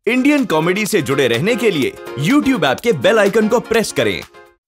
Indian comedy से जुड़े रहने के लिए YouTube ऐप के बेल आइकन को प्रेस करें।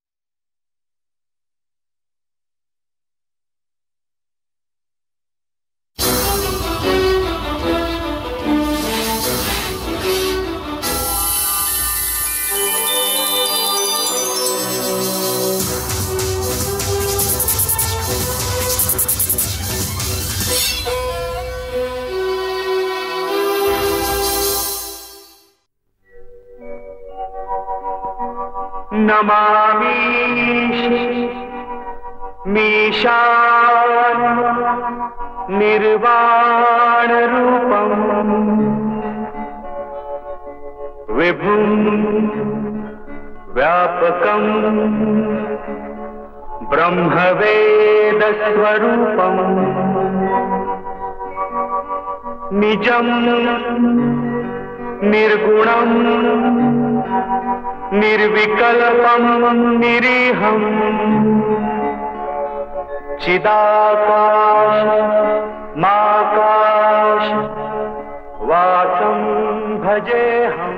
नमामि मीशान निर्वाण रूपम विभुम व्यापकम ब्रह्मवेद स्वरूपम निजम निर्गुणम निर्विकल्पम निरीहम चिदाकाश माकाश वासम भजेहम।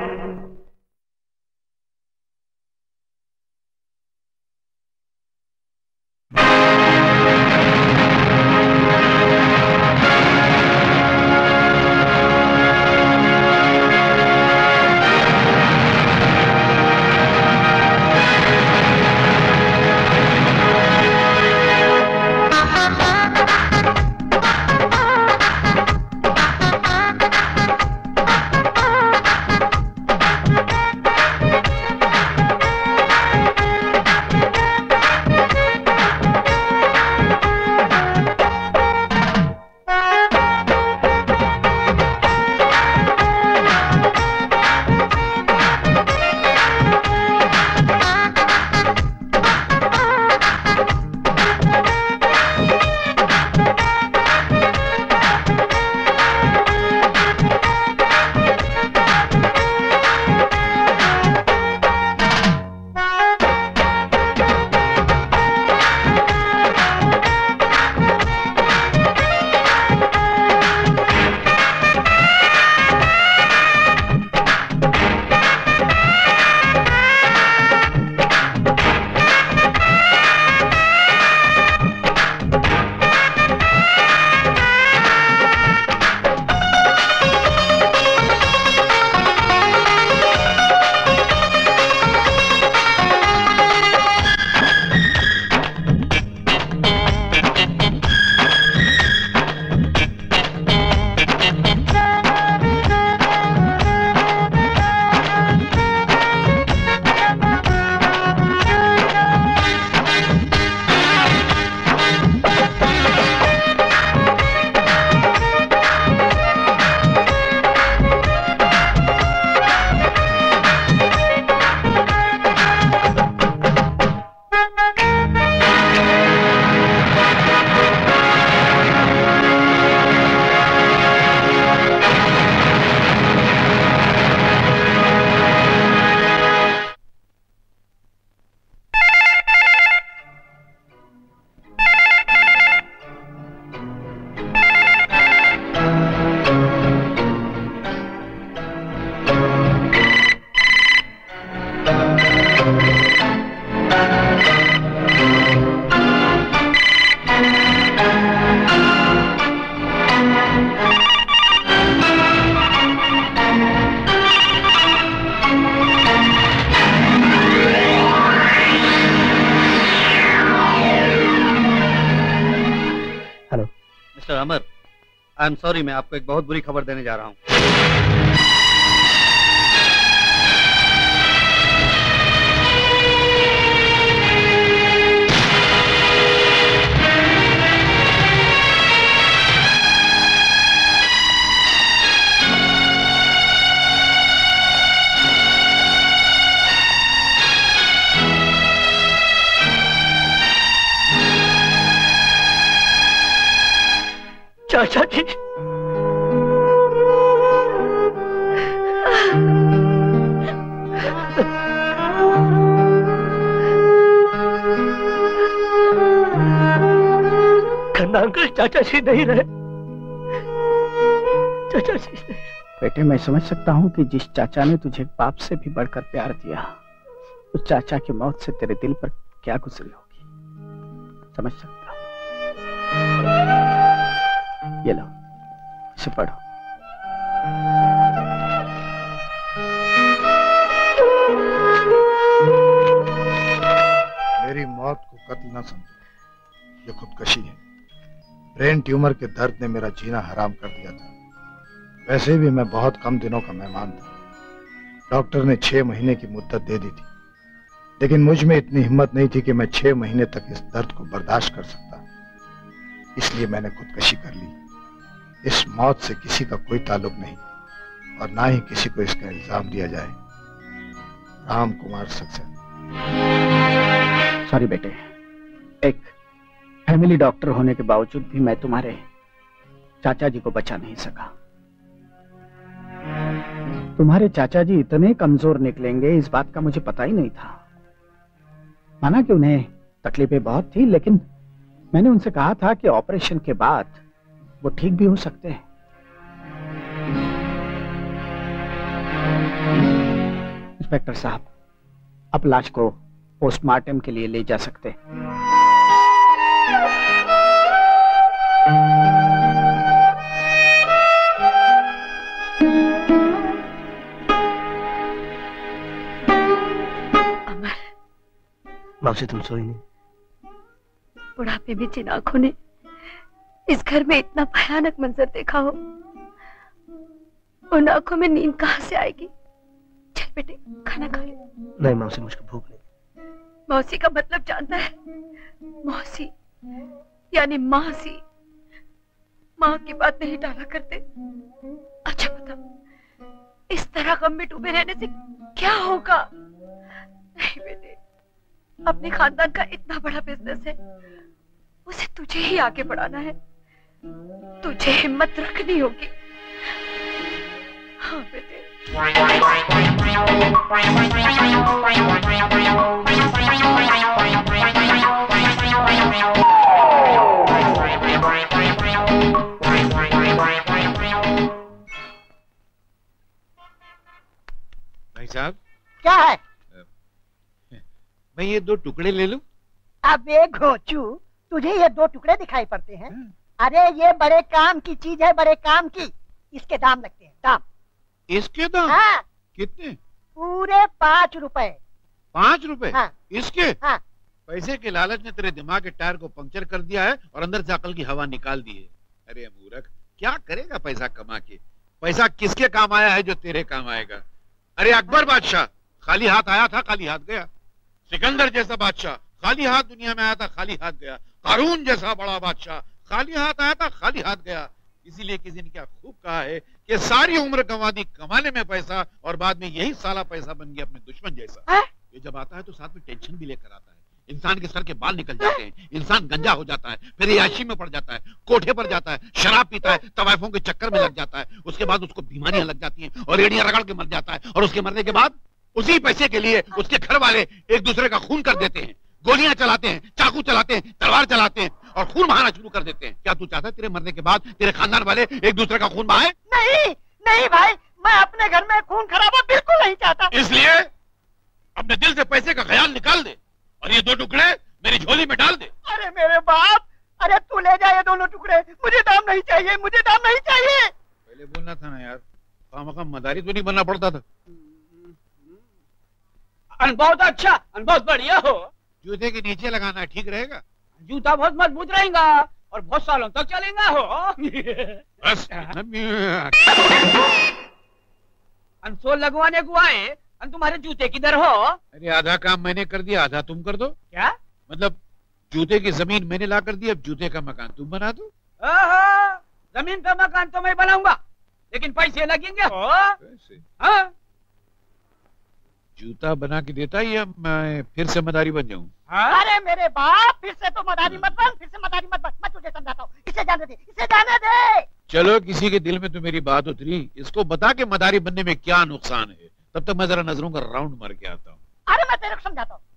अमर, आई एम सॉरी, मैं आपको एक बहुत बुरी खबर देने जा रहा हूँ। चाचा जी, खन्ना अंकल चाचा जी नहीं रहे। चाचा जी बेटे, मैं समझ सकता हूँ कि जिस चाचा ने तुझे बाप से भी बढ़कर प्यार दिया, उस चाचा की मौत से तेरे दिल पर क्या गुजरी होगी, समझ सकता हूँ। ये लो, इसे पढ़ो। मेरी मौत को कत्ल न समझो, ये खुदकशी है। ब्रेन ट्यूमर के दर्द ने मेरा जीना हराम कर दिया था। वैसे भी मैं बहुत कम दिनों का मेहमान था। डॉक्टर ने 6 महीने की मुद्दत दे दी थी, लेकिन मुझ में इतनी हिम्मत नहीं थी कि मैं 6 महीने तक इस दर्द को बर्दाश्त कर सकता। इसलिए मैंने खुदकशी कर ली। इस मौत से किसी का कोई ताल्लुक नहीं और ना ही किसी को इसका इल्जाम दिया जाए। राम कुमार सक्सेना। सॉरी बेटे, एक फैमिली डॉक्टर होने के बावजूद भी मैं तुम्हारे चाचा जी को बचा नहीं सका। तुम्हारे चाचा जी इतने कमजोर निकलेंगे इस बात का मुझे पता ही नहीं था। माना कि उन्हें तकलीफें बहुत थी, लेकिन मैंने उनसे कहा था कि ऑपरेशन के बाद वो ठीक भी हो सकते हैं। इंस्पेक्टर साहब, अब लाश को पोस्टमार्टम के लिए ले जा सकते हैं। अमर, मौसी तुम सोई नहीं? बुढ़ापे में जिन आंखों ने इस घर में इतना भयानक मंजर देखा हो, उन आंखों में नींद कहां से आएगी? चल बेटे, खाना खा ले। नहीं मौसी, मुझको भूख नहीं। मौसी का मतलब जानता है? मौसी यानी माँ सी। माँ की बात नहीं टाला करते। अच्छा बता, इस तरह गम में डूबे रहने से क्या होगा? नहीं बेटे, अपने खानदान का इतना बड़ा बिजनेस है, उसे तुझे ही आगे बढ़ाना है। तुझे हिम्मत रखनी होगी। हाँ बेटे। भाई साहब, क्या है? मैं ये 2 टुकड़े ले लूं? अबे घोचू, तुझे ये 2 टुकड़े दिखाई पड़ते हैं? अरे ये बड़े काम की चीज है, बड़े काम की। इसके दाम लगते हैं, दाम। इसके दाम? हाँ। कितने? पूरे 5 रुपए। 5 रुपए? हाँ। इसके? हाँ। पैसे के लालच ने तेरे दिमाग के टायर को पंक्चर कर दिया है और अंदर से अकल की हवा निकाल दी है। अरे मूर्ख, क्या करेगा पैसा कमा के? पैसा किसके काम आया है जो तेरे काम आएगा? अरे अकबर बादशाह खाली हाथ आया था, खाली हाथ गया। सिकंदर जैसा बादशाह खाली हाथ दुनिया में आया था, खाली हाथ गया। कारून जैसा बड़ा बादशाह खाली हाथ आया था, खाली हाथ गया। इसीलिए किसी ने क्या खूब कहा है कि सारी उम्र गंवा दी कमाने में पैसा, और बाद में यही साला पैसा बन गया अपने दुश्मन जैसा। ये जब आता है तो साथ में टेंशन भी लेकर आता है। इंसान के सर के बाल निकल जाते हैं, इंसान गंजा हो जाता है, फिर याशी में पड़ जाता है, कोठे पर जाता है, शराब पीता है, तवायफों के चक्कर में लग जाता है। उसके बाद उसको बीमारियां लग जाती हैं और एड़ियां रगड़ के मर जाता है। और उसके मरने के बाद उसी पैसे के लिए उसके घर वाले एक दूसरे का खून कर देते हैं, गोलियां चलाते हैं, चाकू चलाते हैं, तलवार चलाते हैं और खून बहाना शुरू कर देते हैं। क्या तू चाहता है तेरे मरने के बाद तेरे खानदान वाले एक दूसरे का खून बहाए? नहीं नहीं भाई, मैं अपने घर में खून खराबा बिल्कुल नहीं चाहता। इसलिए अपने दिल से पैसे का ख्याल निकाल दे और ये 2 टुकड़े मेरी झोली में डाल दे। अरे मेरे बाप, अरे तू ले जा ये दोनों टुकड़े। मुझे दाम नहीं चाहिए, मुझे दाम नहीं चाहिए। पहले बोलना था ना यार, खामखा मदारी तो नहीं बनना पड़ता था। बहुत अच्छा, बहुत बढ़िया हो। जूते के नीचे लगाना ठीक रहेगा। जूता बहुत मजबूत रहेगा और बहुत सालों तक चलेगा हो। बस अनसोल लगवाने को आए, तुम्हारे जूते किधर हो? अरे आधा काम मैंने कर दिया, आधा तुम कर दो। क्या मतलब जूते की जमीन मैंने ला कर दी, अब जूते का मकान तुम बना दो। जमीन का मकान तो मैं बनाऊंगा, लेकिन पैसे लगेंगे हो। पैसे? हाँ? जूता बना के देता या मैं फिर से मदारी बन जाऊं? अरे मेरे बाप, फिर से तो मदारी मत बन, फिर से मदारी मत बन। मैं तुझे समझाता हूँ, इसे जाने दे, इसे जाने दे। चलो, किसी के दिल में तो मेरी बात उतरी। इसको बता के मदारी बनने में क्या नुकसान है। तब तक मैं जरा नजरों का राउंड मार के आता हूँ। अरे मैं तेरे को समझाता हूँ।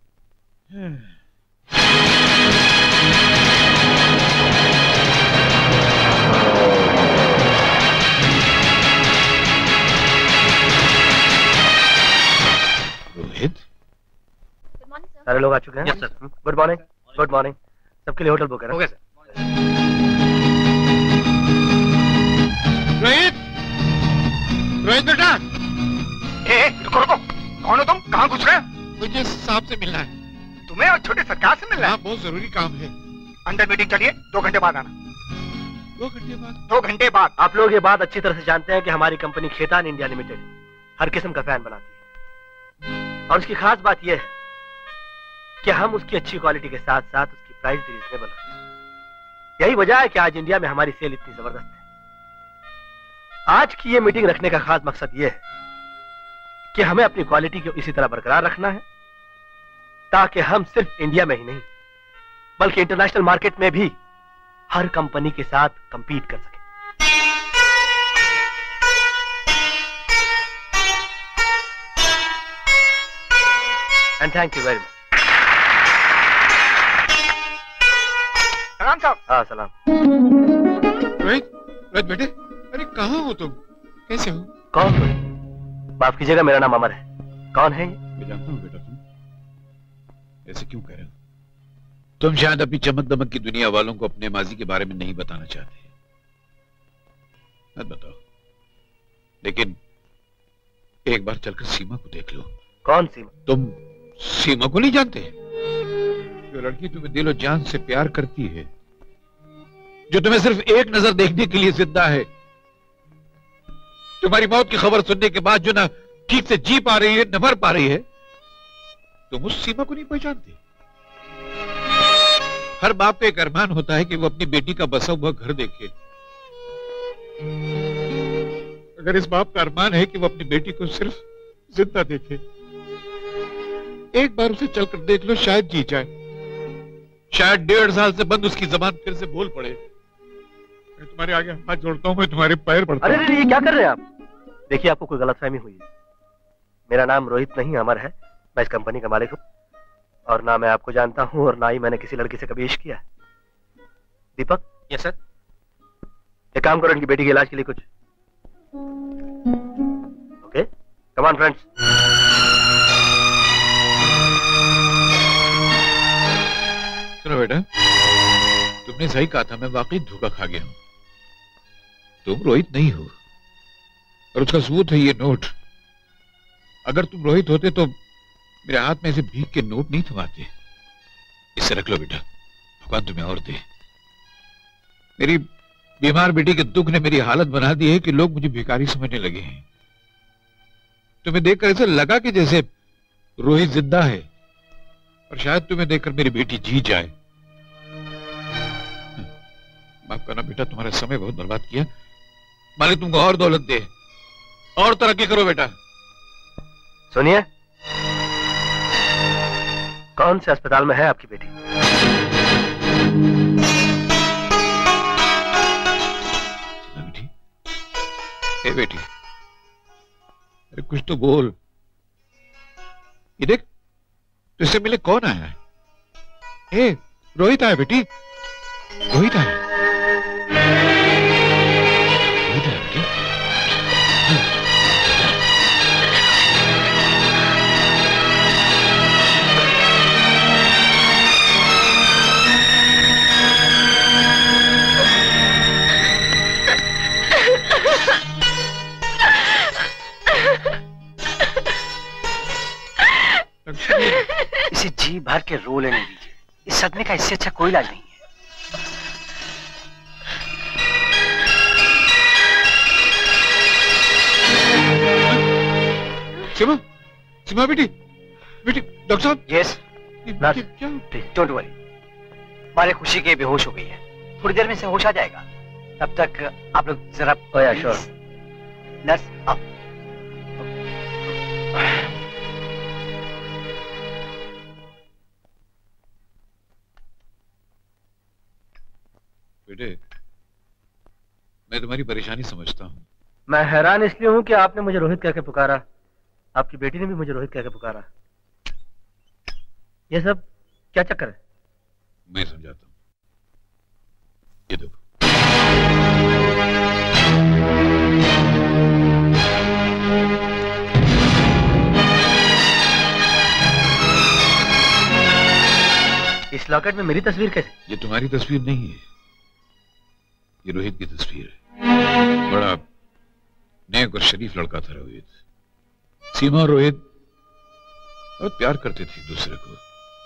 रोहित, सारे लोग आ चुके हैं? Yes sir. Good morning. Good morning. सबके लिए होटल बुक है ना? हो गया सर। रोहित, रोहित बेटा, रुको रुको, कौन हो तुम? कहाँ घुस रहे हो? मुझे साहब से मिलना है। तुम्हें और छोटे सरकार से मिलना है? हाँ, बहुत जरूरी काम है। अंदर मीटिंग चलिए, 2 घंटे बाद आना। 2 घंटे बाद? 2 घंटे बाद। आप लोग ये बात अच्छी तरह से जानते हैं कि हमारी कंपनी खेतान इंडिया लिमिटेड हर किस्म का फैन बनाती है, और उसकी खास बात यह है कि हम उसकी अच्छी क्वालिटी के साथ साथ उसकी प्राइस भी रीजनेबल रखते हैं। यही वजह है कि आज इंडिया में हमारी सेल इतनी जबरदस्त है। आज की ये मीटिंग रखने का खास मकसद यह है कि हमें अपनी क्वालिटी को इसी तरह बरकरार रखना है, ताकि हम सिर्फ इंडिया में ही नहीं बल्कि इंटरनेशनल मार्केट में भी हर कंपनी के साथ कंपीट कर सके। And thank you very much. सलाम साहब। हाँ सलाम। रोहित, रोहित बेटे, अरे कहाँ हो तुम? कैसे हो? कौन हो? माफ कीजिएगा, मेरा नाम अमर है। कौन है ये? मैं जानता हूँ बेटा, तुम ऐसे क्यों कह रहे हो? तुम शायद अपनी चमक दमक की दुनिया वालों को अपने माजी के बारे में नहीं बताना चाहते। मत बताओ, लेकिन एक बार चलकर सीमा को देख लो। कौन सीमा? तुम सीमा को नहीं जानते? जो लड़की तुम्हें दिलो जान से प्यार करती है, जो तुम्हें सिर्फ एक नजर देखने के लिए जिंदा है, तुम्हारी मौत की खबर सुनने के बाद जो ना ठीक से जी पा रही है, न मर पा रही है, तुम उस सीमा को नहीं पहचानते। हर बाप का एक अरमान होता है कि वो अपनी बेटी का बसा हुआ घर देखे। अगर इस बाप का अरमान है कि वो अपनी बेटी को सिर्फ जिंदा देखे, एक बार उसे चलकर देख लो, शायद जी जाए। शायद 1.5 साल से बंद उसकी जबान फिर से बोल पड़े। मैं तुम्हारे आगे हाथ जोड़ता हूं, मैं तुम्हारे पैर पड़ता हूं। अरे ये क्या कर रहे हैं आप? देखिए, आपको कोई गलतफहमी हुई है। मेरा नाम रोहित नहीं, अमर है। मैं इस कंपनी का मालिक हूँ, और ना मैं आपको जानता हूँ और ना ही मैंने किसी लड़की से कभी इश्क किया है। दीपक। Yes sir. एक काम करो, इनकी बेटी के इलाज के लिए कुछ। Okay, come on friends. सुनो बेटा, तुमने सही कहा था, मैं वाकई धोखा खा गया हूं। तुम रोहित नहीं हो, और उसका सबूत है ये नोट। अगर तुम रोहित होते तो मेरे हाथ में ऐसे भीख के नोट नहीं थमाते। इसे रख लो बेटा, भगवान तुम्हें और दे। मेरी बीमार बेटी के दुख ने मेरी हालत बना दी है कि लोग मुझे भिखारी समझने लगे हैं। तुम्हें देखकर ऐसा लगा कि जैसे रोहित जिंदा है, और शायद तुम्हें देखकर मेरी बेटी जी जाए। माफ करना बेटा, तुम्हारा समय बहुत बर्बाद किया। मालिक तुमको और दौलत दे, और तरक्की करो बेटा। सुनिए, कौन से अस्पताल में है आपकी बेटी? बेटी, ए बेटी, अरे कुछ तो बोल। ये देख, तुझसे मिले कौन आया है? ए, रोहित आया बेटी, रोहित आया। रोहित आया बेटी। इसे जी भर के रो लेने दीजिए। इस सदमे का इससे अच्छा कोई इलाज नहीं है। सीमा, सीमा बेटी, बेटी, डॉक्टर साहब। Yes nurse, don't worry. हमारे खुशी के बेहोश हो गई है, थोड़ी देर में से होश आ जाएगा। तब तक आप लोग जरा। श्योर नर्स, आओ। बेटे, मैं तुम्हारी परेशानी समझता हूँ। मैं हैरान इसलिए हूँ कि आपने मुझे रोहित कहकर पुकारा, आपकी बेटी ने भी मुझे रोहित कहकर पुकारा। ये सब क्या चक्कर है? मैं समझाता हूँ। ये देखो, इस लॉकेट में मेरी तस्वीर कैसे? ये तुम्हारी तस्वीर नहीं है, ये रोहित की तस्वीर है। बड़ा नेक और शरीफ लड़का था रोहित। सीमा और रोहित बहुत प्यार करते थे दूसरे को,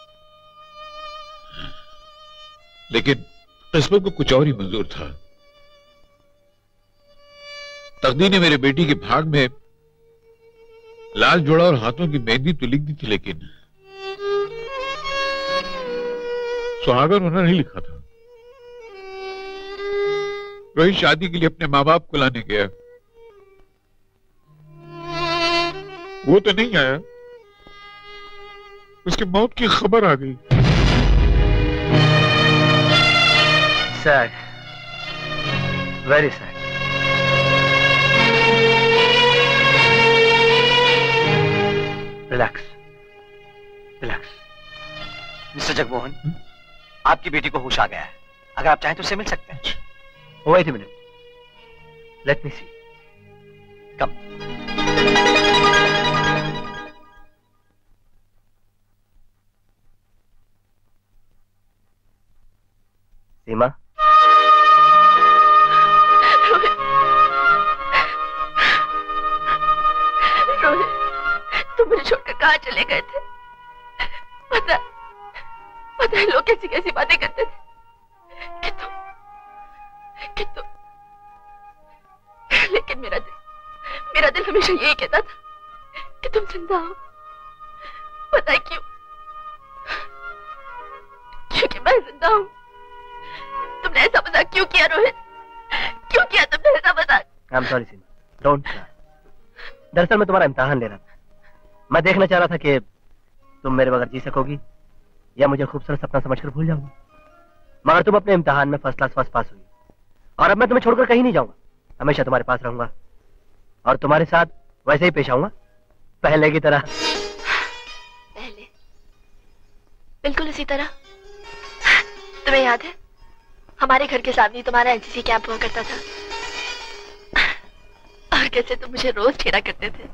लेकिन किस्मत को कुछ और ही मंजूर था। तकदीर ने मेरे बेटी के भाग में लाल जोड़ा और हाथों की मेहंदी तो लिख दी थी, लेकिन सुहागन उन्होंने नहीं लिखा था। रोहित शादी के लिए अपने माँ बाप को लाने गया, वो तो नहीं आया, उसकी मौत की खबर आ गई। Sad, very sad. Relax, relax. Mister Jagmohan, आपकी बेटी को होश आ गया है, अगर आप चाहें तो उससे मिल सकते हैं। Wait a minute, let me see. Come. Seema, Rohit, तुम मुझे छोड़कर कहाँ चले गए थे? पता है लोग कैसी कैसी बातें करते थे कि तुम लेकिन मेरा दिल हमेशा यही कहता था कि तुम जिंदा हो। पता है क्यों? क्योंकि मैं जिंदा हूँ। तुमने ऐसा मजाक क्यों किया रोहित? क्यों किया तुमने ऐसा मजाक? I am sorry Seema, don't cry. दरअसल मैं तुम्हारा इम्तिहान ले रहा था। मैं देखना चाह रहा था कि तुम मेरे बगैर जी सकोगी या मुझे खूबसूरत सपना समझकर भूल जाओगी। मगर तुम अपने इम्तिहान में फर्स्ट क्लास फर्स्ट पास हुई, और अब मैं तुम्हें छोड़कर कहीं नहीं जाऊंगा। हमेशा तुम्हारे पास रहूंगा और तुम्हारे साथ वैसे ही पेश आऊंगा, पहले की तरह। पहले? बिल्कुल उसी तरह। तुम्हें याद है हमारे घर के सामने तुम्हारा एनसीसी कैंप हुआ करता था, और कैसे तुम मुझे रोज छेड़ा करते थे।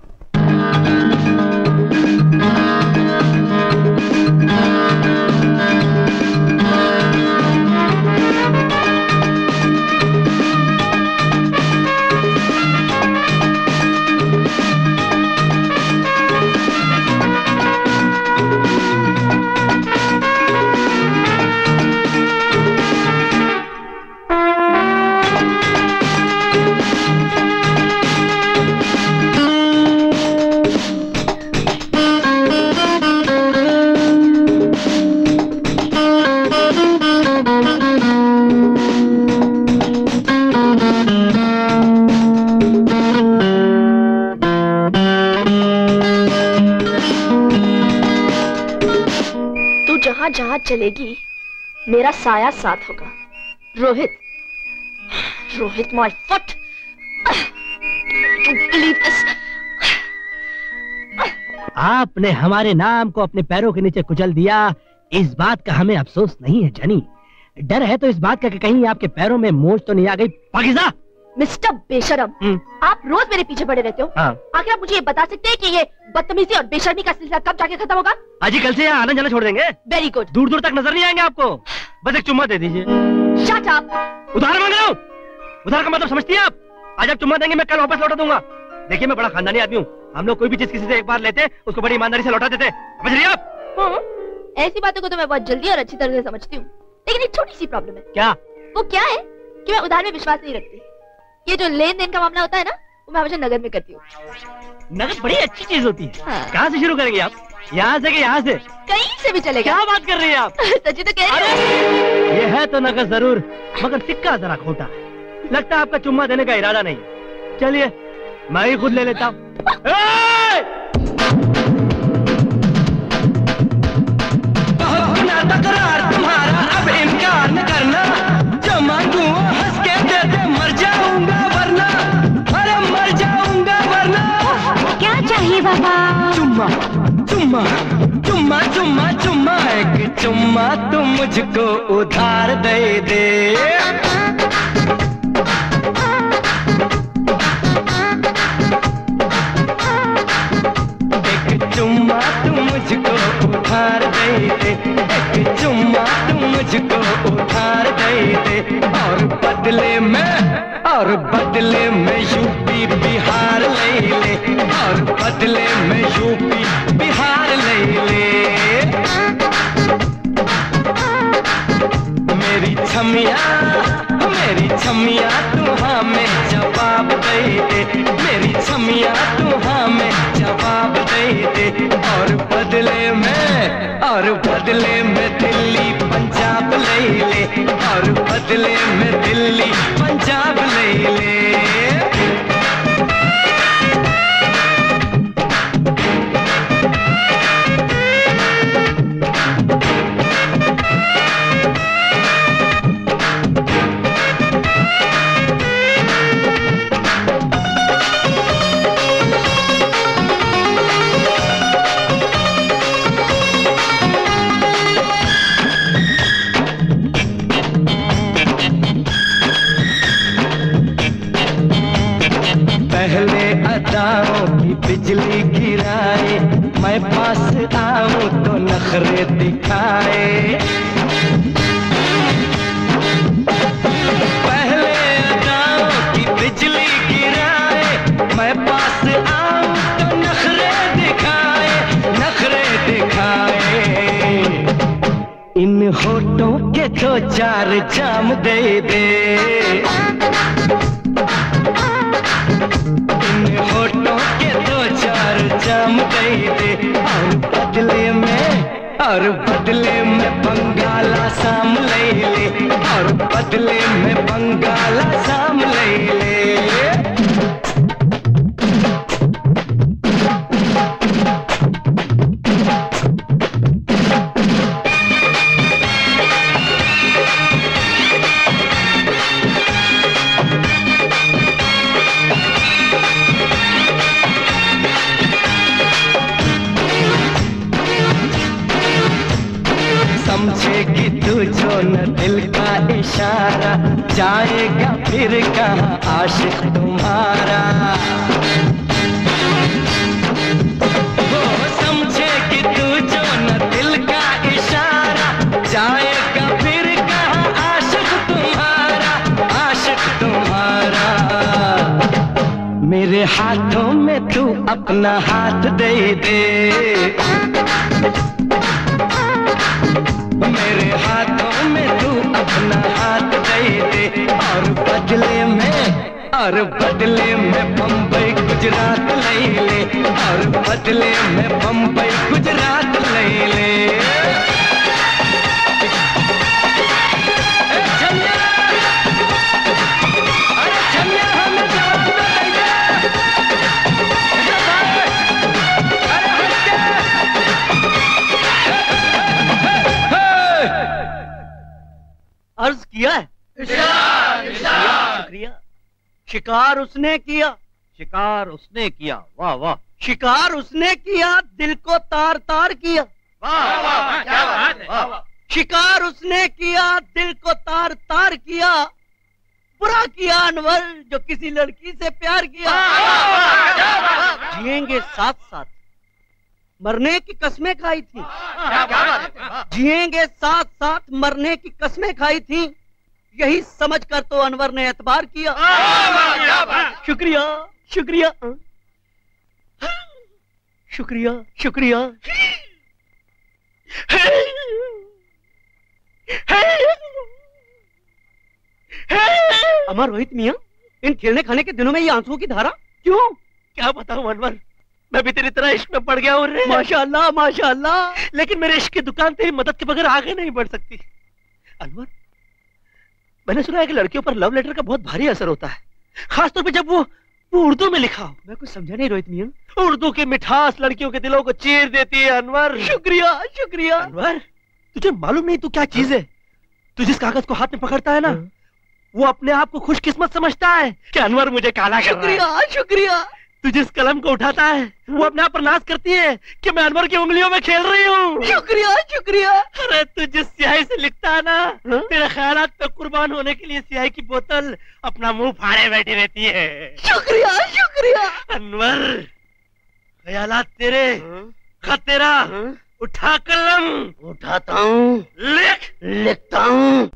जहां चलेगी मेरा साया साथ होगा। Rohit, Rohit my foot. Believe this. आपने हमारे नाम को अपने पैरों के नीचे कुचल दिया, इस बात का हमें अफसोस नहीं है जनी। डर है तो इस बात का कि कहीं आपके पैरों में मोच तो नहीं आ गई। पाकिज़ा! मिस्टर बेशरम, आप रोज मेरे पीछे पड़े रहते हो। आखिर आप मुझे ये बता सकते हैं कि ये बदतमीजी और बेशर्मी का सिलसिला कब जाके खत्म होगा? आज ही कल से यहाँ आना जाना छोड़ देंगे। Very good. दूर दूर तक नजर नहीं आएंगे आपको। बस एक चुम्मा दे दीजिए। Shut up. उधार मांग रहा हूँ। उधार का मतलब समझती है आप? आज आप चुम्मा देंगे, मैं कल वापस लौटा दूंगा। देखिए मैं बड़ा खानदानी आदमी हूँ, हम लोग कोई भी चीज किसी से एक बार लेते उसको बड़ी ईमानदारी से लौटा देते। समझ रही आप? ऐसी बातों को तो मैं बहुत जल्दी और अच्छी तरह से समझती हूँ, लेकिन एक छोटी सी प्रॉब्लम है। क्या? वो क्या है कि मैं उधार में विश्वास नहीं रखती। ये जो लेन देन का मामला होता है ना, वो मैं हमेशा नगद में करती हूँ। नगद बड़ी अच्छी चीज होती है। कहाँ से शुरू करेंगे आप? यहाँ से कि यहाँ से? कहीं से भी चलेगा। क्या बात कर रही है आप? सच्ची तो कह रही हूँ। ये है तो नगद जरूर, मगर सिक्का जरा खोटा है। लगता है आपका चुम्मा देने का इरादा नहीं। चलिए मैं ही खुद ले लेता हूँ। तकरार तुम्हारा अब इनकार न करना, जो मांगू हंस के दे दे, मर जाऊंगा वरना, अरे मर जाऊंगा वरना। क्या चाहिए बाबा? चुम्मा चुम्मा चुम्मा चुम्मा चुम्मा, एक चुम्मा तुम मुझको उधार दे दे। एक चुम्मा तुम मुझको उधार दे दे, एक चुम्मा तू मुझको उधार दे दे, और बदले में यूपी बिहार ले ले, और बदले में यूपी बिहार ले ले। मेरी छमिया तू हमें जवाब दे दे, मेरी छमिया तू हमें जवाब दे दे, और बदले में दिल्ली पंजाब ले ले, और बदले में दिल्ली पंजाब ले ले। पहले अदाओं की बिजली गिराए, मैं पास आऊं तो नखरे दिखाए। पहले अदाओं की बिजली गिराए, मैं पास आऊं तो नखरे दिखाए, नखरे दिखाए। इन होठों के 2-4 जाम दे दे, होठों के 2-4 जाम दे दे, और बदले में बंगाला साम ले ले, और बदले में बंगाला साम ले ले। समझेगी तू जो न दिल का इशारा, जाएगा फिर कहाँ आशिक तुम्हारा। वो समझेगी तू जो न दिल का इशारा, जाएगा फिर कहाँ आशिक तुम्हारा, आशिक तुम्हारा। मेरे हाथों में तू अपना हाथ दे दे, मेरे हाथों में तू अपना हाथ दे दे, और बदले में बम्बई गुजरात ले ले, और बदले में बम्बई गुजरात ले ले। अर्ज किया है, शुक्रिया। शिकार उसने किया, शिकार उसने किया, वाह वाह। शिकार उसने किया, दिल को तार तार किया, वाह वाह, क्या बात है। शिकार उसने किया, दिल को तार तार किया, बुरा किया अनवर जो किसी लड़की से प्यार किया। जिएंगे साथ साथ, मरने की कस्में खाई थी, जिएंगे साथ साथ, मरने की कस्में खाई थी, यही समझकर तो अनवर ने एतबार किया। शुक्रिया शुक्रिया शुक्रिया शुक्रिया। अमर रोहित मियां, इन खेलने खाने के दिनों में ये आंसुओं की धारा क्यों? क्या बताऊं अनवर, मैं भी तेरी तरह इश्क में पड़ गया हूँ। माशाअल्लाह माशाअल्लाह, लेकिन मेरे इश्क की दुकान तेरी मदद के बगैर आगे नहीं बढ़ सकती। अनवर, मैंने सुना है कि लड़कियों पर लव लेटर का बहुत भारी असर होता है, खासतौर पे जब वो उर्दू में लिखा हो। मैं कुछ समझा नहीं रोहित मियां। उर्दू की मिठास लड़कियों के दिलों को चीर देती है अनवर। शुक्रिया शुक्रिया। अनवर, तुझे मालूम नहीं तू क्या चीज है? तू जिस कागज को हाथ में पकड़ता है ना, वो अपने आप को खुशकिस्मत समझता है कि अनवर मुझे काला कर रहा है। शुक्रिया शुक्रिया। तू जिस कलम को उठाता है वो अपने आप पर नाज करती है कि मैं अनवर की उंगलियों में खेल रही हूँ। शुक्रिया शुक्रिया। अरे तू जिस स्याही से लिखता है ना, तेरे ख्यालात पे कुर्बान होने के लिए स्याही की बोतल अपना मुंह फाड़े बैठी रहती है। शुक्रिया शुक्रिया। अनवर, ख्यालात तेरे खतेरा उठा कलम। उठाता हूँ, लिखता हूँ।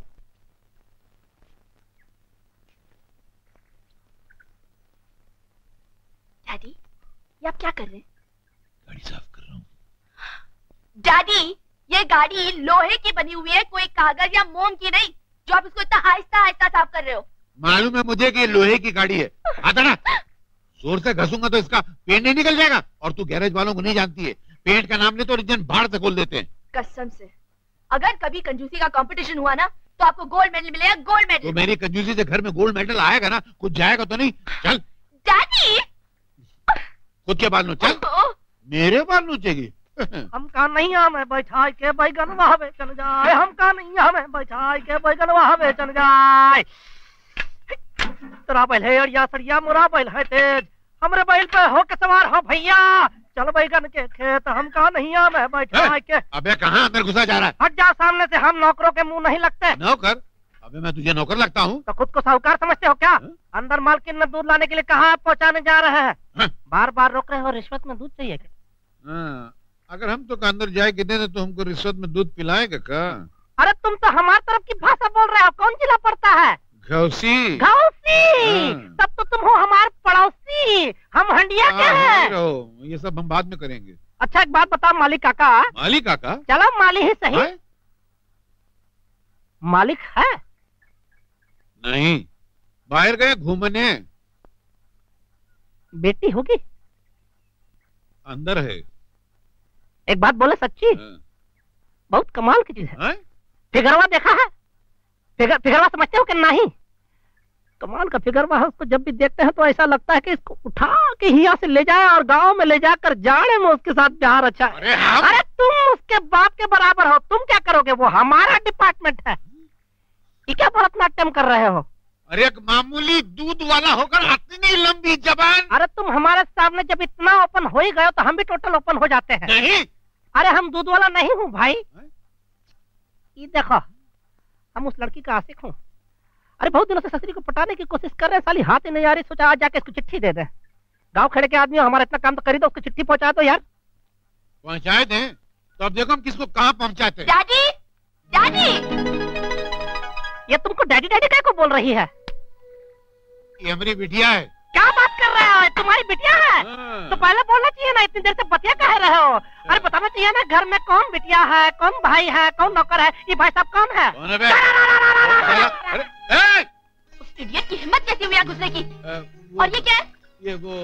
डैडी, ये आप क्या कर रहे हैं? गाड़ी साफ कर रहा हूँ। डैडी, ये गाड़ी लोहे की बनी हुई है, कोई कागज या मोम की नहीं, जो आप इसको इतना आहिस्ता आहिस्ता साफ कर रहे हो। मालूम है मुझे कि ये लोहे की गाड़ी है। आता ना, जोर से घसूंगा तो इसका पेंट नहीं निकल जाएगा। और तू गैरेज वालों को नहीं जानती है, पेंट का नाम ले तो इंजन बाहर से खोल देते हैं। कसम से, अगर कभी कंजूसी का कंपटीशन हुआ ना तो आपको गोल्ड मेडल मिलेगा, गोल्ड मेडल। तो मेरी कंजूसी से घर में गोल्ड मेडल आएगा ना, कुछ जाएगा तो नहीं। चल डैडी, खुद के बाल नो, चल। मेरे बाल नोचेगी? हम का नहीं हमें बैठा के बैगन वहाँ बेचन जाए, हम का नहीं हमें बैठा के बैगन वहाँ बेचन जाए। तेरा बैल है अड़िया सड़िया, मोरा बैल है तेज, हमरे बैल पे हो के सवार हो भैया, चल बैगन के खेत, हम का नहीं हमें बैठा के। अबे कहाँ अंदर घुसा जा रहा है? हट जा सामने से, हम नौकरों के मुंह नहीं लगते। नौकर? अबे मैं तुझे नौकर लगता हूँ? तो खुद को साहूकार समझते हो क्या? अंदर मालकिन ने दूध लाने के लिए कहा, पहुँचाने जा रहे हैं। बार बार रोक रहे हो, रिश्वत में दूध चाहिए क्या? अगर हम तो अंदर जाए कि दे तो हमको रिश्वत में दूध पिलाएगा का? अरे तुम तो हमारी तरफ की भाषा बोल रहे हो, कौन जिला पड़ता है? घौसी। घौसी? तब तो तुम हो हमारे पड़ोसी, हम हंडिया के हैं। ये सब हम बाद में करेंगे। अच्छा एक बात बताओ मालिक काका। मालिक काका? चलो माली ही सही। मालिक है? नहीं, बाहर गए घूमने। बेटी होगी? अंदर है। एक बात बोले सच्ची, बहुत कमाल की चीज है। फिगरवा देखा है? फिगरवा समझते हो कि नहीं? कमाल का फिगरवा है, उसको जब भी देखते हैं तो ऐसा लगता है कि इसको उठा के हिया से ले जाए और गांव में ले जाकर जाड़े में उसके साथ प्यार अच्छा है। अरे तुम उसके बाप के बराबर हो, तुम क्या करोगे? वो हमारा डिपार्टमेंट है। ये क्या भरतनाट्यम कर रहे हो? अरे एक मामूली दूध वाला होकर इतनी लंबी जबान। अरे तुम हमारे सामने जब इतना ओपन हो ही गए तो हम भी टोटल ओपन हो जाते हैं। नहीं, अरे हम दूध वाला नहीं हूँ भाई। ये देखो, हम उस लड़की का आशिक हूँ। अरे बहुत दिनों से ससुरी को पटाने की कोशिश कर रहे हैं, साली हाथ ही नहीं आ रही। सोचा आज जाके इसको चिट्ठी दे दे। गांव खेड़े के आदमी हो, हमारा इतना काम तो करी दो, उसको चिट्ठी पहुंचा दो यार। पहुंचाए दें तो अब देखो हम किसको कहाँ पहुंचाते हैं। डैडी, डैडी, ये तुमको डैडी डैडी क्या को बोल रही है? ये हमारी बिटिया है। क्या बात कर रहे हो? तुम्हारी बिटिया है? तो पहले बोलना चाहिए ना, इतनी देर से बतिया कह रहे हो। अरे बताना चाहिए ना घर में कौन बिटिया है, कौन भाई है, कौन नौकर है। ये भाई साहब कौन है? उस इडियट की हिम्मत कैसी हुई घुसने की? और ये क्या है? ये वो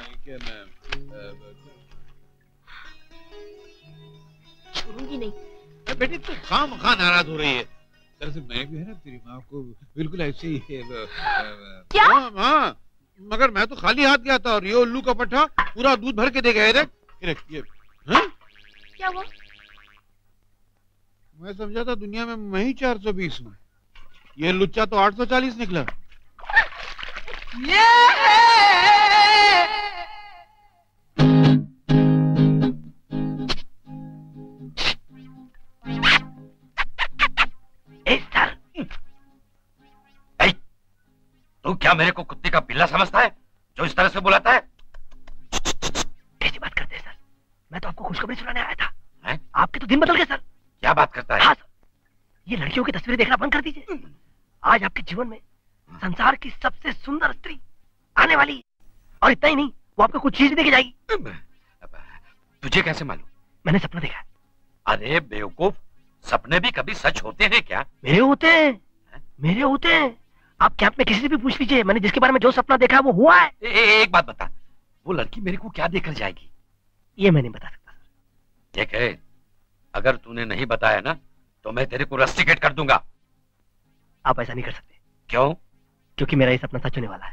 छोड़ूंगी नहीं। बेटी तो खाम नाराज हो रही है। दरअसल मैं भी है ना तेरी माँ को बिल्कुल ऐसे ही क्या? हाँ, मगर मैं तो खाली हाथ गया था और ये उल्लू का पट्टा पूरा दूध भर के दे गया। ये क्या हुआ? मैं समझा था दुनिया में मैं ही 420 हूँ, ये लुच्चा तो 840 निकला। तू क्या मेरे को कुत्ते का पिल्ला समझता है जो इस तरह से बुलाता है? कैसी बात करते हैं सर? मैं तो आपको खुशखबरी सुनाने आया था। है? आपके तो दिन बदल गए सर। क्या बात करता है? हाँ सर, ये लड़कियों की तस्वीरें देखना बंद कर दीजिए। आज आपके जीवन में संसार की सबसे सुंदर स्त्री आने वाली है। और इतना ही नहीं, वो आपको कुछ चीज देके जाएगी। तुझे कैसे मालूम? मैंने सपना देखा। अरे बेवकूफ, सपने भी कभी सच होते हैं क्या? मेरे होते हैं, मेरे होते हैं। आप कैंप में किसी से भी पूछ लीजिए, मैंने जिसके बारे में जो सपना देखा है वो हुआ है। एक बात बता, वो लड़की मेरे को क्या देकर जाएगी? ये मैं नहीं बता सकता सर। देख है, अगर तूने नहीं बताया ना तो मैं तेरे को रस्टिकेट कर दूंगा। आप ऐसा नहीं कर सकते। क्यों? क्योंकि मेरा ये सपना सच होने वाला है।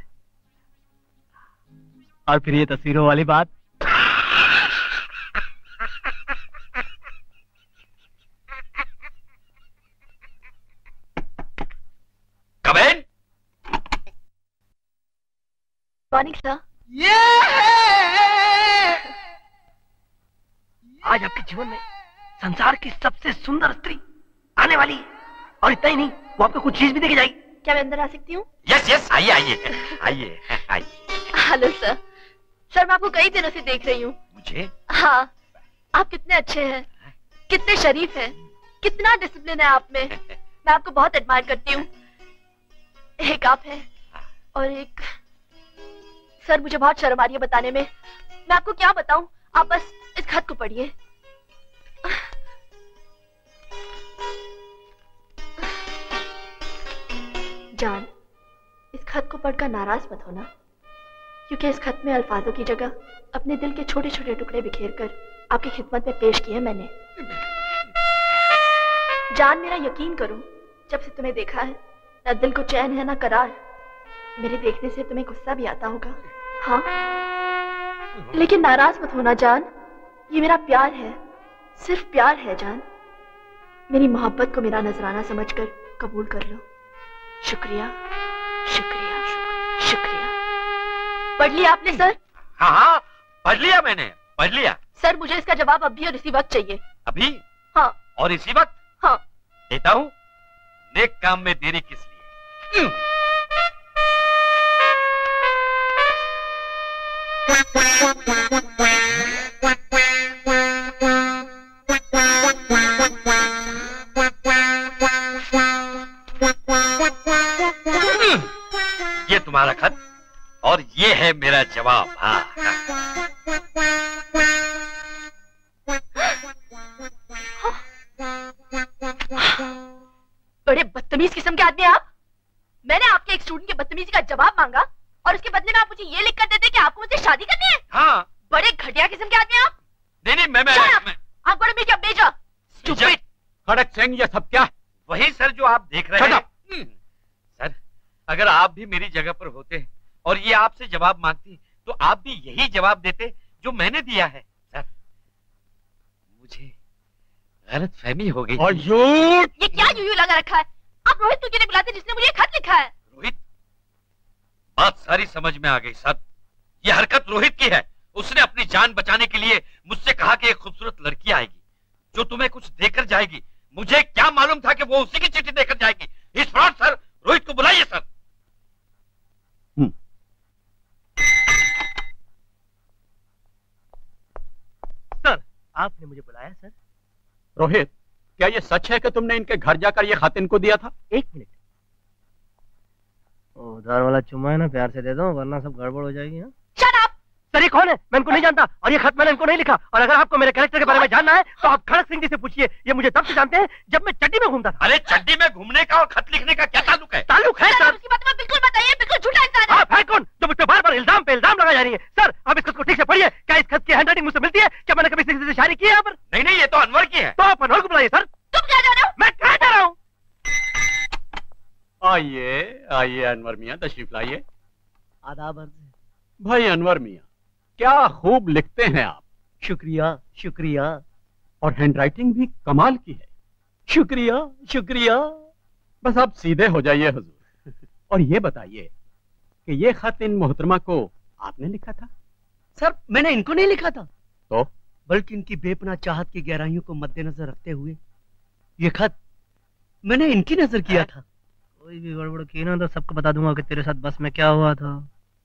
और फिर ये तस्वीरों वाली बात। कमेन। Morning sir. आज आपके जीवन में संसार की सबसे सुंदर स्त्री आने वाली है। और इतना ही नहीं, वो आपको कुछ चीज भी देके जाएगी। क्या मैं अंदर आ सकती हूँ? यस यस, आइए आइए आइए आइए। Hello sir. सर मैं आपको कई दिनों से देख रही हूँ। मुझे? हाँ, आप कितने अच्छे हैं, कितने शरीफ हैं, कितना डिसिप्लिन है आप में। मैं आपको बहुत एडमायर करती हूँ। एक आप है और एक सर, मुझे बहुत शर्म आ रही है बताने में। मैं आपको क्या बताऊं, आप बस इस खत को पढ़िए। जान, इस खत को पढ़कर नाराज मत होना, क्योंकि इस खत में अल्फाजों की जगह अपने दिल के छोटे छोटे टुकड़े बिखेर कर आपकी खिदमत में पेश किए मैंने। जान, मेरा यकीन करो, जब से तुम्हें देखा है ना दिल को चैन है ना करार। मेरे देखने से तुम्हें गुस्सा भी आता होगा, हाँ, लेकिन नाराज मत होना जान, ये मेरा प्यार है, सिर्फ प्यार है जान। मेरी मोहब्बत को मेरा नजराना समझकर कबूल कर लो। शुक्रिया, शुक्रिया, शुक्रिया। पढ़ लिया आपने सर? हाँ हाँ, पढ़ लिया मैंने, पढ़ लिया। सर, मुझे इसका जवाब अभी और इसी वक्त चाहिए। अभी? हाँ। और इसी वक्त? हाँ। देता हूँ। नेक काम में देरी किस लिए? ये तुम्हारा खत और ये है मेरा जवाब। हाँ, बड़े बदतमीज किस्म के आदमी आप। मैंने आपके एक स्टूडेंट के बदतमीजी का जवाब मांगा और उसके बदले में आप मुझे ये लिख कर देते कि आपको मुझसे शादी करनी है। हाँ। बड़े घटिया किस्म के आदमी आप। नहीं, मैं आप बड़े क्या बेजा? स्टूपिड। खड़क सिंह, ये सब क्या? वही सर जो आप देख रहे हैं। सर, अगर आप भी मेरी जगह पर होते और ये आपसे जवाब मांगती तो आप भी यही जवाब देते जो मैंने दिया है। सर, मुझे गलत फहमी हो गई। और ये क्या यूं लगा रखा है? आप रोहित को क्यों नहीं बुलाते जिसने मुझे खत लिखा है? रोहित? बात सारी समझ में आ गई सर। ये हरकत रोहित की है। उसने अपनी जान बचाने के लिए मुझसे कहा कि एक खूबसूरत लड़की आएगी जो तुम्हें कुछ देकर जाएगी। मुझे क्या मालूम था कि वो उसी की चिट्ठी देकर जाएगी। इस फ्रॉड सर, रोहित को बुलाइए सर। सर, आपने मुझे बुलाया सर? रोहित, क्या ये सच है कि तुमने इनके घर जाकर ये खत इनको दिया था? एक मिनट, उधार वाला चुम्मा है ना, प्यार से दे दो वरना सब गड़बड़ हो जाएगी। Shut up! सर, ये कौन है? मैं इनको नहीं जानता और ये खत मैंने इनको नहीं लिखा। और अगर आपको मेरे कैरेक्टर के बारे में जानना है तो आप खड़क सिंह जी से पूछिए। ये मुझे तब से जानते हैं जब मैं चड्डी में घूमता था। अरे चड्डी में घूमने का और खत लिखने का क्या ताल्लुक है? ताल्लुक है सर। उसकी बात में बिल्कुल बताइए, बिल्कुल झूठा इंसान है। आप है कौन जो मुझ पे बार बार इल्जाम पे इल्जाम लगा जा रही है? सर, आप इस खत को ठीक से पढ़िए। क्या इस खत की हैंडराइटिंग मुझसे मिलती है? क्या मैंने कभी किसी से शायरी की है यहाँ पर? नहीं, ये तो अनवर की है। तो आप अनवर को बुलाइए। सर, तुम क्या जा रहे हो? मैं कहाँ जा रहा हूँ? आइए आइए अनवर मियाँ, तशरीफ लाइए। आदाब भाई अनवर मियाँ, क्या खूब लिखते हैं आप। शुक्रिया, शुक्रिया। और हैंडराइटिंग भी कमाल की है। शुक्रिया, शुक्रिया। बस आप सीधे हो जाइए हुजूर। और ये बताइए कि ये खत इन मोहतरमा को आपने लिखा था? सर, मैंने इनको नहीं लिखा था। तो? बल्कि इनकी बेपनाह चाहत की गहराइयों को मद्देनजर रखते हुए ये खत मैंने इनकी नजर किया था। कोई भी गड़बड़ की ना तो सबको बता दूंगा कि तेरे साथ बस में क्या हुआ था।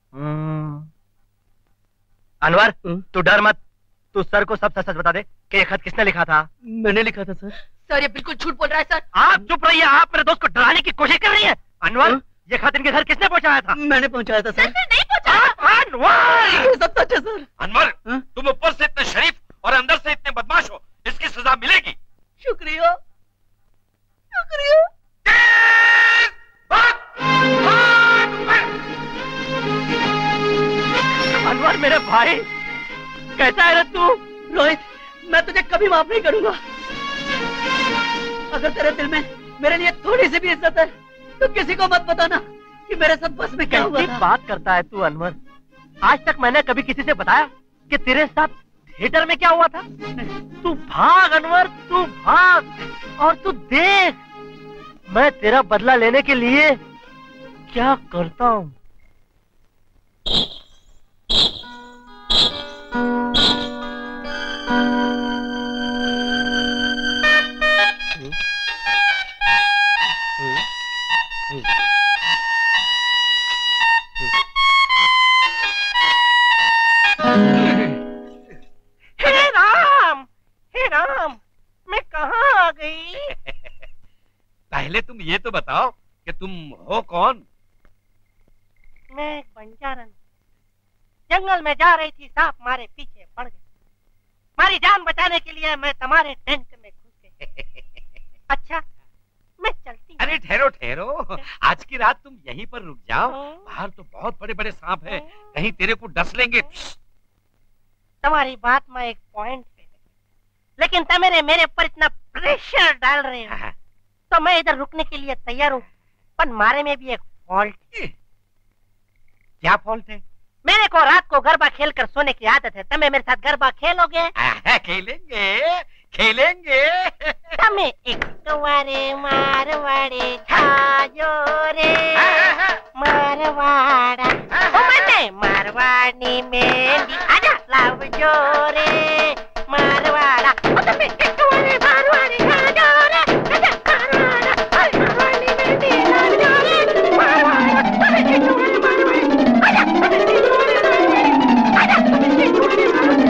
अनवर, तू डर मत। तू सर को सब सच बता दे कि ये खत किसने लिखा था। मैंने लिखा था सर। सर, ये बिल्कुल झूठ बोल रहा है सर। आप चुप रहिए। आप मेरे दोस्त को डराने की कोशिश कर रही है। अनवर, ये खत इनके घर किसने पहुंचाया था? मैंने पहुंचाया था सर। नहीं पहुंचाया। अनवर, सब सच है सर। अनवर, तुम ऊपर से इतने शरीफ और अंदर से इतने बदमाश हो, इसकी सजा मिलेगी। शुक्रिया, शुक्रिया। अनवर मेरे भाई, कैसा है रे तू? रोहित, मैं तुझे कभी माफ नहीं करूंगा। अगर तेरे दिल में मेरे लिए थोड़ी सी भी इज्जत है तो किसी को मत बताना कि मेरे साथ बस में क्या हुआ था। बात करता है तू अनवर। आज तक मैंने कभी किसी से बताया कि तेरे साथ थिएटर में क्या हुआ था? तू भाग अनवर, तू भाग और तू देख मैं तेरा बदला लेने के लिए क्या करता हूँ। हे राम, पहले तुम ये तो बताओ कि तुम हो कौन? मैं एक बंजारन जंगल में जा रही थी, सांप मारे पीछे पड़ गए। हमारी जान बचाने के लिए मैं तुम्हारे टेंट में घुस गई। अच्छा मैं चलती। अरे ठहरो ठहरो, आज की रात तुम यहीं पर रुक जाओ। बाहर तो बहुत बड़े बड़े सांप हैं, कहीं तेरे को डस लेंगे। तुम्हारी बात में एक पॉइंट पे, लेकिन तुम मेरे ऊपर इतना प्रेशर डाल रहे हो तो मैं इधर रुकने के लिए तैयार हूँ, पर मारे में भी एक फॉल्ट। क्या फॉल्ट है? मेरे को रात को गरबा खेलकर सोने की आदत है। तुम्हें मेरे साथ गरबा खेलोगे? खेलेंगे खेलेंगे। तुम्हें एक तुम्हारे मारवाड़े छाजो रे मारवाड़ा, मैंने मारवाड़ी मेहंदी आजा लाव जो रे मारवाड़ा, तुम्हें एक तुम्हारे मारवाड़ी छाजो रे मारवाड़ा, मारवाड़ी मेहंदी लाव जो रे मारवाड़ा, तुम्हें एक तुम्हारे मारवाड़ी आजा, तुम्हें एक तुम्हारे मारवाड़ी आजा, तुम्हें एक तुम्हारे मारवाड़ी।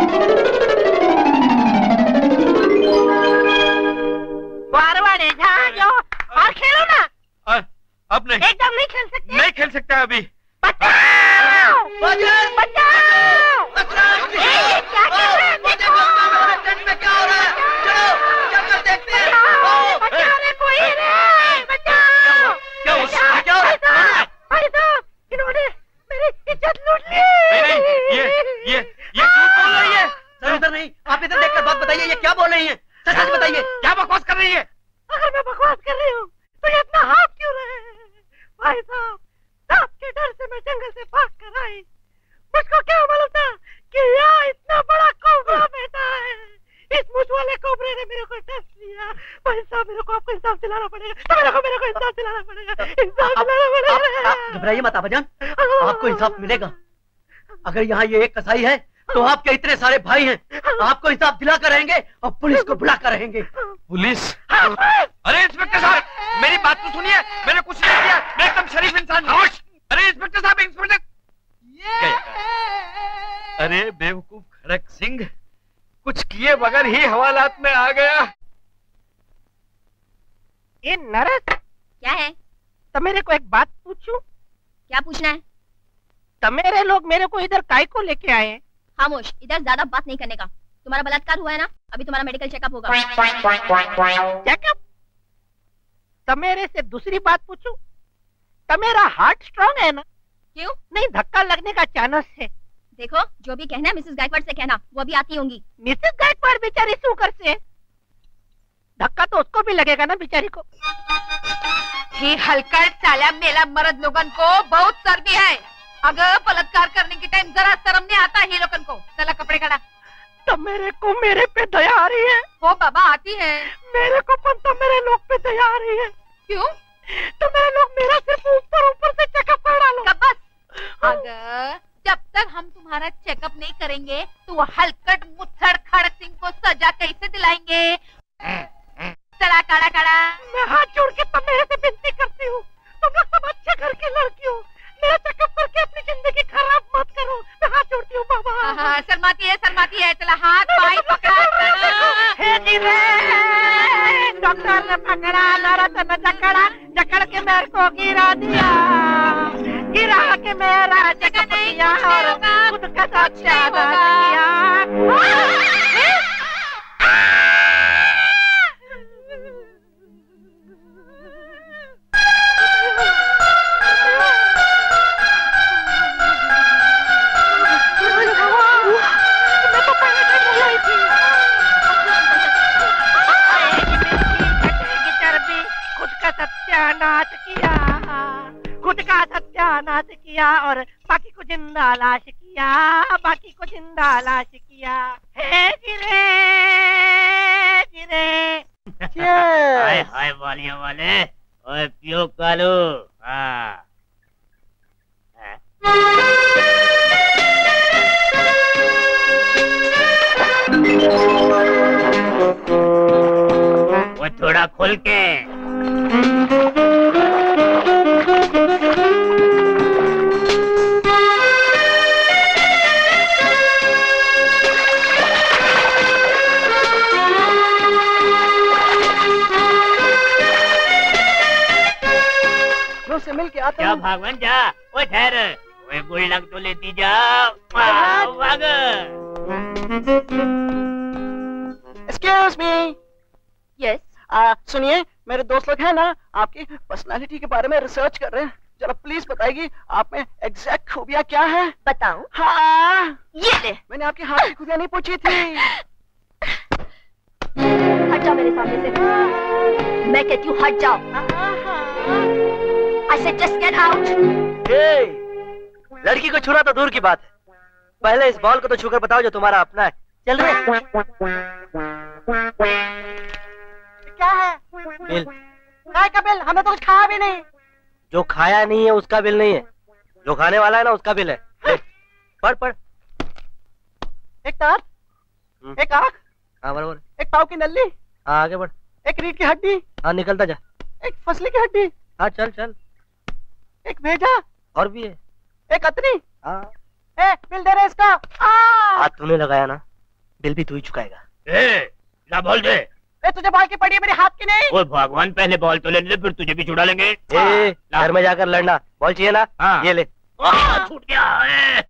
मारवाड़ी छाजो और खेलो ना। अब नहीं, एकदम नहीं खेल सकते। नहीं खेल सकता अभी। बचाओ! बचाओ! बचाओ! ये क्या कर रहे हैं? टेंट में क्या हो रहा है? चलो चलकर देखते हैं। बचाओ रे कोई रे! बचाओ! क्या भाई साहब, इन्होंने मेरी इज्जत लूट ली। नहीं, ये झूठ बोल रही है। सर उधर नहीं, आप इधर देखकर बात बताइए, ये क्या बोल रही है? सच बताइए, क्या बकवास कर रही है? अगर मैं बकवास कर रही हूँ तो ये इतना हाथ क्यों रहे? भाई साहब, सांप के डर से मैं जंगल से भाग कर आई। मुझको क्या मालूम था कि यहाँ इतना बड़ा कोबरा बैठा है। इस मुझ वाले कोबरे ने मेरे को डस लिया। भाई साहब, मेरे को आपको इंसाफ दिलाना पड़ेगा। मेरे को इंसाफ दिलाना पड़ेगा। इंसाफ दिलाना पड़ेगा। आप घबराइए मत आबाजान, आपको इंसाफ मिलेगा। अगर यहाँ ये एक कसाई है तो आपके इतने सारे भाई हैं, आपको इंसाफ दिला कर रहेंगे और पुलिस को बुला कर रहेंगे। पुलिस? अरे इंस्पेक्टर साहब, मेरी बात तो सुनिए, मैंने कुछ नहीं किया, मैं एकदम शरीफ इंसान हूँ। अरे इंस्पेक्टर साहब, इंस्पेक्टर। अरे बेवकूफ खड़क सिंह, कुछ किए बगैर ही हवालात में आ गया। ये नरस क्या है? तो मेरे को एक बात पूछूं? क्या पूछना है? तो मेरे लोग मेरे को इधर काय को लेके आए? खामोश, इधर ज्यादा बात नहीं करने का। तुम्हारा बलात्कार हुआ है ना, अभी तुम्हारा मेडिकल चेकअप होगा। चेकअप? तो मेरे से दूसरी बात पूछूं? तो मेरा हार्ट स्ट्रांग है ना? क्यों? नहीं, धक्का लगने का चांस है। देखो, जो भी कहना है मिसेस गायकवाड़ से कहना, वो अभी आती होंगी। मिसेस गायकवाड़ बेचारी सुकर से, धक्का तो उसको भी लगेगा ना बेचारी को। ही हलकट साला मेला मर्द लोगन को बहुत सर्दी है। अगर बलात्कार करने की टाइम जरा शर्म नहीं आता ही लोगन को। चला कपड़े काढ़ा। तो मेरे पे दया आ रही है। वो बाबा आती है। मेरे को तो मेरे लोग पे दया आ रही है। क्यों? तो मेरे लोग मेरा सिर्फ ऊपर से चेकअप कर डालो। बस अगर जब तक हम तुम्हारा चेकअप नहीं करेंगे तो वो हलकट मुत्सड़ खड़क सिंह को सजा कैसे दिलाएंगे? चला काढ़ा काढ़ा। मैं हाथ जोड़ के तो मेरे से विनती करती हूँ, तुम लोग सब अच्छे घर की लड़की हो, मेरा चेकअप करके अपनी जिंदगी खराब मत करो। मैं हाथ जोड़ती हूँ बाबा। शर्माती है। चला हाथ पाई पकड़ा। डॉक्टर ने पकड़ा, नरस ने जकड़ के मेरे को गिरा के मेरा चेकअप किया और खुद का सत्यानाश किया। खुद का सत्यानाश किया और बाकी को जिंदा लाश किया। हे जिरे हाय वालियों वाले, ओए पियो कालू। हाँ वो थोड़ा खुल के। मिल के आता जा हूँ। भागवान जा। ओ ठहर, ओए गुल्लक तो लेती जा। भाग। Excuse me. यस। सुनिए, मेरे दोस्त लोग हैं ना, आपकी पर्सनालिटी के बारे में रिसर्च कर रहे हैं। जरा प्लीज बताइए आप में एग्जैक्ट खूबियाँ क्या है? बताऊं? हाँ। ये ले। मैंने आपकी हाथ की खूबियाँ नहीं पूछी थी। हट जाओ मेरे सामने से। मैं कहती हूँ हट जाओ। I said just get out. लड़की को छूना तो दूर की बात है, पहले इस बॉल को तो छूकर बताओ जो तुम्हारा अपना है। चल रहे। क्या है? बिल। काय का बिल? हमने तो कुछ खाया भी नहीं। जो खाया नहीं है उसका बिल नहीं है, जो खाने वाला है ना उसका बिल है। पढ़ पढ़। एक तार, एक आँख, हाँ बराबर, एक पाव की नल्ली, हाँ आगे बढ़, एक रीढ़ की हड्डी, हाँ निकलता जा, एक फसली की हड्डी, हाँ चल चल, एक भेजा, और भी है, एक अतनी। हाँ। बिल दे रहे इसका। हाथ तूने लगाया ना, बिल भी तू ही चुकाएगा। ला बॉल दे। तुझे बॉल की पड़ी है, मेरे हाथ की नहीं। ओए भगवान, पहले बॉल तो ले ले, फिर तुझे भी छुड़ा लेंगे। घर में जाकर लड़ना। बॉल चाहिए ना? हाँ। ये ले। छूट गया।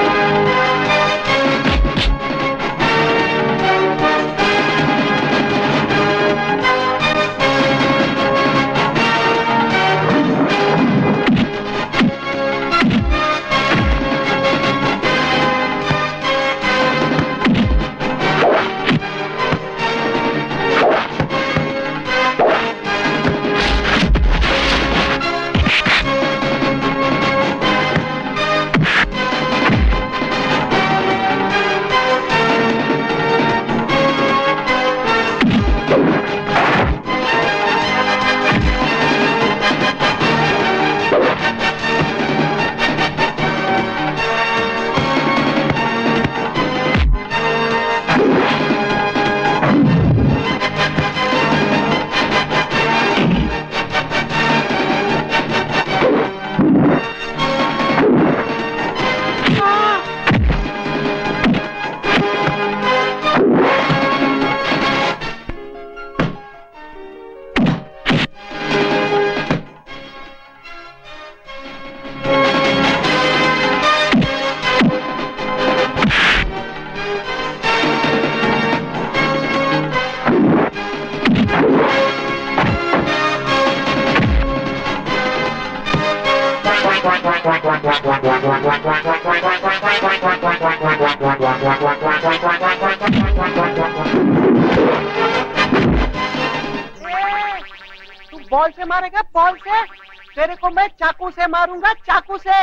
तू बॉल से मारेगा? बॉल से? तेरे को मैं चाकू से मारूंगा, चाकू से।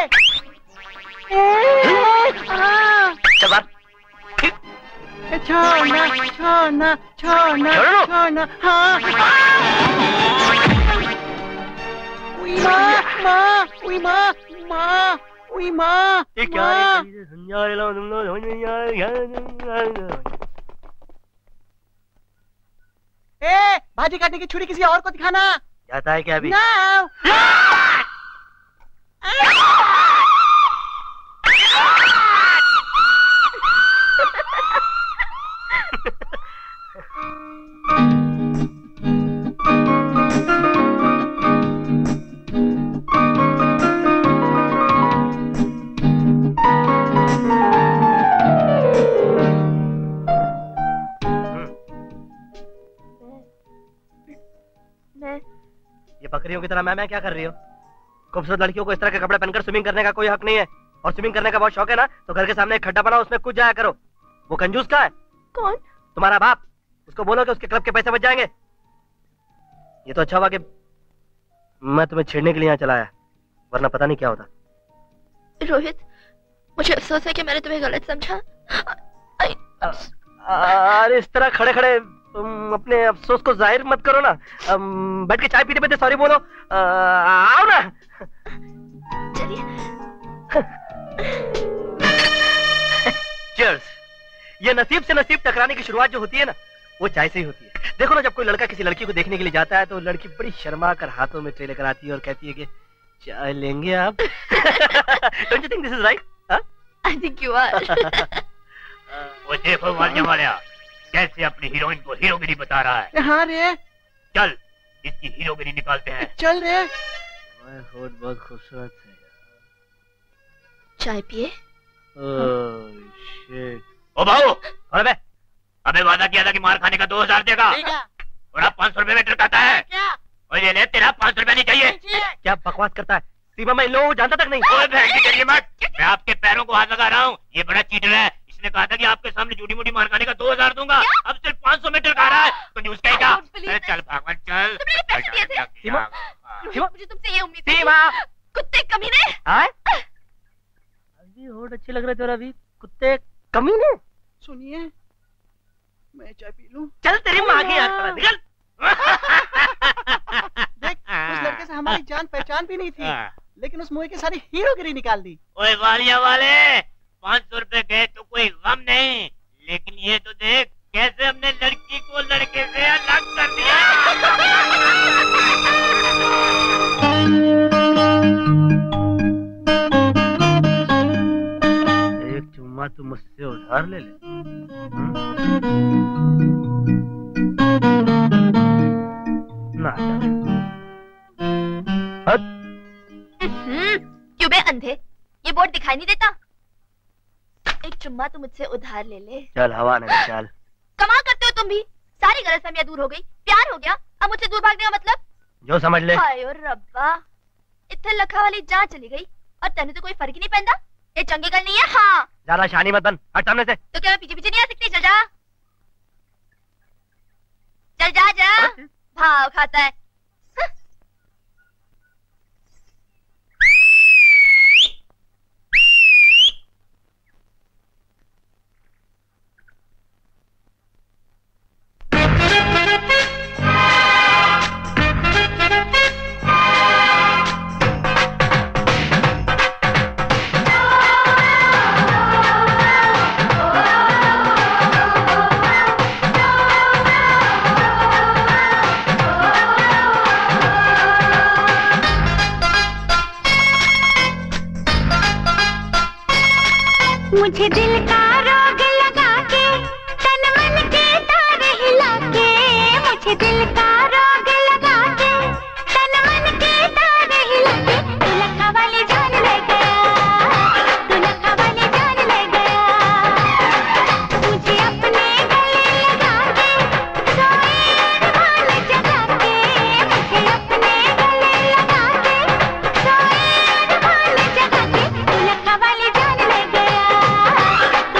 चल छोड़ना छोड़ना छोड़ना छोड़ना। हाँ। उई माँ, माँ, उई माँ, माँ, उई माँ। ये क्या है? भाजी काटने की छुरी किसी और को दिखाना। जाता है क्या अभी? No! ये बकरियों की तरह मैं क्या कर रही हो? खूबसूरत लड़कियों को इस तरह के कपड़े पहनकर स्विमिंग करने का कोई हक नहीं है। और स्विमिंग करने का बहुत शौक है ना, तो घर के सामने एक खड्डा बनाओ, उसमें कूद जाया करो। वो कंजूस का है? कौन? तुम्हारा बाप। उसको बोलो कि उसके क्लब के पैसे बच जाएंगे। ये तो अच्छा हुआ कि मैं तुम्हें छेड़ने के लिए यहाँ चला आया, वरना पता नहीं क्या होता। रोहित, मुझे अफसोस है कि मैंने तुम्हें गलत समझा। अरे इस तरह खड़े खड़े तुम अपने अफसोस को जाहिर मत करो ना। बैठ के चाय पीते पीते सॉरी बोलो। आओ ना। चलिए। चीयर्स। ये नसीब से नसीब टकराने की शुरुआत जो होती है ना, वो चाय से ही होती है। देखो ना, जब कोई लड़का किसी लड़की को देखने के लिए जाता है तो लड़की बड़ी शर्मा कर हाथों में ट्रे लेकर आती है और कहती है कि चाय लेंगे आप? Don't you think this is right? I think you are. वो देखो वालिया, कैसे अपनी हीरोइन को हीरोगिरी बता रहा है। हाँ रे। चल, इसकी हीरोगिरी निकालते हैं। चल रे। होठ बहुत खूबसूरत है। चाय पिए? Oh shit. ओ भाऊ, अरे बे, अबे वादा किया था कि मार खाने का 2000 देगा। और आप 500 रुपए में कहता है। क्या? और ये ले, तेरा 500 रुपया नहीं चाहिए। क्या बकवास करता है? सीमा मैं इन लोगों को जानता तक नहीं। ओए बहन की तेरी मत, मैं आपके पैरों को हाथ लगा रहा हूँ। ये बड़ा चीटर है। इसने कहा था कि आपके सामने झूठी मूठी मार खाने का 2000 दूंगा। अब सिर्फ 500 मीटर खा रहा है। तो न्यूज का ही क्या? चल भगवान चल। सीमा, मुझे तुमसे ये उम्मीद थी। सीमा, कुत्ते कमीने। अभी होठ अच्छे लग रहे थे और अभी कुत्ते कमीने। सुनिए, मैं चाय पी लूं? चल तेरी माँ की यात्रा निकल। देख, उस लड़के से हमारी जान पहचान भी नहीं थी, लेकिन उस मुए की सारी हीरोगिरी निकाल दी। ओए वालिया वाले, 500 रुपए गए तो कोई गम नहीं, लेकिन ये तो देख कैसे हमने लड़की को लड़के से अलग कर दिया। एक चुम्मा तू मुझसे उधार ले ले। क्यों बे अंधे, ये बोर्ड दिखाई नहीं देता? एक चुम्मा तो मुझसे उधार ले ले। चल हवा नहीं चल। कमाल करते हो तुम भी। सारी गलतफहमियां दूर हो गई, प्यार हो गया, अब मुझसे दूर भागने का मतलब? जो समझ ले। हाय ओ रब्बा, इतने लखा वाली जान चली गई और तेने तो कोई फर्क ही नहीं पैंदा। ये चंगी गल नहीं है। हाँ ज्यादा शानी मत बन, हट सामने से। तो क्या मैं पीछे पीछे नहीं आ सकती? चल जा, चल जा जा। भाव खाता है। मुझे दिल का रोग लगा के, तन मन के तार हिला के, मुझे दिल का रोग लगा के, तन मन के तार हिला के, तू लखा वाली जान ले गया, तू लखा वाली जान ले गया। मुझे अपने गले लगा के, सोए अरमान जगा के, मुझे अपने गले लगा के, सोए अरमान जगा के, तू लखा वाली जान ले गया।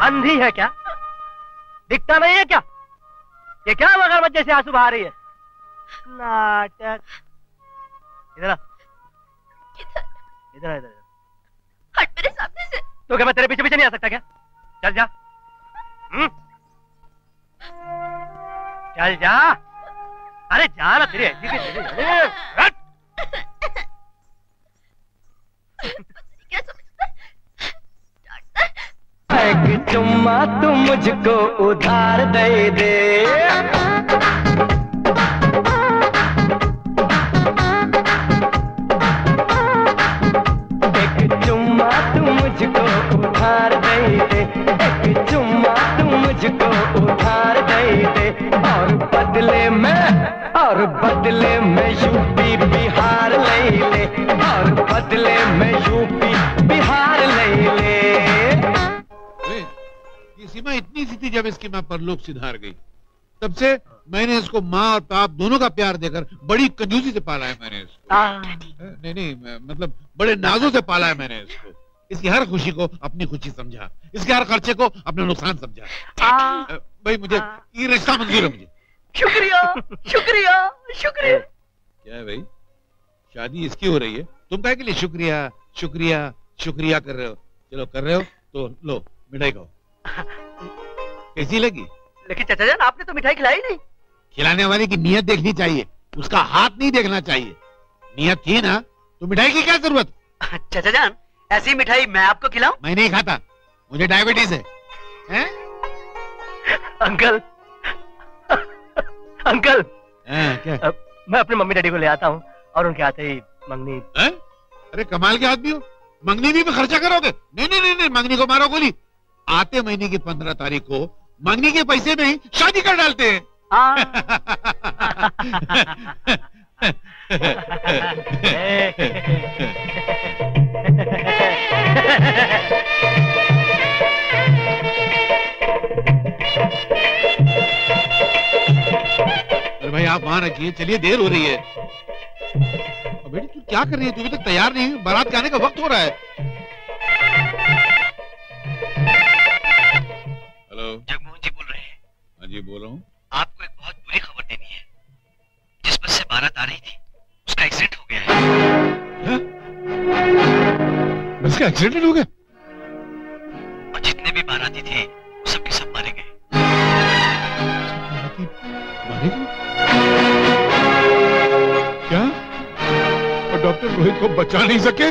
अंधी है क्या? दिखता नहीं है क्या? ये क्या मगरमच्छ जैसे आंसू बहा रही है? नाटक। इधर आ। इधर इधर हट मेरे सामने से। तो क्या मैं तेरे पीछे पीछे नहीं आ सकता क्या? चल जा। चल जा। अरे जा ना, तेरी ऐसी की चली जाने। क्या समझता है? एक चुम्मा तू मुझको उधार दे दे। मुझको उधार दे दे, एक चुम्मा तू मुझको उधार दे दे, और बदले में यूपी बिहार ले ले, और बदले में यूपी बिहार ले ले। ये सीमा इतनी सी थी जब इसकी मां परलोक सिधार गई, तब से मैंने इसको माँ और बाप दोनों का प्यार देकर बड़ी कंजूसी से पाला है मैंने इसको। नहीं मतलब बड़े नाजों से पाला है मैंने इसको। इसकी हर खुशी को अपनी खुशी समझा, इसके हर खर्चे को अपना नुकसान समझा। भाई मुझे ये रिश्ता मंजूर है मुझे। शुक्रिया शुक्रिया शुक्रिया। क्या है भाई, शादी इसकी हो रही है, तुम काहे के लिए शुक्रिया शुक्रिया शुक्रिया कर रहे हो? चलो कर रहे हो तो लो मिठाई खाओ। कैसी लगी? लेकिन चाचा जान आपने तो मिठाई खिलाई नहीं। खिलाने वाले की नीयत देखनी चाहिए, उसका हाथ नहीं देखना चाहिए। नीयत थी ना तो मिठाई की क्या जरूरत? चाचा जान ऐसी मिठाई मैं आपको खिलाऊं? मैं नहीं खाता, मुझे डायबिटीज है। हैं? अंकल अंकल क्या? मैं अपनी मम्मी डैडी को ले आता हूँ और उनके आते ही मंगनी। अरे कमाल के आदमी हो, मंगनी भी खर्चा करोगे? नहीं, मंगनी को मारो गोली। आते महीने की 15 तारीख को मंगनी के पैसे में ही शादी कर डालते हैं। अरे भाई आप वहां रखिए, चलिए देर हो रही है। बेटी तू क्या कर रही है? तू अभी तक तैयार नहीं हुई, बारात के आने का वक्त हो रहा है। हेलो जगमोहन जी बोल रहे हैं? हाँ जी बोल रहा हूँ। आपको एक बहुत बुरी खबर देनी है। जिस बस से बारात आ रही थी उसका एक्सीडेंट हो गया है। बस का एक्सीडेंट हो गया? और जितने भी बाराती थे वो सब के सब मारे गए। मारे गए? क्या? और डॉक्टर रोहित को बचा नहीं सके?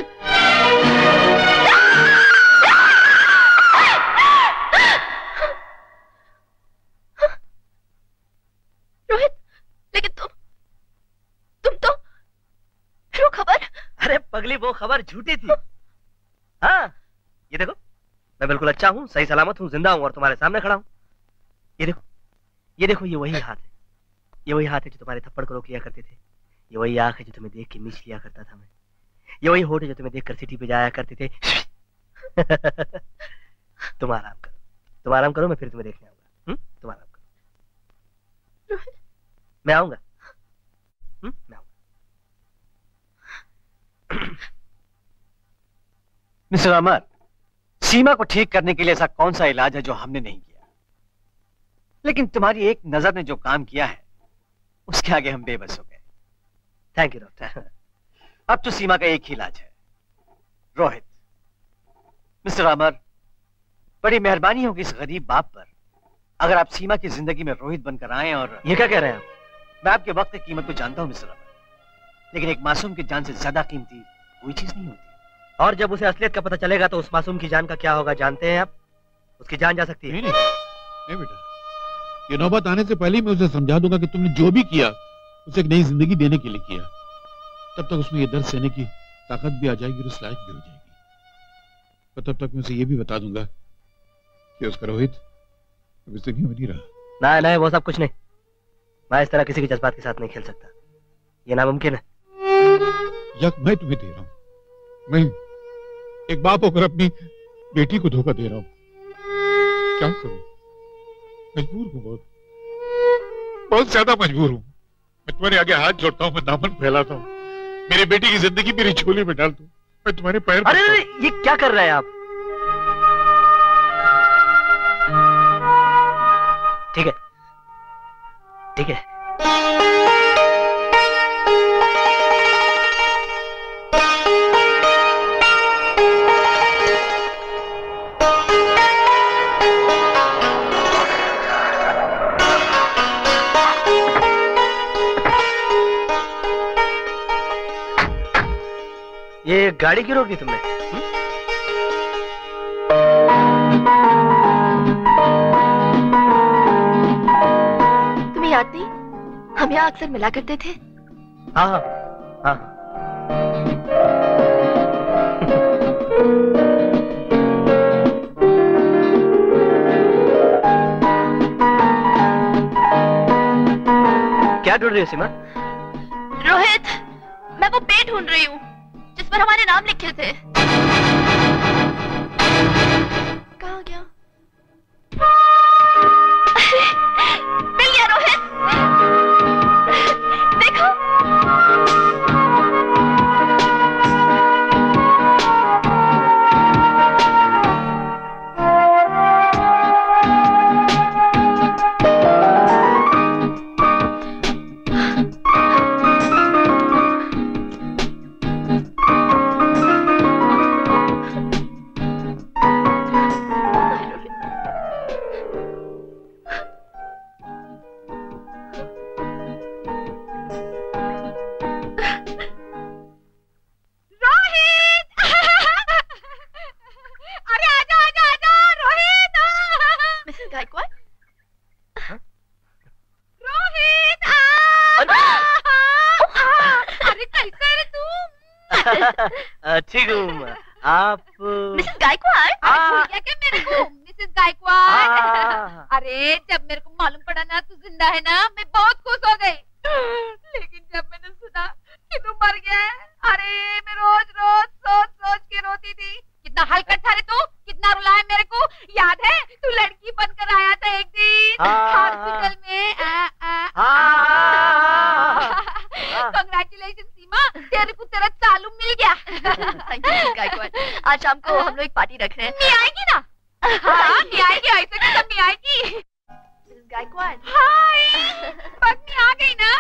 रोहित, लेकिन तुम तो वो खबर। अरे पगली वो खबर झूठी थी। हाँ ये देखो मैं बिल्कुल अच्छा हूँ, सही सलामत हूँ, जिंदा हूँ और तुम्हारे सामने खड़ा हूँ। ये देखो ये वही हाथ है, ये वही हाथ है जो तुम्हारे थप्पड़ को रोक लिया करते थे। ये वही आंख है जो तुम्हें देख के मीच लिया करता था मैं। ये वही होठ है जो तुम्हें देखकर सिटी पे जाया करते थे। तुम आराम करो, मैं फिर तुम्हें देखने आऊंगा। तुम आराम करो, मैं आऊंगा। मैं आऊंगा। मिस्टर अमर, सीमा को ठीक करने के लिए ऐसा कौन सा इलाज है जो हमने नहीं किया? लेकिन तुम्हारी एक नजर ने जो काम किया है उसके आगे हम बेबस हो गए। Thank you doctor. अब तो सीमा का एक ही इलाज है, रोहित। मिस्टर अमर, बड़ी मेहरबानी होगी इस गरीब बाप पर अगर आप सीमा की जिंदगी में रोहित बनकर आए। और ये क्या कह रहे हैं आप? मैं आपके वक्त की कीमत को जानता हूं मिस्टर अमर, लेकिन एक मासूम की जान से ज्यादा कीमती कोई चीज नहीं होती। और जब उसे असलियत का पता चलेगा तो उस मासूम की जान का क्या होगा जानते हैं आप? उसकी जान जा सकती है। नहीं बेटा, ये नौबत आने से पहले ही मैं उसे समझा दूंगा कि तुमने जो भी किया उसे एक नई जिंदगी देने के लिए किया। तब तक उसमें ये दर्द सहने की ताकत भी आ जाएगी और उस लायक भी हो जाएगी। और तब तक मैं उसे ये भी बता दूंगा कि उसका रोहित अभी जिंदगी में नहीं रहा। नहीं वो सब कुछ नहीं। मैं इस तरह किसी के जज्बात के साथ नहीं खेल सकता, ये नामुमकिन है। यक मैं तुम्हें दे रहा हूँ, मैं एक बाप होकर अपनी बेटी को धोखा दे रहा हूँ। क्या करूं, मजबूर हूँ, बहुत ज्यादा मजबूर हूँ। मैं तुम्हारे आगे हाथ जोड़ता हूँ, मैं दामन फैलाता हूँ, मेरी बेटी की जिंदगी मेरी झोली में डाल दूं, मैं तुम्हारे पैर। अरे ये क्या कर रहे हैं आप? ठीक है, ठीक है। ये गाड़ी क्यों रोक दी तुमने? तुम्हें याद नहीं, हम यहाँ अक्सर मिला करते थे। हाँ हाँ हाँ। क्या ढूंढ रही हो सीमा? रोहित, मैं वो पेड़ ढूंढ रही हूँ जिस पर हमारे नाम लिखे थे। कहाँ गया? मिल गया रोहित। देखो। ठीक हूँ। आप मिसेस गायकवाड़? भूल गया क्या मेरे को? मिसेस गायकवाड़। अरे जब मेरे को मालूम पड़ा ना तू जिंदा है ना, मैं बहुत खुश हो गई। लेकिन जब मैंने सुना कि तू मर गया है, अरे मैं रोज रोज सोच सोच के रोती थी। कितना हलकट था रे तू, कितना रुलाया मेरे को। याद है तू लड़की बनकर आया था एक दिन हॉस्पिटल में। कांग्रेचुलेशन सीमा, तेरे को तेरा चालू मिल गया। Thank you Gaikwad. आज शाम को हम लोग एक पार्टी रख रहे हैं। नहीं आएगी ना? हाँ नहीं आएगी, ऐसे कैसे नहीं आएगी? गायकवाड़ हाय, पत्नी आ गई ना।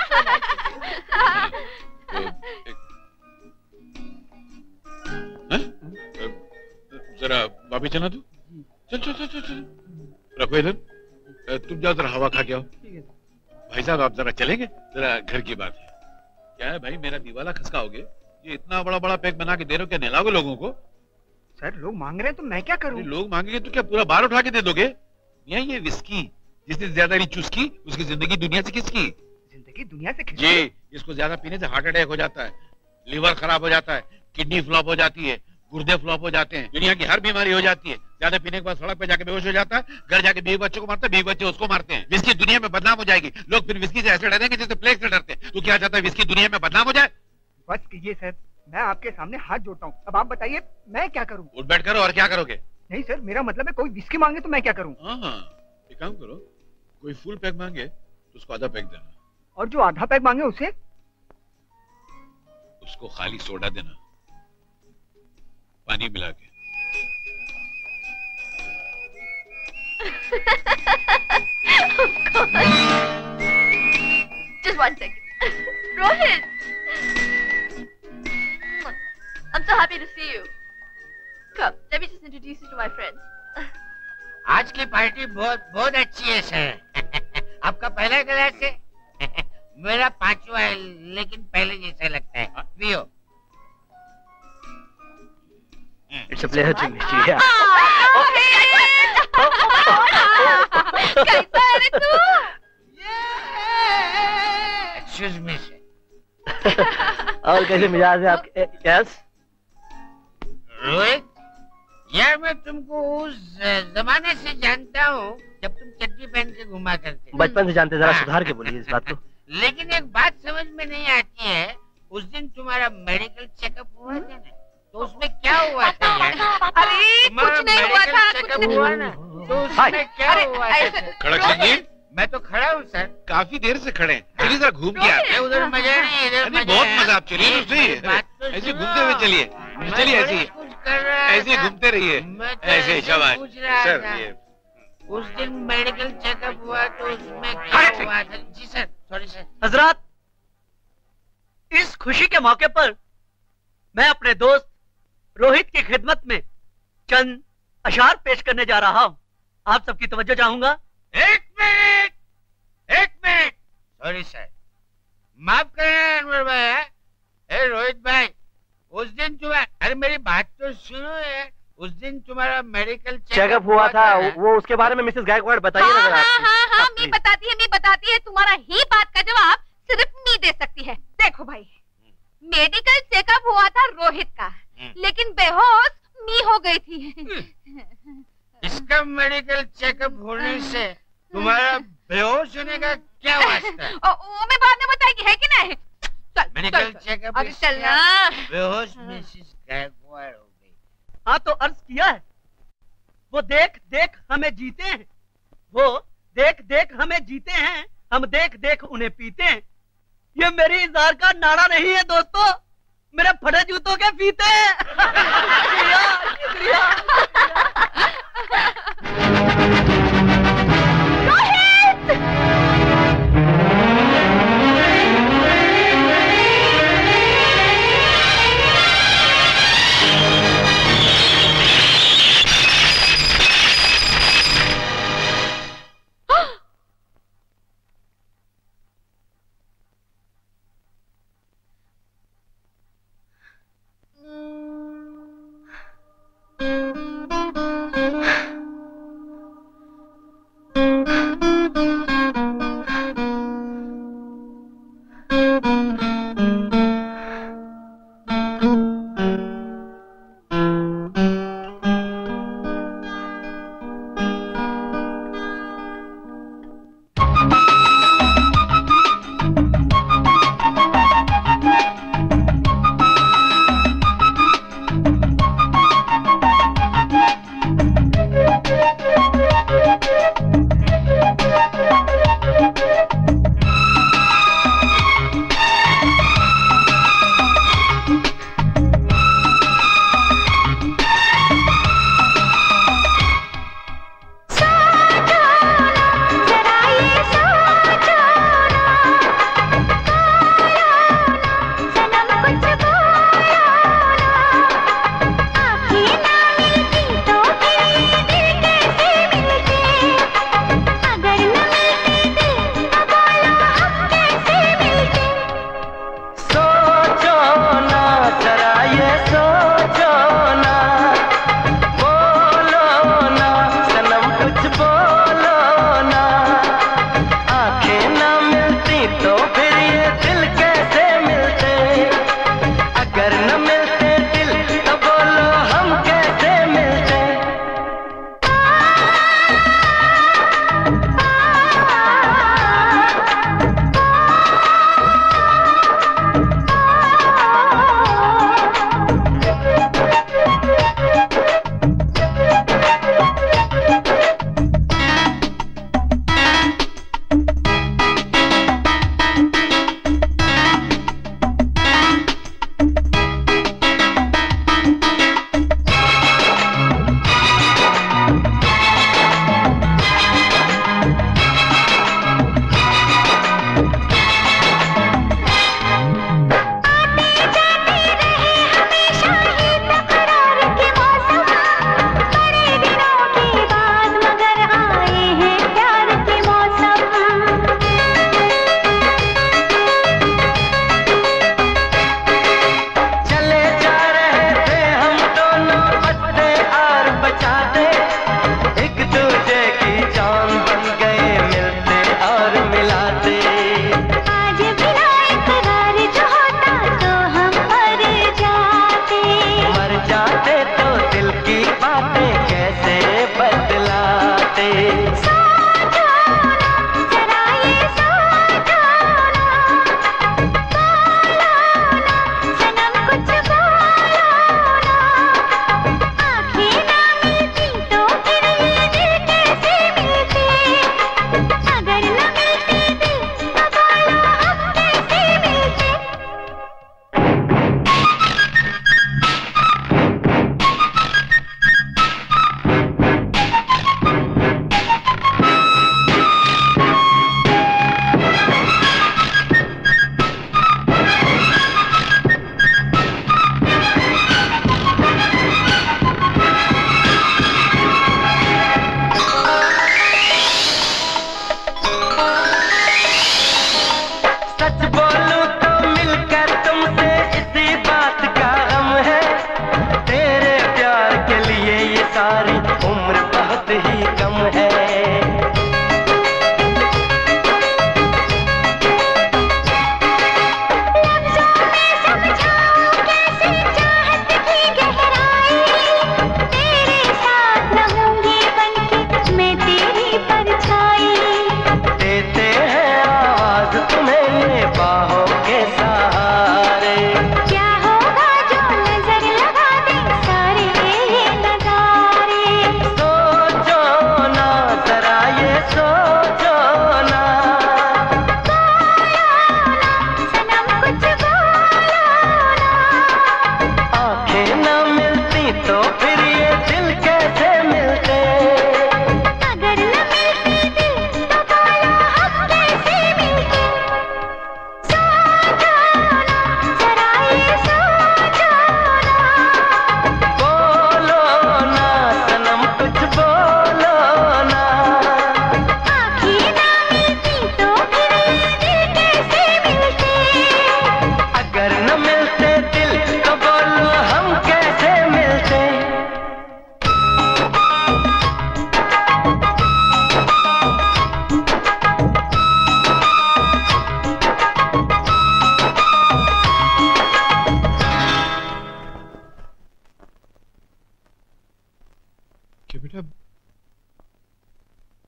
जरा वापस चला तू। चल चल चल चल चल, रखो इधर। तुम जाओ जरा हवा खा के आओ। भाई साहब आप जरा चलेंगे? जरा घर की बात है। क्या है भाई, मेरा दीवाला खसकाओगे? ये इतना बड़ा बड़ा पैक बना के दे रहे हो, क्या नहलाओगे लोगों को? सर लोग मांग रहे हैं तो मैं क्या करूं? लोग मांगेंगे तो क्या पूरा बार उठा के दे दोगे? ये विस्की जिसने ज्यादा नहीं चूसकी उसकी जिंदगी दुनिया से किसकी? जिंदगी दुनिया से किसकी? जी, इसको ज्यादा पीने से हार्ट अटैक हो जाता है, लिवर खराब हो जाता है, किडनी फ्लॉप हो जाती है, गुर्दे फ्लॉप हो जाते हैं, दुनिया की हर बीमारी हो जाती है। ज्यादा पीने के बाद सड़क पे जाके बेहोश हो जाता है, घर जाके बीवी बच्चों को मारता है, बीवी बच्चे उसको मारते हैं। विस्की दुनिया में बदनाम हो जाएगी। लोग फिर विस्की से ऐसे डरेंगे जैसे प्लेग से डरते हैं। तू क्या चाहता है, विस्की दुनिया में बदनाम हो जाए? बस कीजिए सर, मैं आपके सामने हाथ जोड़ता हूँ। अब आप बताइए मैं क्या करूँ? उठ बैठ करो। और क्या करोगे? नहीं सर, मेरा मतलब है कोई विस्की मांगे तो मैं क्या करूँ? हाँ, एक काम करो, कोई फुल पैक मांगे तो उसको आधा पैक देना, और जो आधा पैक मांगे उसे उसको खाली सोडा देना, पानी मिला के। Just one second. Rohit! I'm so happy to see you. Come, let me just introduce you to my friends. आज की पार्टी बहुत बहुत अच्छी है सर। आपका पहला गिलास है? मेरा पांचवा है, लेकिन पहले जैसा लगता है। पियो। It's a pleasure to meet you. Yeah. कैसा है रे तू? Excuse me sir. और कैसे मिजाज है आपके? यस रोहित, यार मैं तुमको उस जमाने से जानता हूँ जब तुम चड्डी पहन के घुमा करते। बचपन से जानते, जरा सुधार के बोलिए इस बात को। लेकिन एक बात समझ में नहीं आती है, उस दिन तुम्हारा मेडिकल चेकअप हुआ था ना, तो उसमें क्या हुआ था यार? अरे कुछ नहीं हुआ था, चेकअप हुआ ना, तो उसमें क्या हुआ था? खड़क सिंह जी, मैं तो खड़ा हूँ सर। काफी देर से खड़े हैं, चलिए जरा घूम के आते हैं। उधर मजा नहीं, इधर बहुत मजा। आप चलिए तो सही, ऐसे घूमते हुए चलिए। चलिए ऐसे ही घूमते रहिए, ऐसे शाबाश सर। ये उस दिन मेडिकल चेकअप हुआ तो उसमें क्या हुआ था? जी सर, सॉरी सर। हजरात, इस खुशी के मौके पर मैं अपने दोस्त रोहित की खिदमत में चंद अशार पेश करने जा रहा हूँ। आप सबकी तवज्जो चाहूंगा। एक मिनट, सॉरी सर, माफ करना अनवर भाई। रोहित भाई, उस दिन तुम्हारा, अरे मेरी बात तो सुनो यार, उस दिन तुम्हारा मेडिकल चेकअप हुआ था, वो उसके बारे में मिसेस गायकवाड़ बताइए ना जरा। हाँ, मैं बताती है। तुम्हारा ही बात का जवाब सिर्फ मी दे सकती है। देखो भाई, मेडिकल चेकअप हुआ था रोहित का, लेकिन बेहोश मी हो गई थी। इसका मेडिकल चेकअप होने से तुम्हारा बेहोश होने का क्या वास्ता? वो मैं बाद में बताएगी, है कि नहीं? मेडिकल चेकअप अरे चल ना। बेहोश मिसेस गायकवाड़ हो गई। हाँ तो अर्ज किया है, वो देख देख हमें जीते हैं, वो देख देख हमें जीते हैं, हम देख देख उन्हें पीते हैं। ये मेरी इज़हार का नारा नहीं है दोस्तों, मेरे फटे जूतों के फीते हैं। शुक्रिया।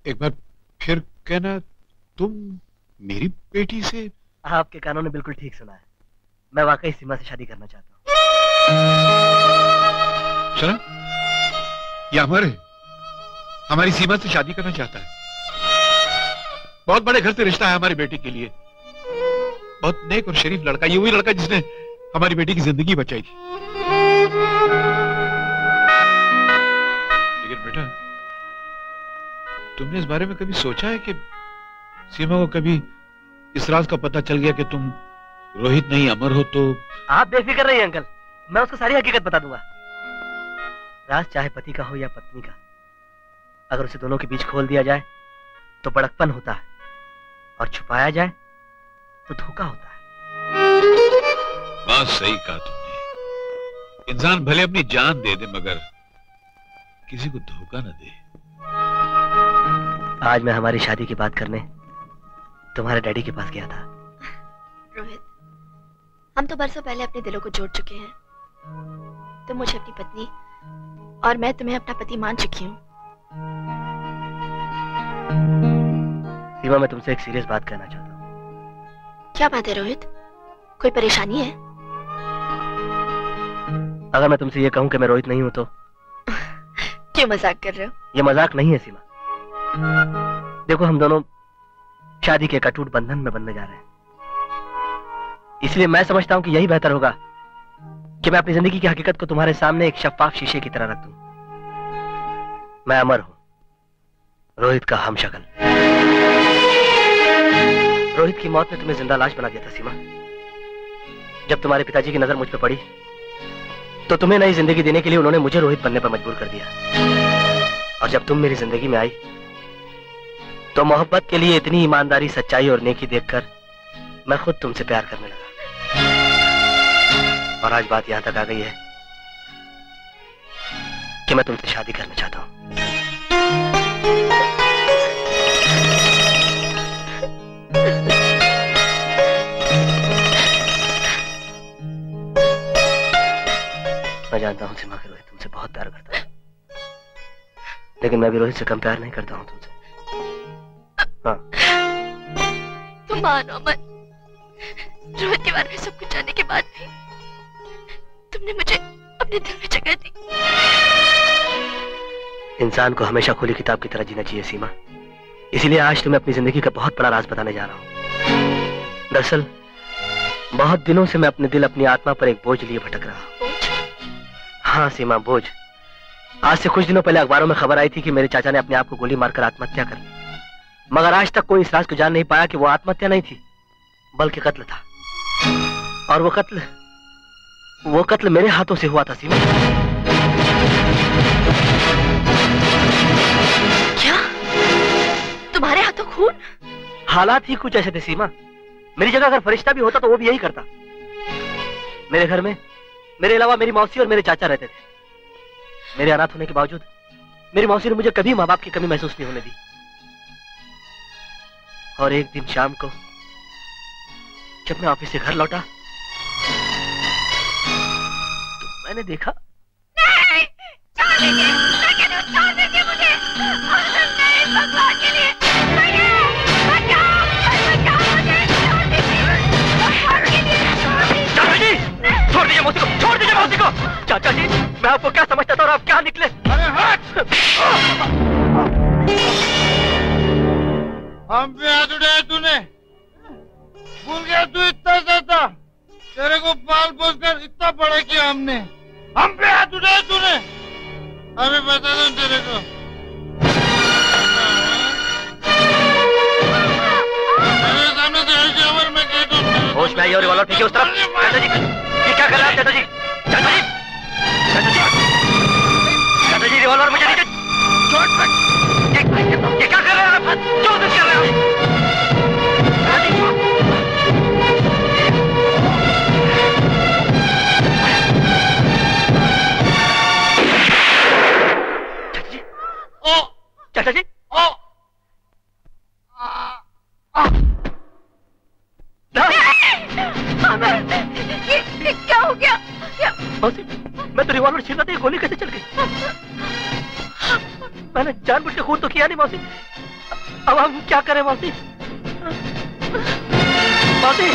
एक बार फिर कहना, तुम मेरी बेटी से? आपके कानों ने बिल्कुल ठीक सुना है। मैं वाकई सीमा से शादी करना चाहता हूँ। चला, ये अमर है, हमारी सीमा से शादी करना चाहता है। बहुत बड़े घर से रिश्ता है हमारी बेटी के लिए। बहुत नेक और शरीफ लड़का, ये वही लड़का जिसने हमारी बेटी की जिंदगी बचाई थी। लेकिन बेटा, तुमने इस बारे में कभी सोचा है कि सीमा को कभी इस राज का पता चल गया कि तुम रोहित नहीं अमर हो तो? आप बेफिक्र रहिए अंकल, मैं उसको सारी हकीकत बता दूंगा। राज चाहे पति का हो या पत्नी का, अगर उसे दोनों के बीच खोल दिया जाए तो बड़कपन होता है, और छुपाया जाए तो धोखा होता है। बात सही कहा तुमने। इंसान भले अपनी जान दे दे मगर किसी को धोखा न दे। आज मैं हमारी शादी की बात करने तुम्हारे डैडी के पास गया था। रोहित, हम तो बरसों पहले अपने दिलों को जोड़ चुके हैं। तुम मुझे अपनी पत्नी और मैं तुम्हें अपना पति मान चुकी हूँ। सीमा, मैं तुमसे एक सीरियस बात कहना चाहता हूँ। क्या बात है रोहित? कोई परेशानी है? अगर मैं तुमसे ये कहूँ कि मैं रोहित नहीं हूँ तो? क्यों मजाक कर रहे हो? ये मजाक नहीं है सीमा। देखो, हम दोनों शादी के एक अटूट बंधन में बंधने जा रहे हैं। इसलिए मैं समझता हूं कि यही बेहतर होगा कि मैं अपनी जिंदगी की हकीकत को तुम्हारे सामने एक शफाफ शीशे की तरह रख दूं। मैं अमर हूं, रोहित का हमशक्ल। रोहित की मौत ने तुम्हें जिंदा लाश बना दिया था सीमा। जब तुम्हारे पिताजी की नजर मुझ पर पड़ी तो तुम्हें नई जिंदगी देने के लिए उन्होंने मुझे रोहित बनने पर मजबूर कर दिया। और जब तुम मेरी जिंदगी में आई तो मोहब्बत के लिए इतनी ईमानदारी, सच्चाई और नेकी देखकर मैं खुद तुमसे प्यार करने लगा। और आज बात यहां तक आ गई है कि मैं तुमसे शादी करना चाहता हूं। मैं जानता हूं सीमा के रोहित तुमसे बहुत प्यार करता है, लेकिन मैं भी रोहित से कम प्यार नहीं करता हूं तुमसे। हाँ। तुम मानो अमर, रोहित के बारे में सब कुछ जानने के बाद भी तुमने मुझे अपने दिल में जगह दी। इंसान को हमेशा खुली किताब की तरह जीना चाहिए सीमा। इसीलिए आज तुम्हें अपनी जिंदगी का बहुत बड़ा राज बताने जा रहा हूं। दरअसल बहुत दिनों से मैं अपने दिल, अपनी आत्मा पर एक बोझ लिए भटक रहा हूं। हाँ सीमा, बोझ। आज से कुछ दिनों पहले अखबारों में खबर आई थी कि मेरे चाचा ने अपने आप को गोली मारकर आत्महत्या कर ली। मगर आज तक कोई इस राज को जान नहीं पाया कि वो आत्महत्या नहीं थी बल्कि कत्ल था। और वो कत्ल मेरे हाथों से हुआ था सीमा। क्या? तुम्हारे हाथों खून? हालात ही कुछ ऐसे थे सीमा। मेरी जगह अगर फरिश्ता भी होता तो वो भी यही करता। मेरे घर में मेरे अलावा मेरी मौसी और मेरे चाचा रहते थे। मेरे अनाथ होने के बावजूद मेरी मौसी ने मुझे कभी माँ बाप की कमी महसूस नहीं होने दी। और एक दिन शाम को जब मैं ऑफिस से घर लौटा तो मैंने देखा। नहीं, छोड़ दीजिए, मैं कह रही हूं, छोड़ दीजिए मुझे। नहीं, भगवान के लिए, बचाओ मुझे, छोड़ दीजिए। भगवान के लिए, चाचा जी, छोड़ दीजिए मौसी को, छोड़ दीजिए मौसी को। चाचा जी, मैं आपको क्या समझता था और आप क्या निकले। अरे हट! हम पे हाथ उठाया तूने? भूल गया तू इतना सा था? तेरे को पाल पोस कर इतना बड़ा किया हमने। हम पे हाथ उठाया तूने? अभी बता दूं तेरे को। मेरे सामने से हट जा अमर, मैं कहता हूँ। होश में आई और रिवॉल्वर फेंकी उस तरफ। चाचा जी, ये क्या कर रहे हैं आप चाचा जी? चाचा जी, चाचा जी, चाचा जी, रिवॉल्वर मुझे नीचे छोड़। ये क्या कर रहे हैं आप? क्यों कर रहे हैं चाचा जी? ये क्या हो गया? मौसी, मैं तो रिवॉल्वर छीन रहा था, ये गोली कैसे चल गई? मैंने जानबूझ के खून तो किया नहीं मौसी। अब हम क्या करें मौसी? मौसी!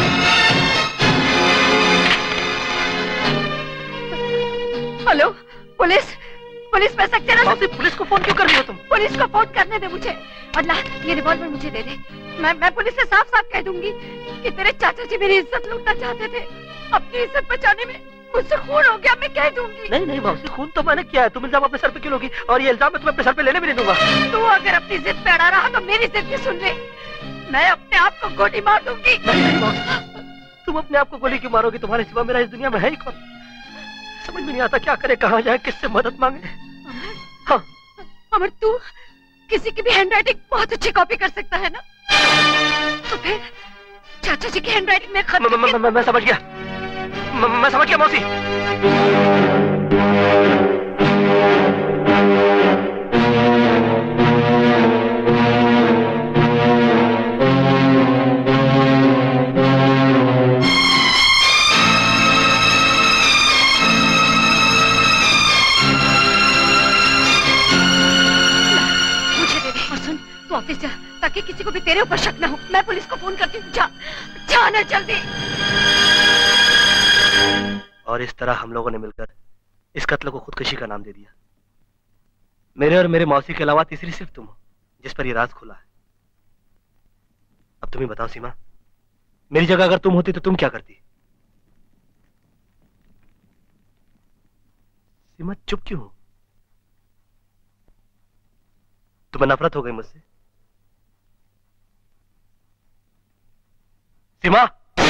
Hello, police! पुलिस में सक्सेना। मौसी, पुलिस को फोन क्यों कर रही हो तुम? पुलिस को फोन करने दे मुझे। अल्लाह, ये रिवॉल्वर मुझे दे दे। मैं पुलिस से साफ साफ कह दूंगी कि तेरे चाचा जी मेरी इज्जत लूटना चाहते थे। अपनी इज्जत बचाने में मुझसे खून हो गया, मैं कह दूंगी। नहीं नहीं मौसी, खून तो मैंने किया है। तुम इल्जाम अपने सर पे क्यों लोगी? और ये इल्जाम मैं तुम्हें अपने सर पे लेने भी नहीं दूंगा। तू अगर अपनी जिद पे अड़ा रहा तो मेरी जिद भी सुन ले। मैं अपने आप को गोली मार दूंगी। नहीं मौसी, तुम अपने आप को गोली क्यों मारोगी? तुम्हारे सिवा मेरा इस दुनिया में है ही कौन? समझ में नहीं आता क्या करे, कहाँ जाए, किससे मदद मांगे। हाँ अमर, तू किसी की भी हैंडराइटिंग बहुत अच्छी कॉपी कर सकता है ना? तो फिर चाचा जी की हैंडराइटिंग में खत मैं समझ गया। मैं समझ गया मौसी। ऑफिस जा, ताकि किसी को भी तेरे ऊपर शक न हो। मैं पुलिस को फोन करती हूँ। जा ना जल्दी। और इस तरह हम लोगों ने मिलकर इस कत्ल को खुदकुशी का नाम दे दिया। मेरे और मेरे मौसी के अलावा तीसरी सिर्फ तुम हो जिस पर ये राज खुला है। अब तुम ही बताओ सीमा, मेरी जगह अगर तुम होती तो तुम क्या करती? सीमा चुप क्यों हो? तुम्हें नफरत हो गई मुझसे? Seema!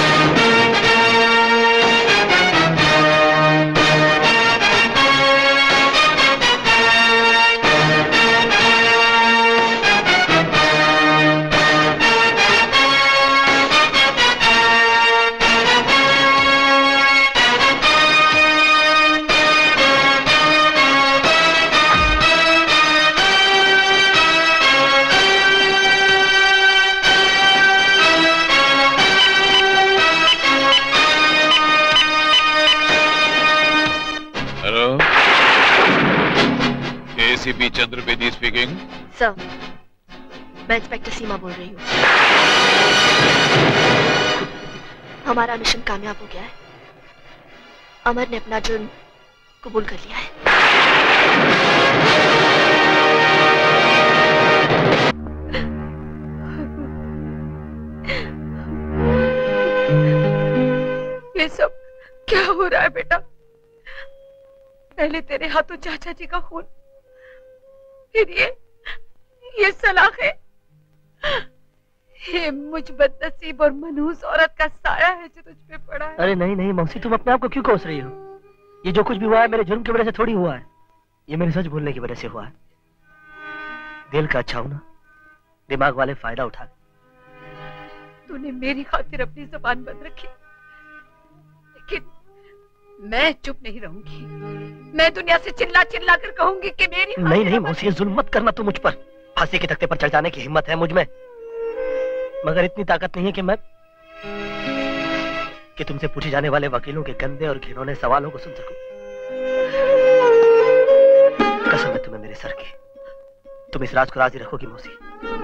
ACP Chandravedi speaking. Sir, मैं इंस्पेक्टर सीमा बोल रही हूँ। हमारा मिशन कामयाब हो गया है। अमर ने अपना जुर्म कबूल कर लिया है। ये सब क्या हो रहा है बेटा? पहले तेरे हाथों चाचा जी का खून, फिर ये सलाखे। ये मुझ बदनसीब और मनहूस औरत का साया है जो तुझ पे पड़ा है। अरे नहीं नहीं मौसी, तुम अपने आप को क्यों कोस रही हो? ये जो कुछ भी हुआ है मेरे जुर्म की वजह से थोड़ी हुआ है। ये मेरे सच बोलने की वजह से हुआ है। दिल का अच्छा होना, दिमाग वाले फायदा उठा। तूने मेरी खातिर अपनी जुबान बंद रखी, लेकिन मैं चुप नहीं रहूंगी। मैं दुनिया से चिल्ला चिल्ला कर कहूंगी कि मेरी नहीं नहीं मौसी, जुल्म मत करना तू मुझ पर। फांसी के तख्ते पर चढ़ जाने की हिम्मत है मुझ में, मगर इतनी ताकत नहीं है कि तुमसे पूछे जाने वाले वकीलों के गंदे और घिनौने सवालों को सुन सकूं। कसम है तुम्हें मेरे सर की, तुम इस राज को राजी रखोगी मौसी?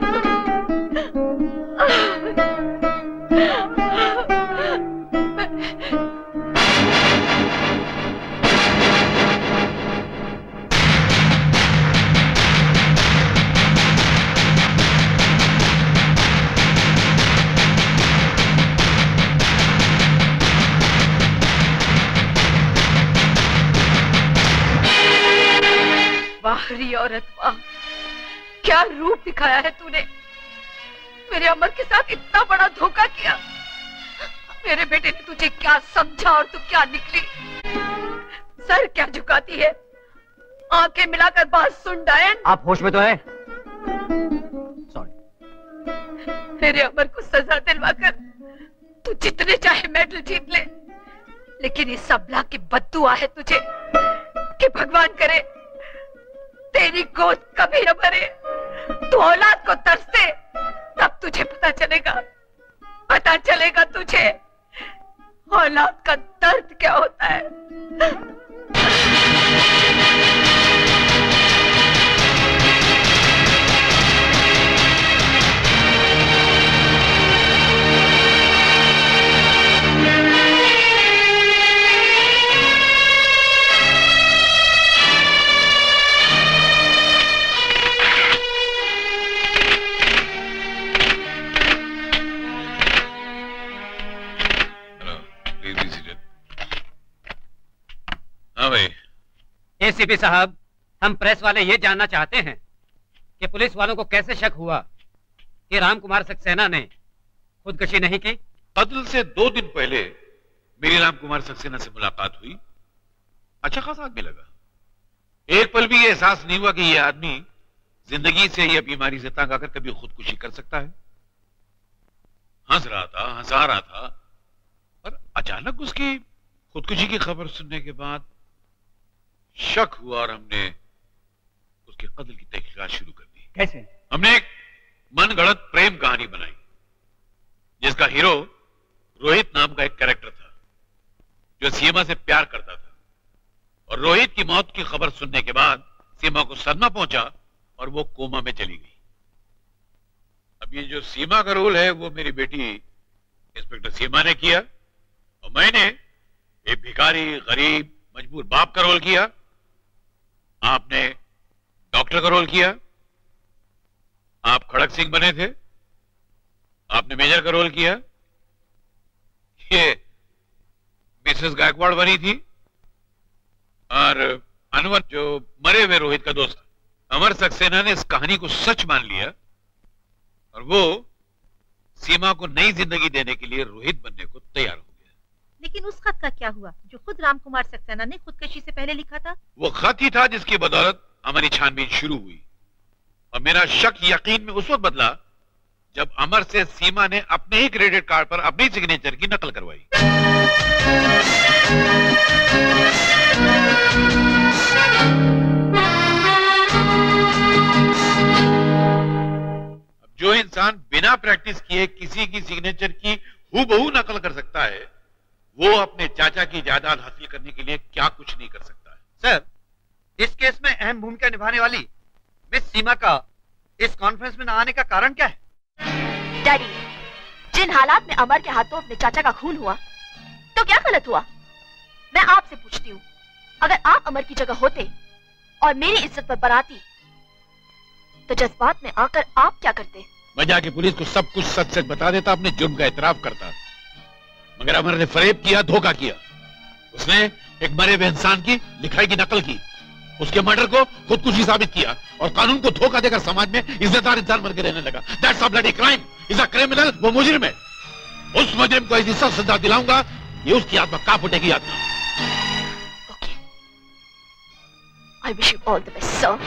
बाहरी औरत, वाह क्या रूप दिखाया है तूने। मेरे अमर के साथ इतना बड़ा धोखा किया। मेरे बेटे ने तुझे क्या समझा और तू क्या निकली? सर क्या झुकाती है, आंखें मिलाकर बात सुन डायन। आप होश में तो हैं? सॉरी। मेरे अमर को सजा दिलवाकर तू जितने चाहे मेडल जीत ले, लेकिन इस सबला की बद्दुआ है तुझे कि भगवान करे तेरी गोद कभी न भरे। तू औलाद को तरसे, तब तुझे पता चलेगा तुझे औलाद का दर्द क्या होता है। एसीपी साहब, हम प्रेस वाले ये जानना चाहते हैं कि पुलिस वालों को कैसे शक हुआ कि राम कुमार सक्सेना ने खुदकुशी नहीं की। कत्ल से 2 दिन पहले मेरी राम कुमार सक्सेना से मुलाकात हुई। अच्छा खासा आदमी लगा। एक पल भी ये एहसास नहीं हुआ कि ये आदमी जिंदगी से या बीमारी से तंग आकर कभी खुदकुशी कर सकता है। हंस रहा था, हंसा रहा था, और अचानक उसकी खुदकुशी की खबर सुनने के बाद शक हुआ और हमने उसके कत्ल की तहकीकात शुरू कर दी। कैसे? हमने एक मनगढ़ंत प्रेम कहानी बनाई जिसका हीरो रोहित नाम का एक कैरेक्टर था जो सीमा से प्यार करता था, और रोहित की मौत की खबर सुनने के बाद सीमा को सदमा पहुंचा और वो कोमा में चली गई। अब ये जो सीमा का रोल है वो मेरी बेटी इंस्पेक्टर सीमा ने किया, और मैंने एक भिखारी, गरीब, मजबूर बाप का रोल किया। आपने डॉक्टर का रोल किया। आप खड़क सिंह बने थे, आपने मेजर का रोल किया। ये मिसेस गायकवाड़ बनी थी, और अनवर जो मरे हुए रोहित का दोस्त था। अमर सक्सेना ने इस कहानी को सच मान लिया और वो सीमा को नई जिंदगी देने के लिए रोहित बनने को तैयार हो गया। लेकिन उस खत का क्या हुआ जो खुद राम कुमार सक्सेना ने खुदकुशी से पहले लिखा था? वो खत ही था जिसकी बदौलत हमारी छानबीन शुरू हुई, और मेरा शक यकीन में उस वक्त बदला जब अमर से सीमा ने अपने ही क्रेडिट कार्ड पर अपनी सिग्नेचर की नकल करवाई। अब जो इंसान बिना प्रैक्टिस किए किसी की सिग्नेचर की हूबहू नकल कर सकता है, वो अपने चाचा की जायदाद हासिल करने के लिए क्या कुछ नहीं कर सकता है। सर, इस केस में अहम भूमिका निभाने वाली मिस सीमा का इस कॉन्फ्रेंस में न आने का कारण क्या है? डैडी, जिन हालात में अमर के हाथों अपने चाचा का खून हुआ, तो क्या गलत हुआ? मैं आपसे पूछती हूँ, अगर आप अमर की जगह होते और मेरी इज्जत पर बनाती, तो जज्बात में आकर आप क्या करते? मैं जाके पुलिस को सब कुछ सच सच बता देता, अपने जुर्म का इतराफ करता। मगर अमर ने फरेब किया, धोखा किया। उसने एक मरे हुए इंसान की लिखाई की नकल की, उसके मर्डर को खुदकुशी साबित किया, और कानून को धोखा देकर समाज में इज्जतदार इंसान बन के रहने लगा। That's a bloody crime. He's a criminal. वो मुजरिम है। उस मुजरिम को ऐसी सख्त सजा दिलाऊंगा, ये उसकी आत्मा कांप उठेगी आत्मा। Okay. I wish you all the best, sir.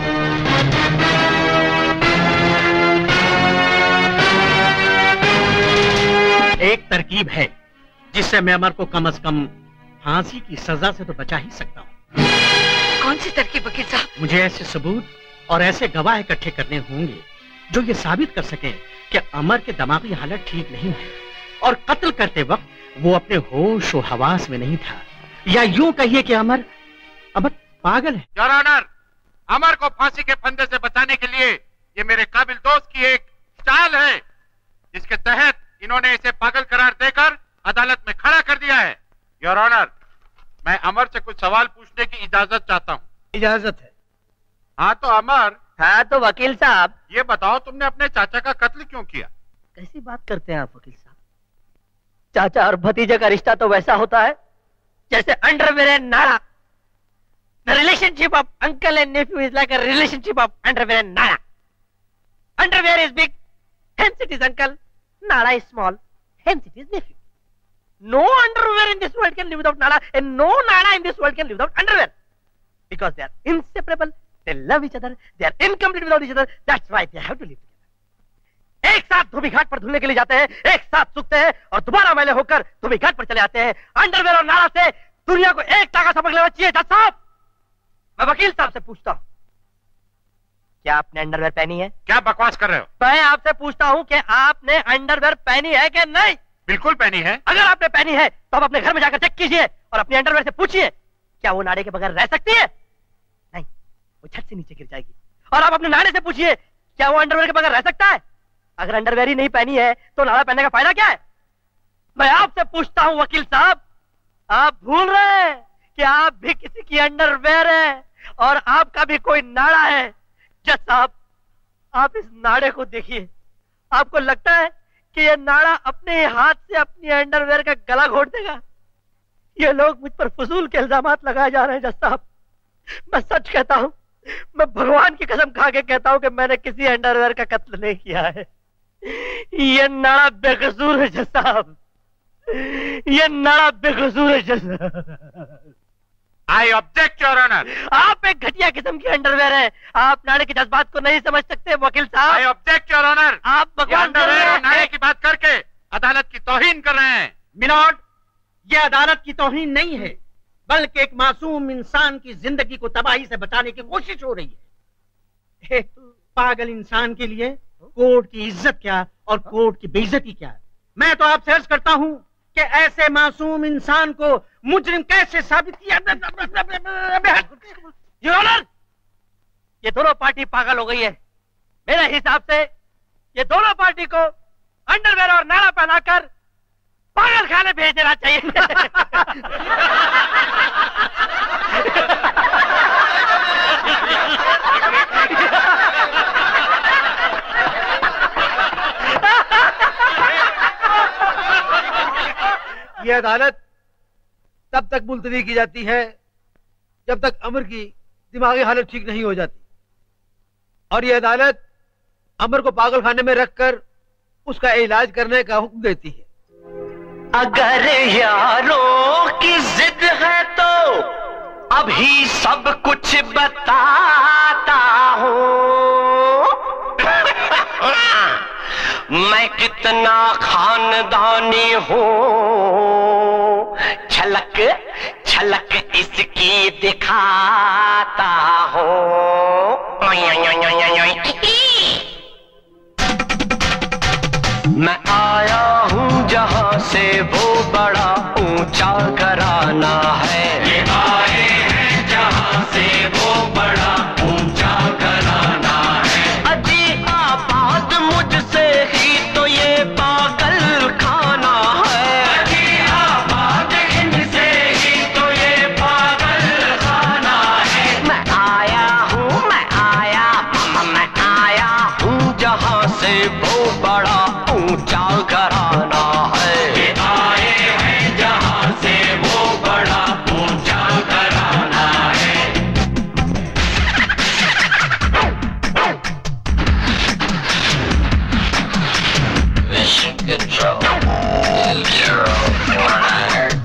एक तरकीब है जिससे मैं अमर को कम से कम फांसी की सजा से तो बचा ही सकता हूँ। कौन सी तरकीब वकील साहब? मुझे ऐसे सबूत और ऐसे गवाह इकट्ठे करने होंगे जो ये साबित कर सकें कि अमर के दिमागी हालत ठीक नहीं है और कत्ल करते वक्त वो अपने होश और हवास में नहीं था, या यूं कहिए कि अमर पागल है। योर ऑनर, अमर को फांसी के फंदे से बचाने के लिए ये मेरे काबिल दोस्त की एक चाल है जिसके तहत इन्होंने इसे पागल करार देकर अदालत में खड़ा कर दिया है। योर ऑनर, मैं अमर से कुछ सवाल पूछने की इजाजत चाहता हूँ। इजाजत है। हाँ तो अमर। हाँ तो वकील साहब, ये बताओ तुमने अपने चाचा का कत्ल क्यों किया? कैसी बात करते हैं आप वकील साहब? चाचा और भतीजे का रिश्ता तो वैसा होता है जैसे अंडरवेयर एंड नाड़ा। The relationship of uncle and nephew is like a relationship of underwear and nada. Underwear is big, hence it is uncle. Nada is small, hence it is nephew. No underwear in this world can live without nada, and no nada in this world can live without underwear. Because they are inseparable, they love each other, they are incomplete without each other, that's why they have to live together. एक साथ धोबी घाट पर धुलने के लिए जाते हैं, एक साथ सूखते हैं और दोबारा मैले होकर धोबी घाट पर चले आते हैं। अंडरवेयर और नाड़ा से दुनिया को एक टाका सबक लेना चाहिए। जज साहब, मैं वकील साहब से पूछता हूँ, क्या आपने अंडरवेयर पहनी है? क्या बकवास कर रहे हो? मैं आपसे पूछता हूँ कि आपने अंडरवेयर पहनी है कि नहीं? बिल्कुल पहनी है। अगर आपने पहनी है तो आप अपने घर में जाकर चेक कीजिए और अपनी अंडरवेयर से पूछिए क्या वो नाड़े के बगैर रह सकती है? नहीं, वो छत से नीचे गिर जाएगी। और आप अपने नाड़े से पूछिए क्या वो अंडरवेयर के बगैर रह सकता है? अगर अंडरवेयर ही नहीं पहनी है तो नाड़ा पहनने का फायदा क्या है? मैं आपसे पूछता हूँ वकील साहब, आप भूल रहे हैं कि आप भी किसी की अंडरवेयर है और आपका भी कोई नाड़ा है। जज साहब, आप इस नाड़े को देखिए, आपको लगता है कि ये नाड़ा अपने हाथ से अपनी अंडरवेयर का गला घोट देगा? ये लोग मुझ पर फजूल के इल्जामात लगाए जा रहे हैं जज साहब। मैं सच कहता हूँ, मैं भगवान की कसम खा के कहता हूँ कि मैंने किसी अंडरवेयर का कत्ल नहीं किया है। ये नाड़ा बेकसूर है जज साहब, ये नाड़ा बेकसूर है जज साहब। I object your honour. आप एक घटिया किस्म की अंडरवेयर है, आप नाड़े के जज्बात को नहीं समझ सकते वकील साहब। I object your honour. आप भगवान अंडरवेयर और नाड़े की बात करके अदालत की तौहीन कर रहे हैं। मिलॉर्ड, ये अदालत की तौहीन नहीं है, बल्कि एक मासूम इंसान की जिंदगी को तबाही से बचाने की कोशिश हो रही है। एक पागल इंसान के लिए कोर्ट की इज्जत क्या और कोर्ट की बेइज्जती क्या है। मैं तो आपसे अर्ज करता हूं कि ऐसे मासूम इंसान को मुजरिम कैसे साबित किया। योर ऑनर, ये दोनों पार्टी पागल हो गई है। मेरे हिसाब से ये दोनों पार्टी को अंडरवेयर और नाड़ा पहनाकर पागल खाने भेज देना चाहिए। ये अदालत तब तक मुलतवी की जाती है जब तक अमर की दिमागी हालत ठीक नहीं हो जाती, और ये अदालत अमर को पागल खाने में रखकर उसका इलाज करने का हुक्म देती है। अगर यारों की जिद है तो अभी सब कुछ बताता हूँ। मैं कितना खानदानी हूँ, झलक झलक इसकी दिखाता हूँ। मैं आया हूँ जहाँ से वो बड़ा ऊंचा घराना है। ये आए हैं जहाँ से वो बड़ा ऊंचा घराना है। अजी आबाद मुझसे ही तो ये पागल खाना है। अजी आबाद इनसे ही तो ये पागल खाना है। मैं आया हूँ जहाँ से वो बड़ा ऊंचा घराना है। ये आए हैं जहाँ से वो बड़ा ऊंचा घराना है। Mission control 0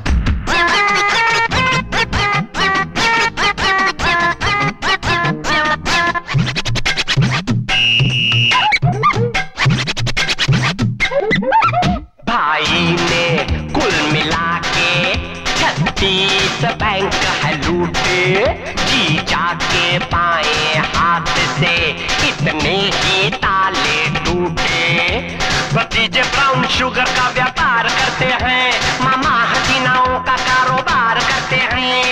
भाई ने कुल मिला के 36 बैंक है लूटे। जीजा के बाएं हाथ से इतने ही ताले टूटे। भतीजे ब्राउन शुगर का व्यापार करते हैं, मामा हसीनाओं का कारोबार करते हैं।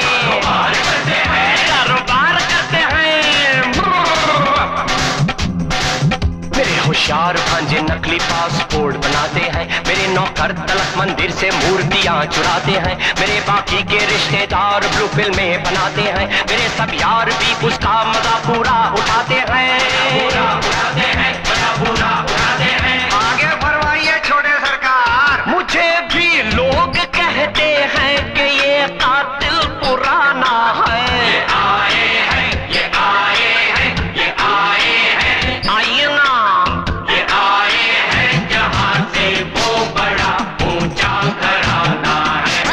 मेरे होशियार भांजे नकली पासपोर्ट बनाते हैं। मेरे नौकर तलक मंदिर से मूर्तियां चुराते हैं। मेरे बाकी के रिश्तेदार ब्लू फिल्में बनाते हैं। मेरे सब यार भी उसका मजा पूरा उठाते हैं। आगे फरमाइए छोटे सरकार। मुझे भी लोग कहते हैं कि ये कातिल पुराना है। ये आए हैं, ये आए हैं, ये आए हैं। आइए ना, ये आए हैं जहाँ से वो बड़ा ऊंचा घराना है।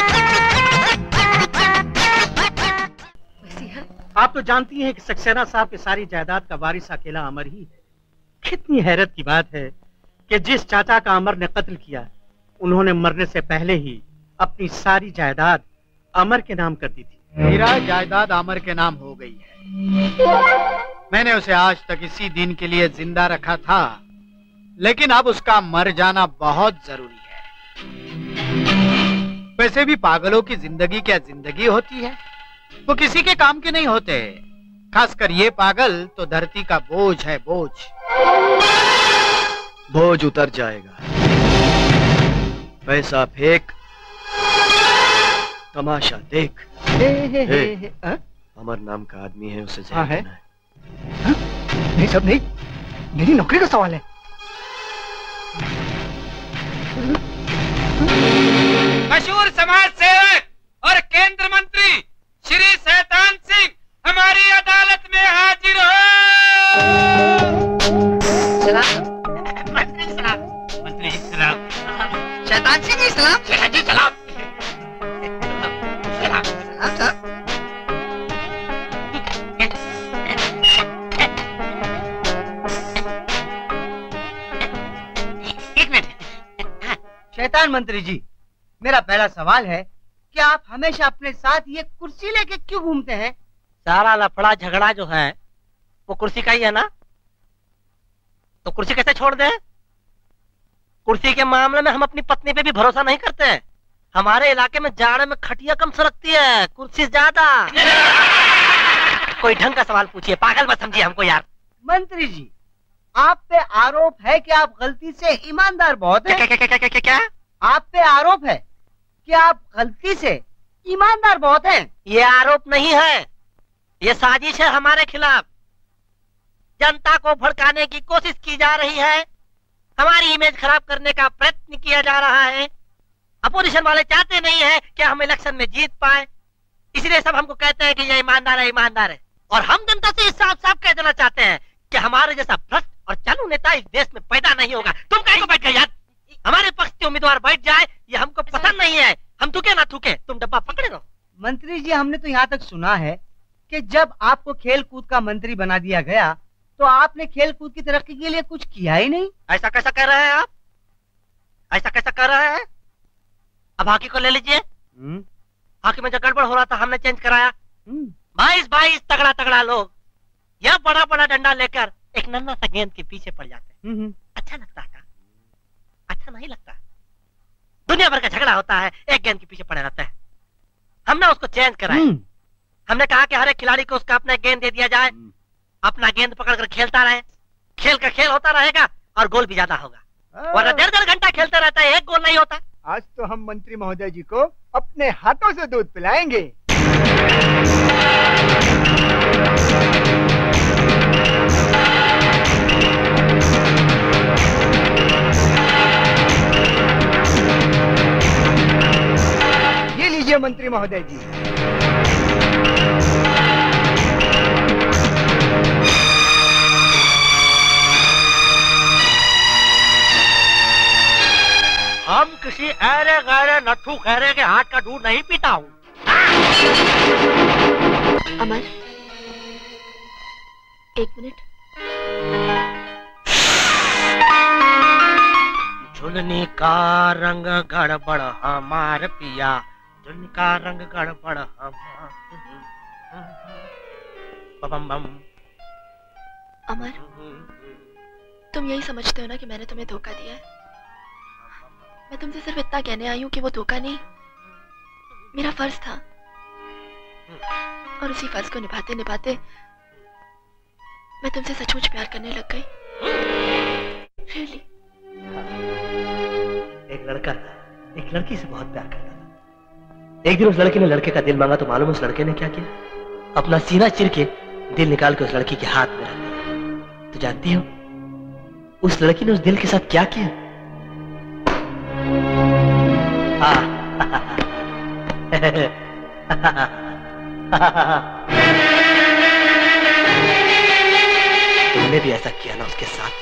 आप तो जानती हैं कि सक्सेना साहब की सारी जायदाद का वारिस अकेला अमर ही है। कितनी हैरत की बात है कि जिस चाचा का अमर ने कत्ल किया, उन्होंने मरने से पहले ही अपनी सारी जायदाद अमर के नाम कर दी थी। मेरा जायदाद अमर के नाम हो गई है। मैंने उसे आज तक इसी दिन के लिए जिंदा रखा था, लेकिन अब उसका मर जाना बहुत जरूरी है। वैसे भी पागलों की जिंदगी क्या जिंदगी होती है, वो किसी के काम के नहीं होते। खासकर ये पागल तो धरती का बोझ है, बोझ। बोझ उतर जाएगा, पैसा फेंक, तमाशा देख। अमर नाम का आदमी है, उसे जहर देना है। नहीं सब नहीं, मेरी नौकरी का सवाल है। मशहूर समाज सेवक और केंद्र मंत्री श्री शैतान सिंह हमारी अदालत में हाजिर हो। मंत्री सलाम। मंत्री जी सलाम। शैतान सिंह जी सलाम। शैतान जी सलाम। सलाम सलाम साहब। शैतान मंत्री जी, मेरा पहला सवाल है कि आप हमेशा अपने साथ ये कुर्सी लेके क्यों घूमते हैं? सारा लफड़ा झगड़ा जो है वो कुर्सी का ही है ना, तो कुर्सी कैसे छोड़ दें? कुर्सी के मामले में हम अपनी पत्नी पे भी भरोसा नहीं करते हैं। हमारे इलाके में जाड़े में खटिया कम सरकती है, कुर्सी ज्यादा। कोई ढंग का सवाल पूछिए, पागल मत समझिए हमको यार। मंत्री जी, आप पे आरोप है कि आप गलती से ईमानदार बहुत हैं। क्या? आप पे आरोप है कि आप गलती से ईमानदार बहुत हैं। ये आरोप नहीं है, ये साजिश है हमारे खिलाफ। जनता को भड़काने की कोशिश की जा रही है, हमारी इमेज खराब करने का प्रयत्न किया जा रहा है। अपोजिशन वाले चाहते नहीं है कि हम इलेक्शन में जीत पाए, इसलिए सब हमको कहते हैं कि ये ईमानदार है, ईमानदार है। और हम जनता से साफ साफ कह देना चाहते हैं कि हमारे जैसा भ्रष्ट और चालू नेता इस देश में पैदा नहीं होगा। तुम कहीं को बैठ गए यार? हमारे पक्ष के उम्मीदवार बैठ जाए ये हमको पसंद नहीं है। हम थूके ना थूके, तुम डब्बा पकड़े रहो। मंत्री जी, हमने तो यहाँ तक सुना है कि जब आपको खेल कूद का मंत्री बना दिया गया तो आपने खेल कूद की तरक्की के लिए कुछ किया ही नहीं। ऐसा कैसा कर रहे हैं आप? ऐसा कैसा कर रहे हैं? अब हॉकी को ले लीजिए। हॉकी में जो गड़बड़ हो रहा था हमने चेंज कराया। 22 तगड़ा तगड़ा लोग यह बड़ा बड़ा डंडा लेकर एक नन्हा सा गेंद के पीछे पड़ जाते हैं। अच्छा लगता है? अच्छा नहीं लगता? दुनिया भर का झगड़ा होता है, एक गेंद के पीछे पड़े रहते हैं। हमने उसको चेंज कराया। हमने कहा कि हर एक खिलाड़ी को उसका अपना गेंद दे दिया जाए, अपना गेंद पकड़कर खेलता रहे। खेल का खेल होता रहेगा और गोल भी ज्यादा होगा। वरना 1.5 घंटा खेलते रहता है, एक गोल नहीं होता। आज तो हम मंत्री महोदय जी को अपने हाथों से दूध पिलाएंगे। ये लीजिए मंत्री महोदय जी। हम किसी ऐरे गैरे नट्ठू खैरे के हाथ का दूध नहीं पीता हूँ। अमर, एक मिनट। झुलनी का रंग गड़बड़ हमार पिया, झुलनी का रंग गड़बड़ हमार। बम बम। अमर, तुम यही समझते हो ना कि मैंने तुम्हें धोखा दिया है? मैं तुमसे सिर्फ इतना कहने आई हूँ कि वो धोखा नहीं, मेरा फर्ज था। और उसी फर्ज को निभाते निभाते मैं तुमसे सचमुच प्यार करने लग गई। Really? एक लड़का एक लड़की से बहुत प्यार करता था। एक दिन उस लड़के ने लड़के का दिल मांगा तो मालूम उस लड़के ने क्या किया? अपना सीना चिर के दिल निकाल के उस लड़की के हाथ में रख दिया। तो जानती हो उस लड़की ने उस दिल के साथ क्या किया? तुमने भी ऐसा किया ना उसके साथ?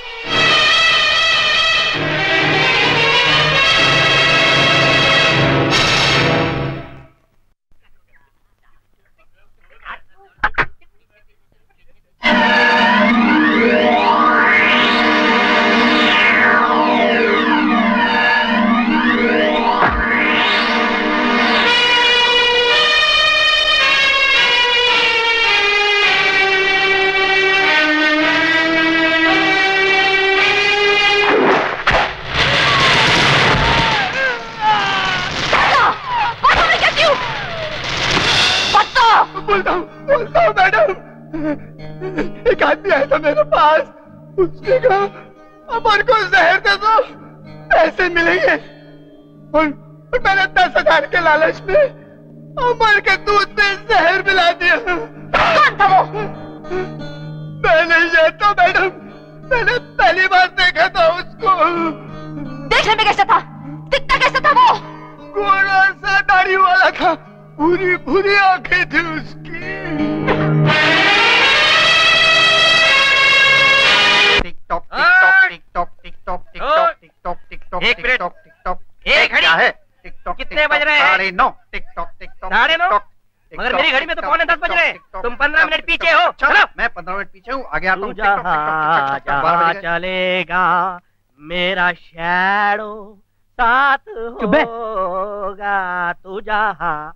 बोलता हूँ मैडम। एक आदमी आया था मेरे पास, उसने कहा अमर को जहर दे दो, पैसे मिलेंगे। और मैंने 10,000 के लालच में अमर के दूध में जहर मिला दिया। कौन था वो? मैं नहीं जानता मैडम, मैंने पहली बार देखा था उसको। देखने में कैसा था? दिखता कैसा था वो? गोरा सा दाढ़ी वाला था, पूरी पूरी आंखें थी उसकी। एक मिनट, एक घड़ी है। कितने बज रहे हैं? 9:30 टिकटॉक टिकटॉक 9:30। मगर मेरी घड़ी में तो 9:45 बज रहे हैं। तुम 15 मिनट पीछे हो। चलो, मैं 15 मिनट पीछे हूँ, आगे आता हूँ। जहाँ चलेगा मेरा शैडो साथ होगा तू जहाँ।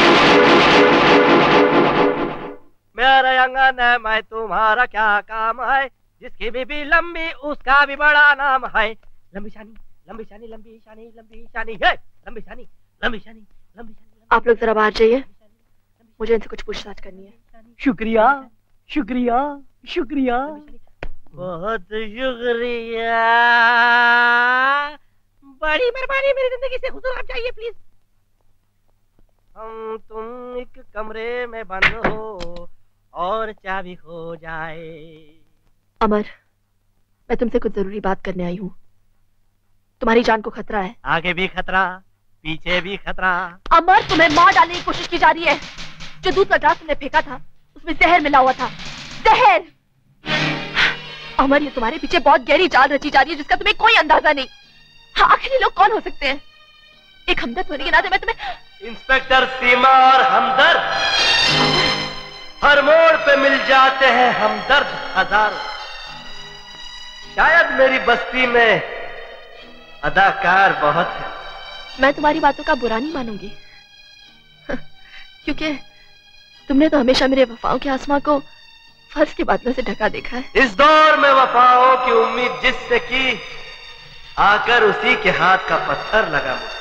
मेरा आंगन है, मैं तुम्हारा क्या काम है, जिसकी बीबी लंबी उसका भी बड़ा नाम है। लंबी शानी लंबी शानी लंबी शानी लंबी शानी है, लंबी शानी लंबी शानी लंबी शानी। आप लोग जरा बाहर जाइए, मुझे इनसे कुछ पूछताछ करनी है। शुक्रिया शुक्रिया शुक्रिया, बहुत शुक्रिया, बड़ी मेहरबानी, मेरी जिंदगी से गुजर आप जाइए प्लीज। हम तुम एक कमरे में बंद हो और चाबी खो जाए। अमर, मैं तुमसे कुछ जरूरी बात करने आई हूँ। तुम्हारी जान को खतरा है। आगे भी खतरा, पीछे भी खतरा। अमर, तुम्हें मार डालने की कोशिश की जा रही है। जो दूध का ग्लास तुमने फेंका था उसमें जहर मिला हुआ था, जहर। अमर, ये तुम्हारे पीछे बहुत गहरी जाल रची जा रही है जिसका तुम्हें कोई अंदाजा नहीं। हाँ, आखिर ये लोग कौन हो सकते हैं? एक हमदर्द होने के नाते मैं तुम्हें। इंस्पेक्टर सीमा और हमदर्द, हर मोड़ पे मिल जाते हैं हमदर्द हजारों। शायद मेरी बस्ती में अदाकार बहुत है। मैं तुम्हारी बातों का बुरा नहीं मानूंगी, क्योंकि तुमने तो हमेशा मेरे वफाओं के आसमां को फर्ज के बादलों से ढका देखा है। इस दौर में वफाओं की उम्मीद जिससे की, आकर उसी के हाथ का पत्थर लगा मुझे।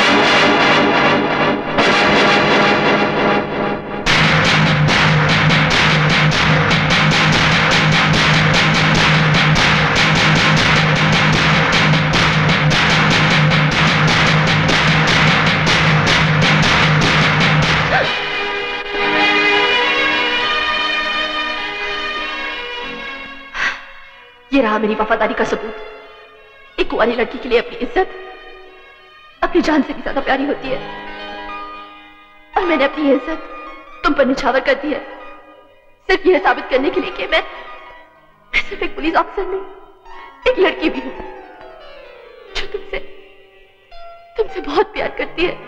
ये रहा मेरी वफादारी का सबूत। एक कुंवारी लड़की के लिए अपनी इज्जत अपनी जान से भी ज्यादा प्यारी होती है, और मैंने अपनी ये इज्जत तुम पर निछावर कर दी है, सिर्फ यह साबित करने के लिए कि मैं सिर्फ एक पुलिस ऑफिसर नहीं, एक लड़की भी हूं जो तुमसे बहुत प्यार करती है।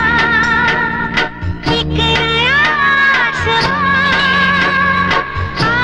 आ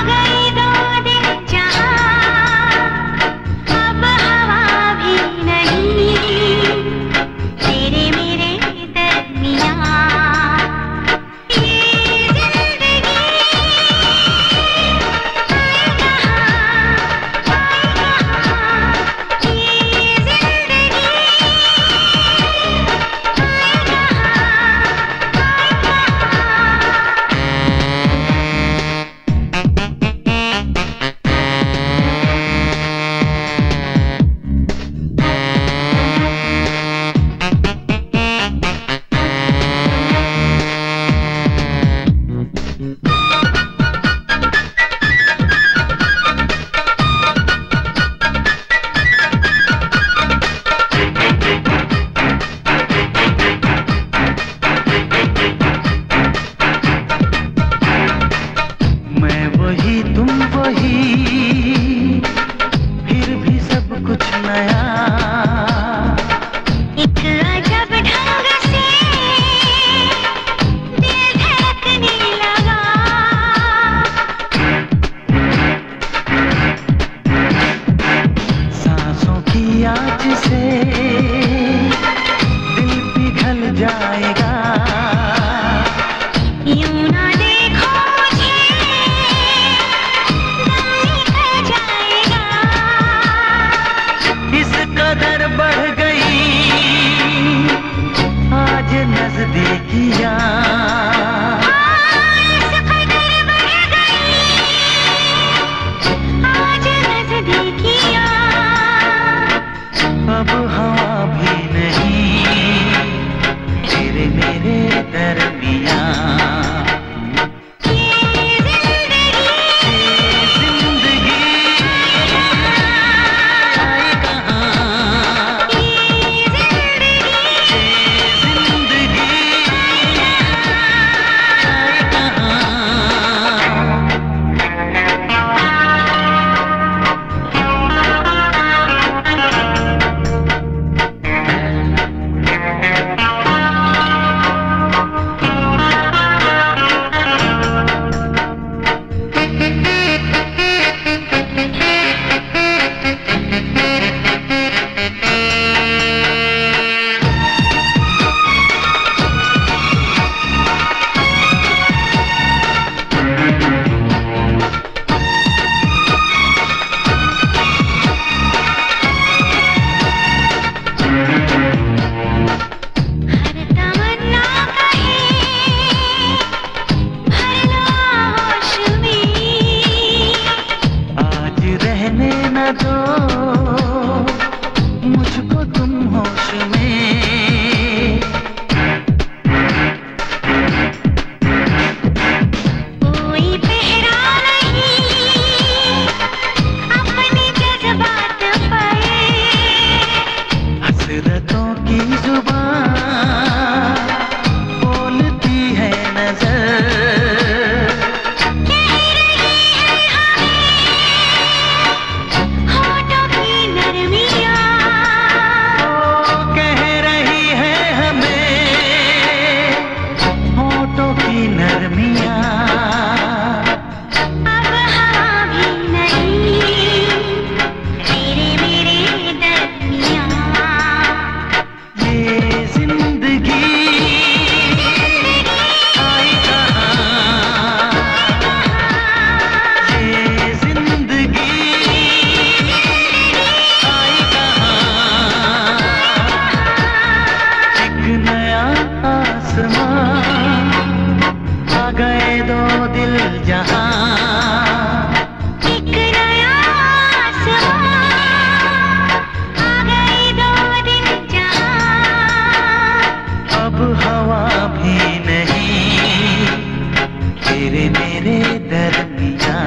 मेरे दरमियां।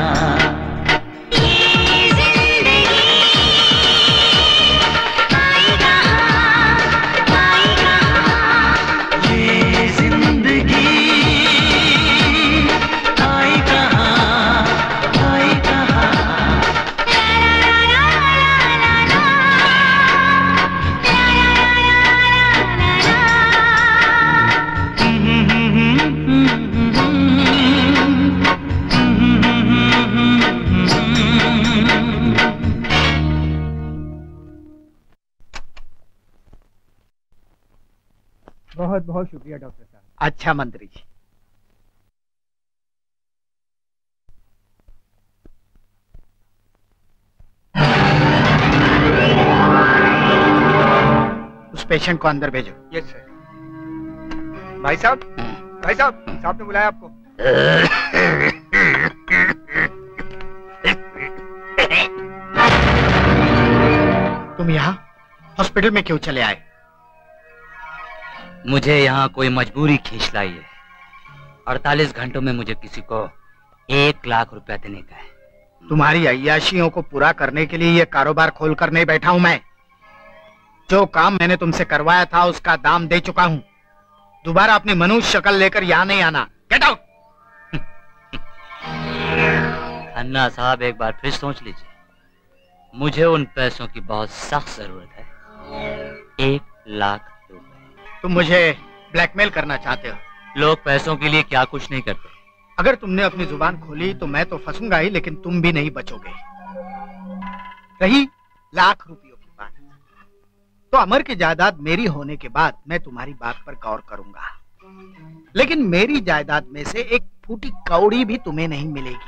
बहुत बहुत शुक्रिया डॉक्टर साहब। अच्छा मंत्री जी, उस पेशेंट को अंदर भेजो। Yes sir. भाई साहब, भाई साहब, साहब ने बुलाया आपको। तुम यहाँ हॉस्पिटल में क्यों चले आए? मुझे यहाँ कोई मजबूरी खींच लाई है। 48 घंटों में मुझे किसी को 1 लाख रुपया देने का है। तुम्हारी अय्याशियों को पूरा करने के लिए ये कारोबार खोल कर नहीं बैठा हूं मैं। जो काम मैंने तुमसे करवाया था उसका दाम दे चुका हूं। दोबारा अपनी मनुष्य शक्ल लेकर यहाँ नहीं आना। Get out. खन्ना साहब, एक बार फिर सोच लीजिए। मुझे उन पैसों की बहुत सख्त जरूरत है। 1 लाख। तुम मुझे ब्लैकमेल करना चाहते हो? लोग पैसों के लिए क्या कुछ नहीं करते। अगर तुमने अपनी जुबान खोली तो मैं तो फंसूंगा ही, लेकिन तुम भी नहीं बचोगे। रही लाख रुपयों की बात, तो अमर की जायदाद मेरी होने के बाद मैं तुम्हारी बात पर गौर करूंगा, लेकिन मेरी जायदाद में से एक फूटी कौड़ी भी तुम्हें नहीं मिलेगी।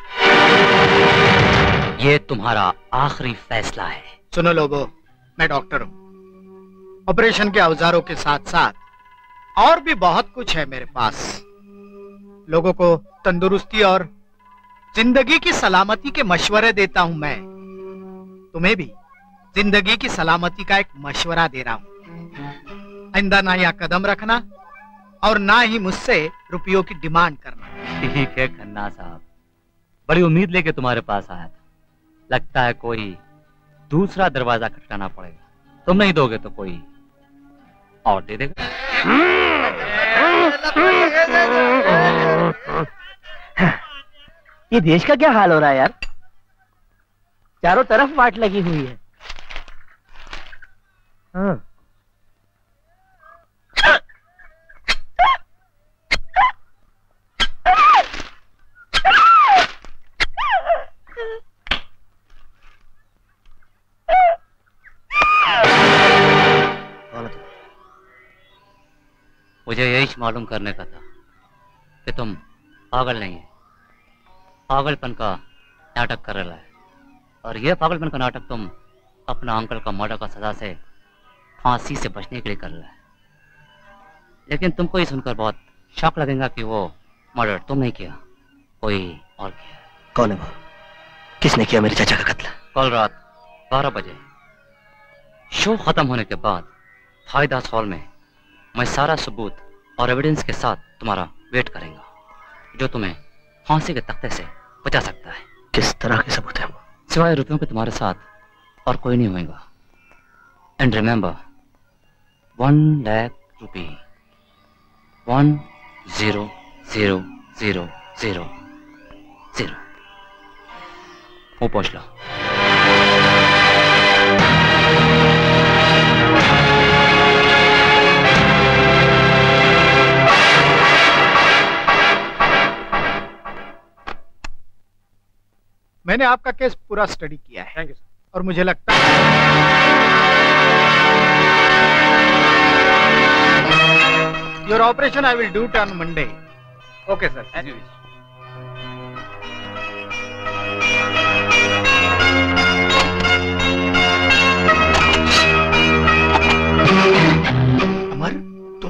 ये तुम्हारा आखिरी फैसला है। सुनो लोगों, मैं डॉक्टर हूँ। ऑपरेशन के औजारों के साथ साथ और भी बहुत कुछ है मेरे पास। लोगों को तंदुरुस्ती और जिंदगी की सलामती के मशवरे देता हूं मैं। तुम्हें भी जिंदगी की सलामती का एक मशवरा दे रहा हूं। आइंदा ना यहाँ कदम रखना और ना ही मुझसे रुपयों की डिमांड करना। ठीक है खन्ना साहब, बड़ी उम्मीद लेके तुम्हारे पास आया था। लगता है कोई दूसरा दरवाजा खटकाना पड़ेगा। तुम नहीं दोगे तो कोई और दे देगा। ये देश का क्या हाल हो रहा है यार? चारों तरफ वाट लगी हुई है। हाँ। मुझे यही मालूम करने का था कि तुम पागल नहीं है, पागलपन का नाटक कर रहा है। और यह पागलपन का नाटक तुम अपना अंकल का मर्डर का सजा से फांसी से बचने के लिए कर रहा है। लेकिन तुमको ये सुनकर बहुत शौक लगेगा कि वो मर्डर तुम नहीं किया, कोई और किया। कौन है वो? किसने किया मेरे चाचा का कत्ल? कल रात 12 बजे शो खत्म होने के बाद फायदास हॉल में मैं सारा सबूत और एविडेंस के साथ तुम्हारा वेट करेंगा, जो तुम्हें फांसी के तख्ते से बचा सकता है। किस तरह के सबूत है वो? सिवाय रुपयों के तुम्हारे साथ और कोई नहीं होगा। एंड रिमेंबर, 1 लाख रुपये 1000000 वो पूछ लो। मैंने आपका केस पूरा स्टडी किया है। Thank you sir. और मुझे लगता है your operation I will do it on Monday. Okay sir, as you wish. Amar, तुम?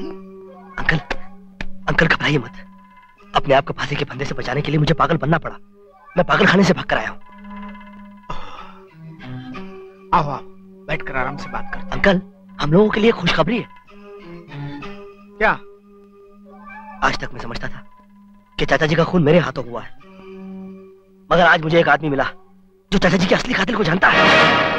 अंकल घबराइए मत। अपने आप को फांसी के फंदे से बचाने के लिए मुझे पागल बनना पड़ा। मैं पागल खाने से भाग कर आया हूं। आओ आओ, बैठकर आराम से बात करते। अंकल, हम लोगों के लिए खुशखबरी है। क्या? आज तक मैं समझता था कि चाचा जी का खून मेरे हाथों हुआ है, मगर आज मुझे एक आदमी मिला जो चाचा जी के असली कातिल को जानता है।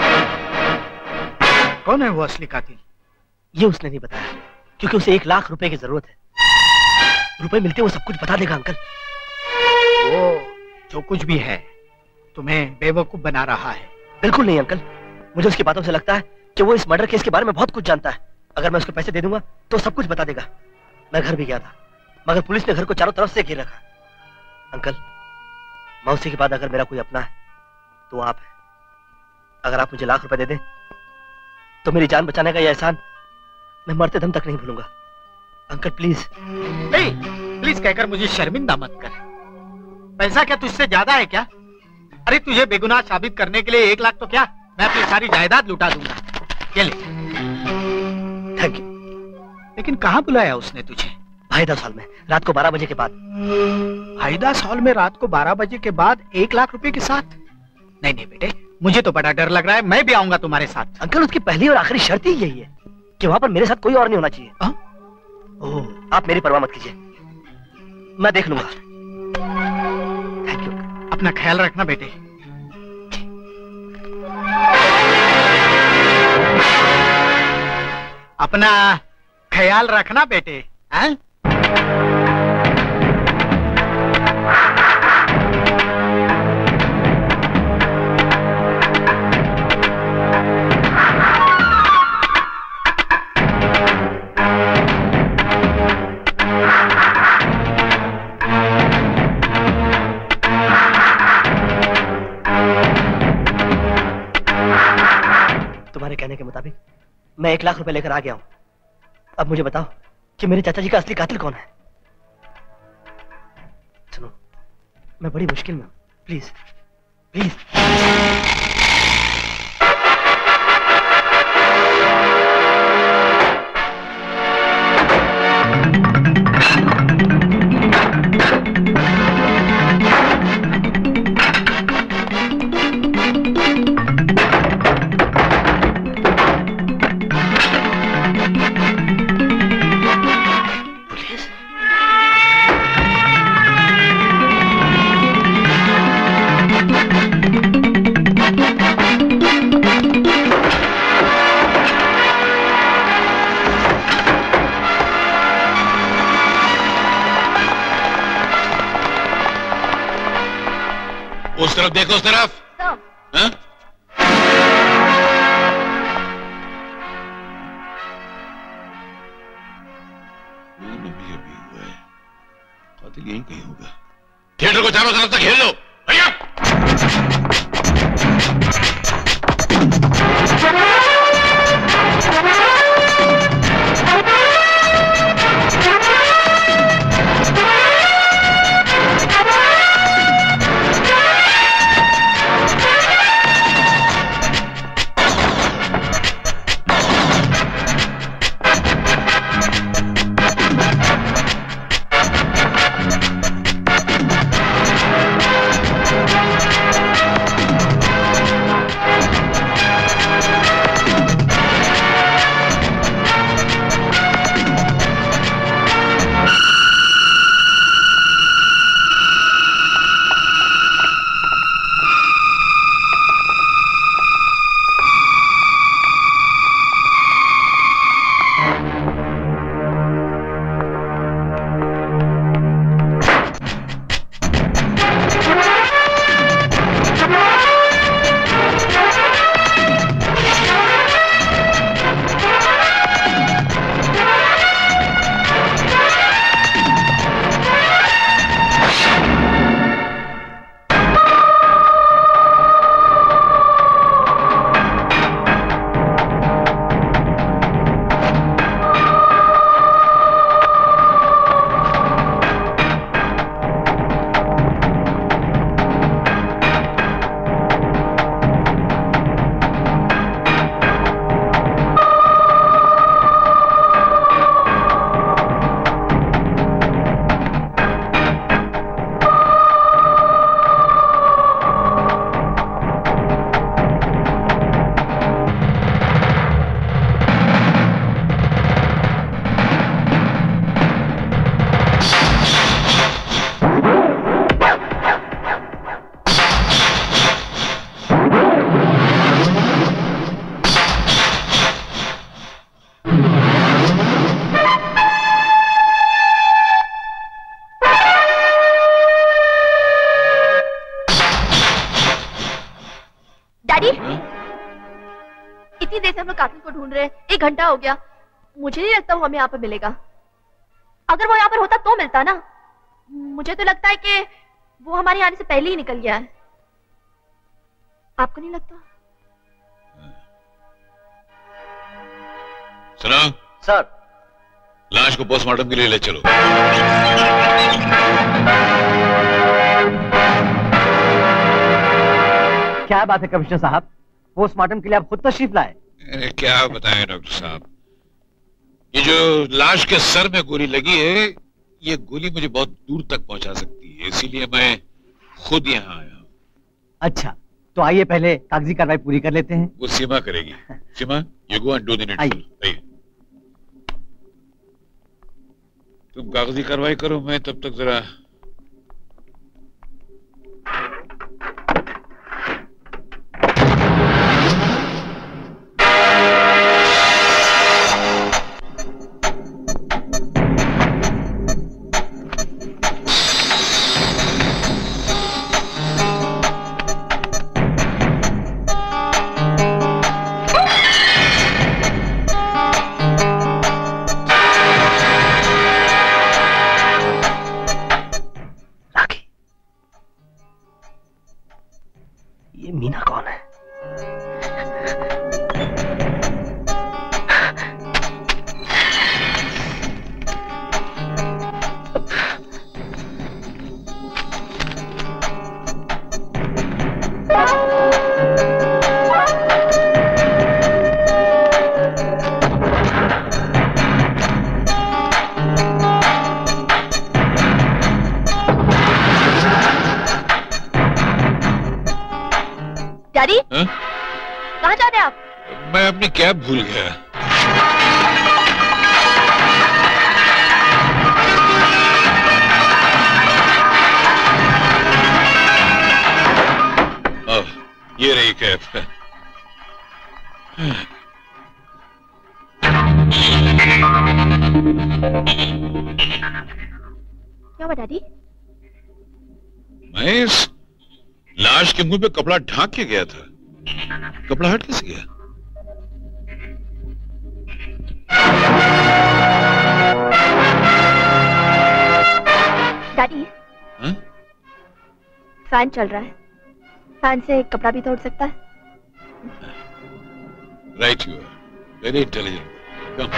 कौन है वो असली कातिल? ये उसने नहीं बताया, क्योंकि उसे 1 लाख रुपए की जरूरत है। रुपए मिलते वो सब कुछ बता देगा अंकल। वो जो कुछ भी है तुम्हें बेवकूफ बना रहा है। बिल्कुल नहीं अंकल, मुझे उसकी बातों से लगता है कि वो इस मर्डर केस के बारे में बहुत कुछ जानता है। अगर मैं उसको पैसे दे दूंगा तो सब कुछ बता देगा। मैं घर भी गया था, मगर पुलिस ने घर को चारों तरफ से घेर रखा। अंकल, मौसी के बाद अगर मेरा कोई अपना है तो आप है। अगर आप मुझे 1 लाख रुपए दे दें तो मेरी जान बचाने का यह एहसान मैं मरते दम तक नहीं भूलूंगा। Uncle please. नहीं, प्लीज कहकर मुझे शर्मिंदा मत कर। पैसा क्या तुझसे ज्यादा है क्या? अरे तुझे बेगुनाह साबित करने के लिए 1 लाख तो क्या, मैं अपनी सारी जायदाद लुटा दूंगा। ये ले। Thank you. लेकिन कहाँ बुलाया उसने तुझे? भाईदास हॉल में रात को 12 बजे के बाद। भाईदास हॉल में रात को 12 बजे के बाद 1 लाख रुपए के साथ? नहीं नहीं बेटे, मुझे तो बड़ा डर लग रहा है। मैं भी आऊंगा तुम्हारे साथ। अंकल, उसकी पहली और आखिरी शर्त ही यही है कि वहां पर मेरे साथ कोई और नहीं होना चाहिए। ओह, आप मेरी परवाह मत कीजिए, मैं देख लूंगा। Thank you. अपना ख्याल रखना बेटे। अपना ख्याल रखना बेटे। हैं? तुम्हारे कहने के मुताबिक मैं 1 लाख रुपए लेकर आ गया हूं। अब मुझे बताओ कि मेरे चाचा जी का असली कातिल कौन है? सुनो, मैं बड़ी मुश्किल में हूं, प्लीज प्लीज। उस तरफ देखो, उस तरफ। हाँ? अभी हुआ है, कातिल यहीं कहीं होगा। थिएटर को चारों तरफ से घेर लो। भैया डैडी, इतनी देर से हम लोग कातिल को ढूंढ रहे हैं, 1 घंटा हो गया। मुझे नहीं लगता वो हमें यहाँ पर मिलेगा। अगर वो यहाँ पर होता तो मिलता ना। मुझे तो लगता है कि वो हमारे आने से पहले ही निकल गया है। आपको नहीं लगता? सुनो सर, लाश को पोस्टमार्टम के लिए ले चलो। क्या बात है कमिश्नर साहब, पोस्टमार्टम के लिए आप खुद तशरीफ लाए? क्या बताएं डॉक्टर साहब, ये जो लाश के सर में गोली लगी है, ये गोली मुझे बहुत दूर तक पहुंचा सकती है, इसीलिए मैं खुद यहाँ आया हूँ। अच्छा, तो आइए पहले कागजी कार्रवाई पूरी कर लेते हैं। वो सीमा करेगी। Seema, you go and do the needful. आइए, तुम कागजी कार्रवाई करो, मैं तब तक जरा कैब भूल गया। ये रही कैब। क्या हुआ डैडी? मैं इस लाश के मुंह पे कपड़ा ढांक के गया था, कपड़ा हट कैसे गया? डैडी, फैन चल रहा है, फैन से कपड़ा भी तो उड़ सकता है। Right, you are very intelligent. Come.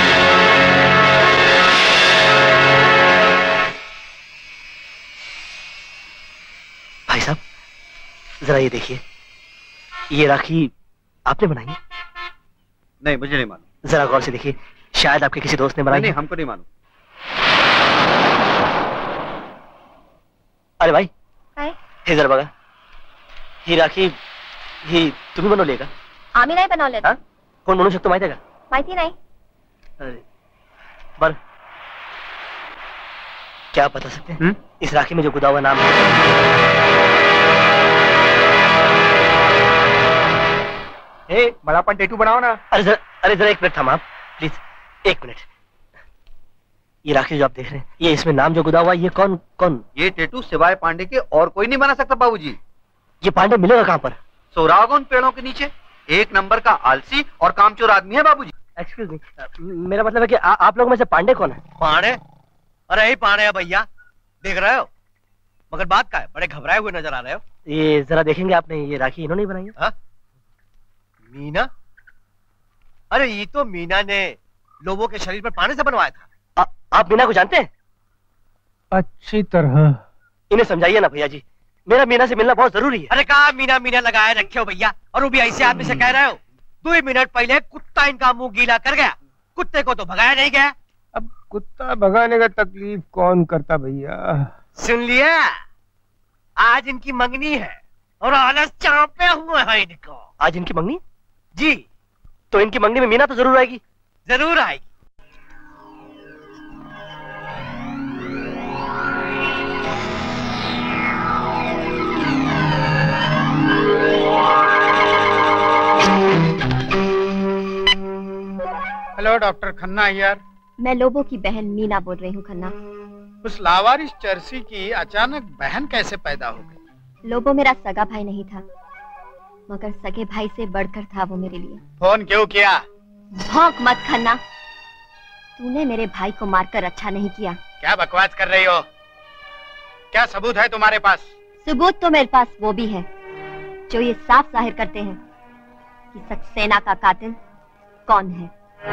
भाई साहब, जरा ये देखिए, ये राखी आपने बनाई है? नहीं, मुझे नहीं मालूम। जरा गौर से देखिए, शायद आपके किसी दोस्त ने बनाई। नहीं, हमको नहीं मालूम। अरे भाई, इधर बघा, ही राखी ही तुम्ही बनवली का? आम्ही नाही बनवलेत। कोण बनवू शकतो माहिती आहे का? माहिती नाही। अरे बर, क्या आप बता सकते हैं इस राखी में जो गुदा हुआ नाम है? बड़ा अपन टेटू बनाओ ना। अरे जरा एक मिनट थमा आप, प्लीज 1 मिनट। ये राखी जो आप देख रहे हैं, ये इसमें नाम जो गुदा हुआ, ये कौन? ये टेटू सिवाय पांडे के और कोई नहीं बना सकता बाबूजी। ये पांडे मिलेगा कहाँ पर? सोरागोन पेड़ों के नीचे। 1 नंबर का आलसी और कामचोर आदमी है बाबूजी। एक्सक्यूज मी, मेरा मतलब है कि आप लोगों में से पांडे कौन है? पांडे? अरे यही पांडे है भैया, देख रहे हो? मगर बात क्या है, बड़े घबराए हुए नजर आ रहे हो। ये जरा देखेंगे आपने, ये राखी इन्होंने बनाई है? मीना? अरे ये तो मीना ने लोगों के शरीर पर पानी से बनवाया था। आप मीना को जानते हैं? अच्छी तरह। इन्हें समझाइए ना भैया जी, मेरा मीना से मिलना बहुत जरूरी है। अरे कहा मीना लगाए रखे हो भैया, और वो भी ऐसे आदमी से कह रहे हो? 2 मिनट पहले कुत्ता इनका मुंह गीला कर गया, कुत्ते को तो भगाया नहीं गया। अब कुत्ता भगाने का तकलीफ कौन करता भैया? सुन लिया, आज इनकी मंगनी है और आलस चापे हुए हैं इनको। आज इनकी मंगनी? जी, तो इनकी मंगनी में मीना तो जरूर आएगी। जरूर आएगी। Hello doctor Khanna here. मैं लोबो की बहन मीना बोल रही हूँ खन्ना। उस लावारिस चर्सी की अचानक बहन कैसे पैदा हो गई? लोबो मेरा सगा भाई नहीं था, मगर सगे भाई से बढ़कर था वो मेरे लिए। फोन क्यों किया? भौंक मत खन्ना, तूने मेरे भाई को मारकर अच्छा नहीं किया। क्या बकवास कर रही हो? क्या सबूत है तुम्हारे पास? सबूत तो मेरे पास वो भी है जो ये साफ जाहिर करते हैं कि सक्सेना का कातिल कौन है।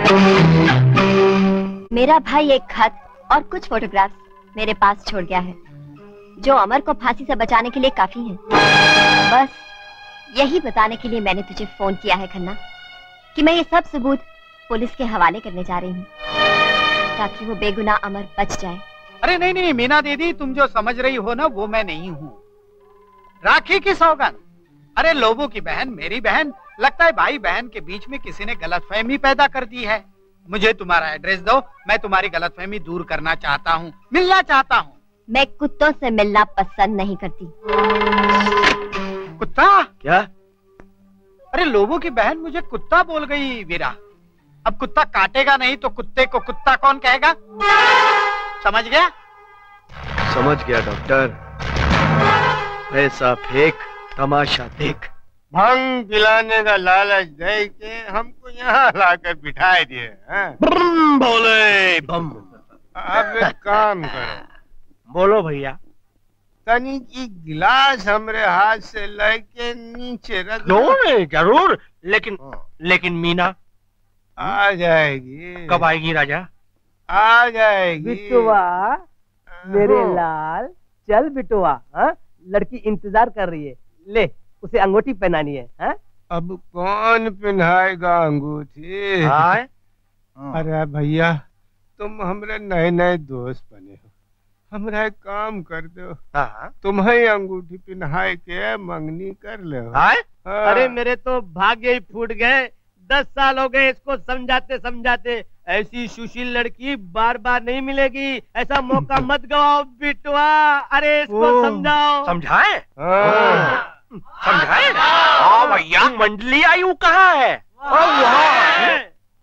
मेरा भाई एक खत और कुछ फोटोग्राफ्स मेरे पास छोड़ गया है जो अमर को फांसी से बचाने के लिए काफी हैं। बस यही बताने के लिए मैंने तुझे फोन किया है खन्ना कि मैं ये सब सबूत पुलिस के हवाले करने जा रही हूँ ताकि वो बेगुनाह अमर बच जाए। अरे नहीं नहीं मीना दीदी, तुम जो समझ रही हो ना वो मैं नहीं हूँ। राखी की सौगंध, अरे लोगों की बहन मेरी बहन, लगता है भाई बहन के बीच में किसी ने गलतफहमी पैदा कर दी है। मुझे तुम्हारा एड्रेस दो, मैं तुम्हारी गलतफहमी दूर करना चाहता हूँ, मिलना चाहता हूँ। मैं कुत्तों से मिलना पसंद नहीं करती। कुत्ता? क्या? अरे लोगों की बहन मुझे कुत्ता बोल गई वीरा। अब कुत्ता काटेगा नहीं तो कुत्ते को कुत्ता कौन कहेगा? समझ गया? समझ गया डॉक्टर। पैसा फेंक, तमाशा देख। भांग पिलाने का लालच दे के हमको यहाँ लाकर बिठाए दिए। बोले बम। अब एक काम करो, बोलो भैया। तनी की गिलास हमरे हाथ से लेके नीचे रख लो। जरूर, लेकिन मीना आ जाएगी। कब आएगी राजा? आ जाएगी। बिटुआ, मेरे लाल, चल बिटुआ। हाँ, लड़की इंतजार कर रही है, ले उसे अंगूठी पहनानी है। हाँ? अब कौन पहनाएगा अंगूठी? अरे भैया, तुम हमरे नए नए दोस्त बने हो, हमरा एक काम कर दो। तुम्हें अंगूठी पहनाए के मंगनी कर ले। अरे मेरे तो भाग्य ही फूट गए। 10 साल हो गए इसको समझाते समझाते। ऐसी सुशील लड़की बार बार नहीं मिलेगी, ऐसा मौका मत गवाओ बिटुआ। अरे इसको समझाओ। समझाए? समझाए? हाँ भैया। मंडली आयु कहाँ है? वहाँ।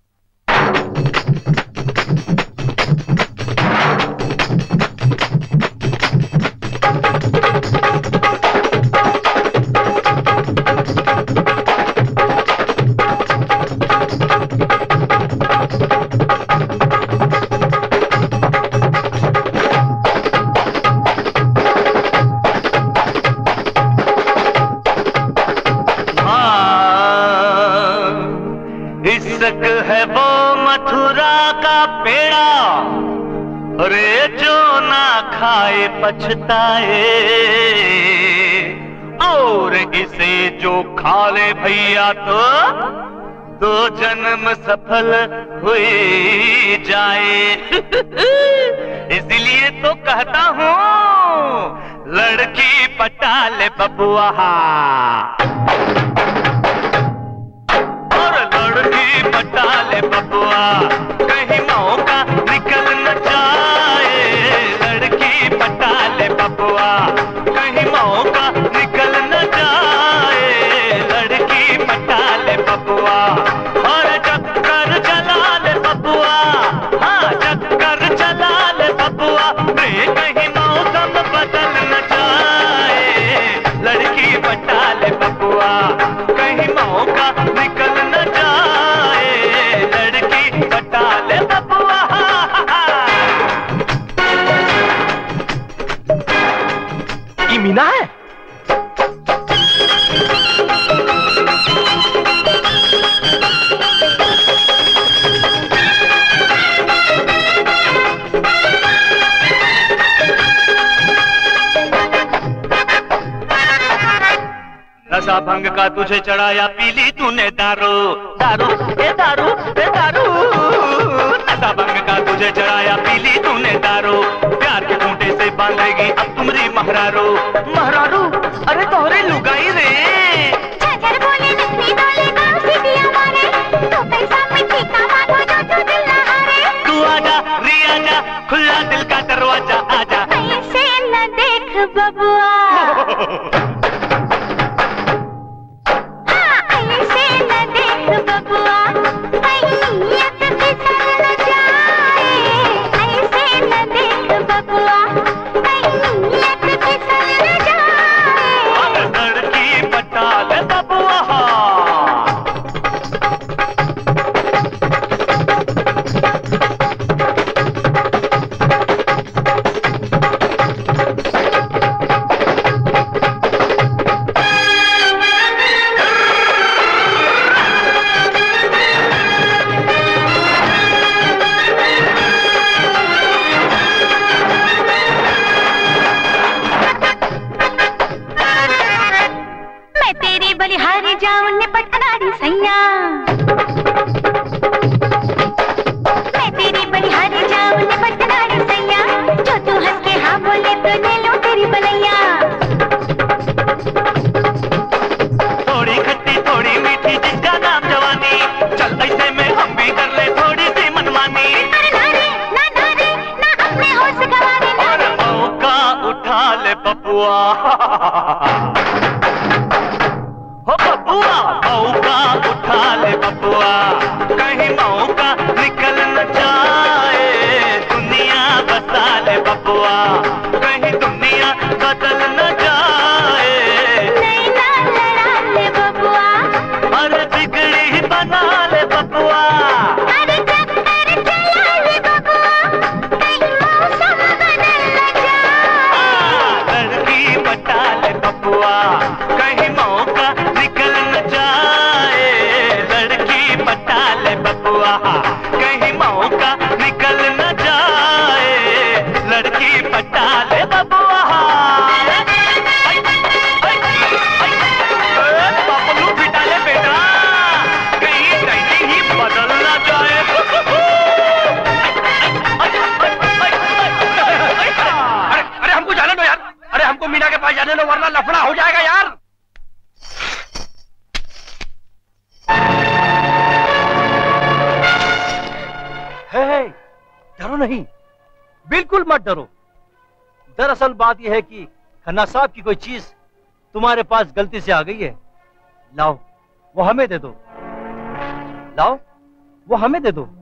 है वो मथुरा का पेड़ा, अरे जो ना खाए पछताए, और इसे जो खा ले भैया तो 2 जन्म सफल हुई जाए। इसलिए तो कहता हूँ लड़की पटा ले बबुआ, पटा ले बबुआ, कहीं मौका निकल न जाए। लड़की पटा ले बबुआ, कहीं मौका निकल न जाए। लड़की पटा ले बबुआ, और चक्कर चला ले बबुआ। हाँ, चक्कर चला ले बबुआ, कहीं मौसम बदल न जाए। लड़की पटा ले बबुआ, कहीं मौका निकल न जाए। लड़की पटा ले बबुआ। ये मीना है? नशा भंग का तुझे चढ़ाया, पीली तूने दारू, दारू ए दारू ए दारू। नशा भंग का तुझे चढ़ाया, पीली तूने दारू। प्यार के खूंटे से बांधेगी अब तुम्हारी महरारू। महरारू? अरे तोहरे लुगाई रे। झाझर बोले नखनी डोले गाँव से दिया मारे, तो पैसा में ठीका मांगो जो तू दिल ना हारे। तू आजा रिया जा, खुला दिल का दरवाजा आजा। ऐसे न देख बबुआ, बबुआ, हैयत फिसल न जाए। ऐसे न देख बबुआ, हैयत फिसल न जाए। लड़की पटा ले बबुआ। बलिहारी जाऊं निपट अनाड़ी सैया, मैं तेरी बलिहारी जाऊं निपट अनाड़ी सैया, जो तू हंस के हाँ बोले तो ले लूं तेरी बलैया। थोड़ी खट्टी थोड़ी मीठी जिसका नाम जवानी, चल ऐसे में हम भी कर ले थोड़ी सी मनमानी। मौका उठा ले बबुआ, हो बबुआ मौका उठा ले बबुआ, कहीं मौका निकल न जाए, दुनिया बसा ले बबुआ, कहीं दुनिया बदल न जाए। नहीं ना लड़ा ले बबुआ, अरे बिगड़ी बना ले बबुआ, अरे चक्कर चला ले बबुआ, कहीं मौसम बदल न जाए। लड़की बता ले बबुआ, कहीं मौका निकल न जाए, लड़की बता ले बबुआ, कहीं मौका निकल न जाए, लड़की बता ले बबुआ। बबलू बिटा ले बेटा, कहीं कहीं ही बदल न जाए। अरे हमको जाने दो यार, अरे हमको मीना के पास जाने दो वरना लफड़ा हो जाएगा यार। हे, डरो नहीं, बिल्कुल मत डरो। दरअसल बात यह है कि खन्ना साहब की कोई चीज तुम्हारे पास गलती से आ गई है। लाओ वो हमें दे दो, लाओ वो हमें दे दो।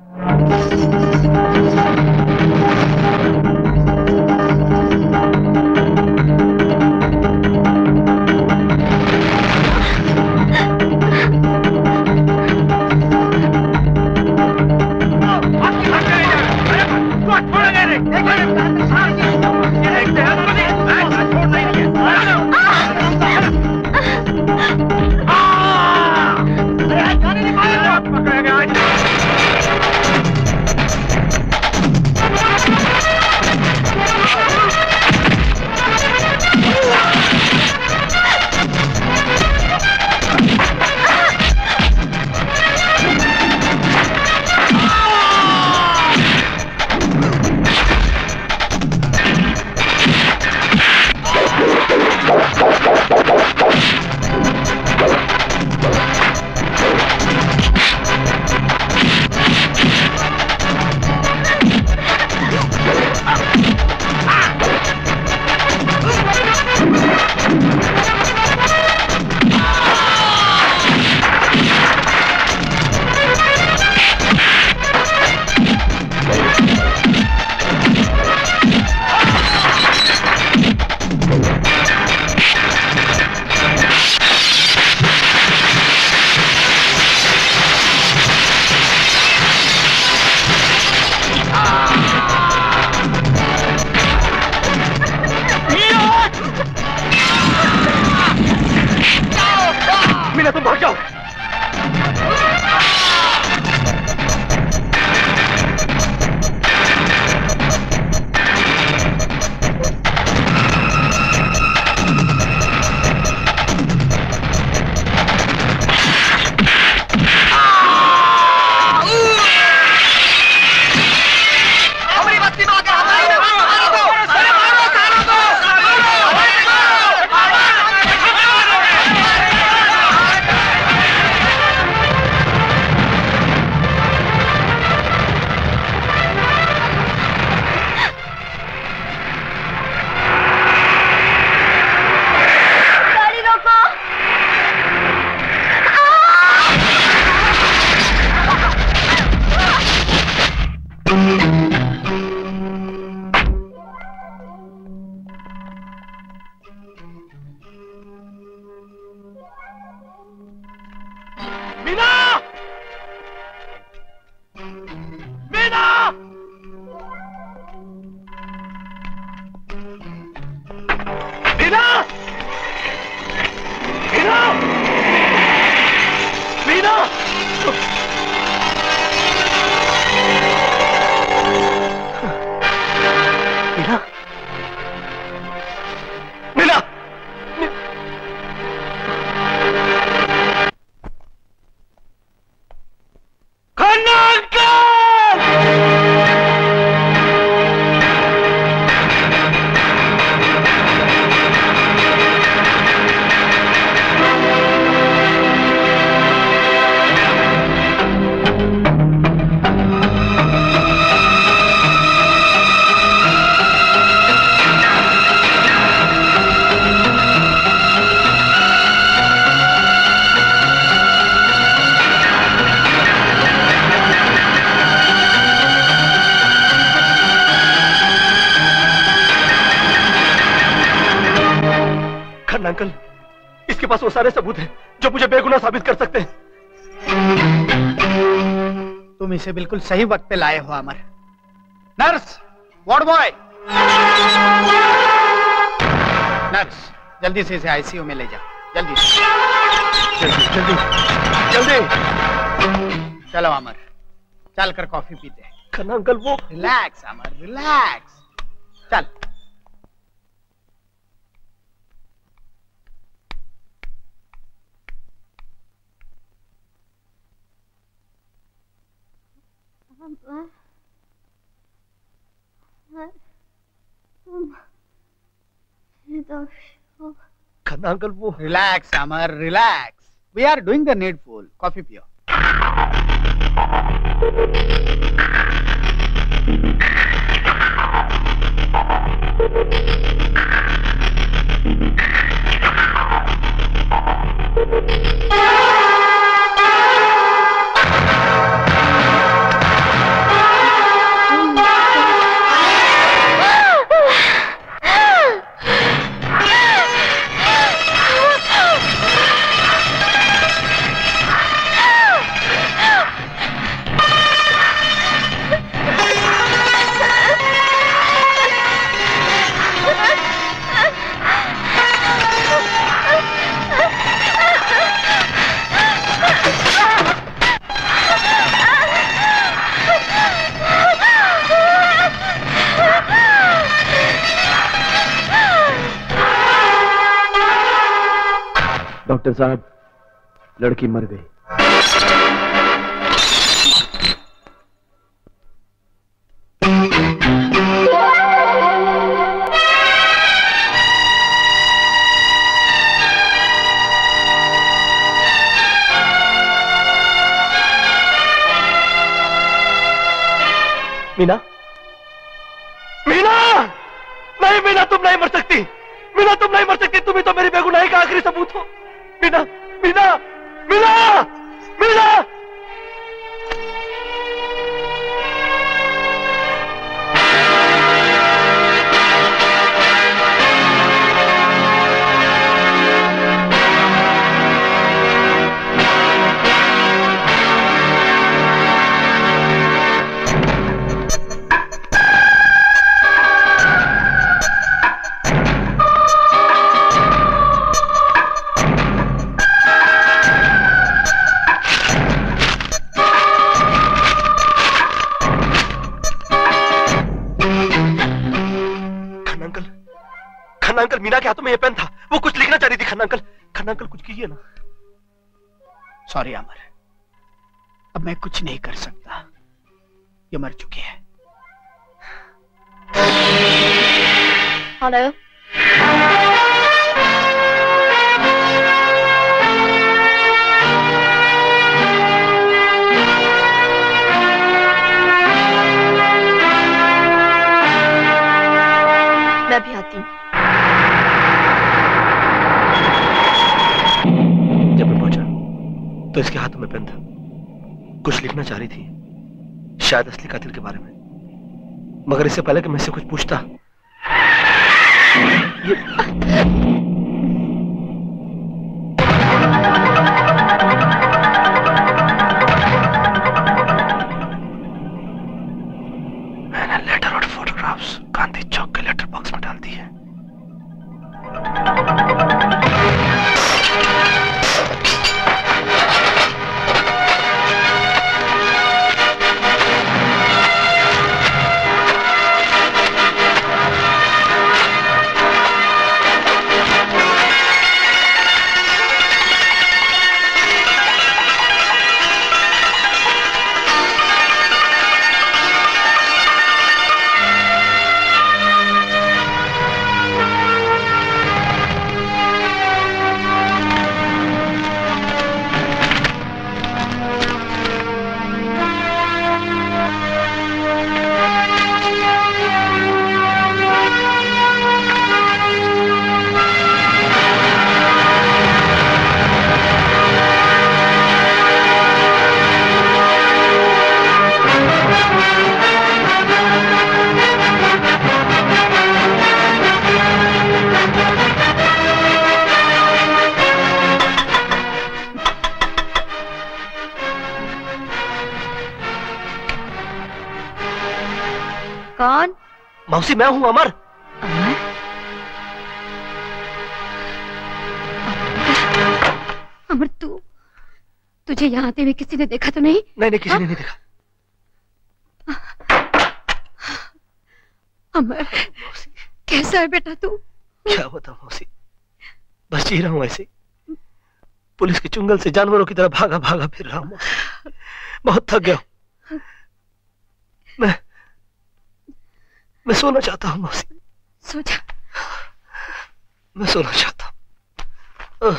अंकल, इसके पास वो सारे सबूत हैं जो मुझे बेगुनाह साबित कर सकते हैं। तुम इसे बिल्कुल सही वक्त पे लाए हो Amar. Nurse, ward boy, nurse जल्दी से इसे आईसीयू में ले जाओ, जल्दी से। जल्दी जल्दी जल्दी। चलो अमर, चल कर कॉफी पीते हैं। खन्ना अंकल वो। Relax Amar, relax. चल। खन्ना अंकल वो। Relax Amar, relax. We are doing the needful. Coffee पियो। डॉक्टर साहब, लड़की मर गई। मीना, मीना, नहीं मीना, तुम नहीं मर सकती। मीना, तुम नहीं मर सकती। तुम ही तो मेरी बेगुनाही का आखिरी सबूत हो। मीना, मीना, मीना, मीना। अंकल, मीना के हाथों में ये पेन था, वो कुछ लिखना चाह रही थी। खन्ना अंकल कुछ कीजिए ना। सॉरी अमर, अब मैं कुछ नहीं कर सकता। ये मर चुकी है। हेलो, मैं भी आती हूँ। जब मैं पहुंचा तो इसके हाथों में पेन था, कुछ लिखना चाह रही थी, शायद असली कातिल के बारे में। मगर इससे पहले कि मैं इससे कुछ पूछता, मैंने लेटर और फोटोग्राफ्स गांधी चौक के लेटर बॉक्स में डाल दी है। मौसी मैं हूं अमर। अमर तुझे यहाँ आते हुए किसी ने देखा तो नहीं? नहीं किसी ने नहीं देखा। अमर कैसा है बेटा तू? क्या बताऊं मौसी, बस जी रहा हूँ ऐसे, पुलिस के चुंगल से जानवरों की तरह भागा भागा फिर रहा हूँ। बहुत थक गया हूँ। मैं सोना चाहता हूँ मौसी। सो जा। मैं सोना चाहता हूँ।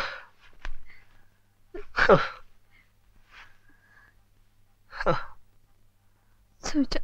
सो जा।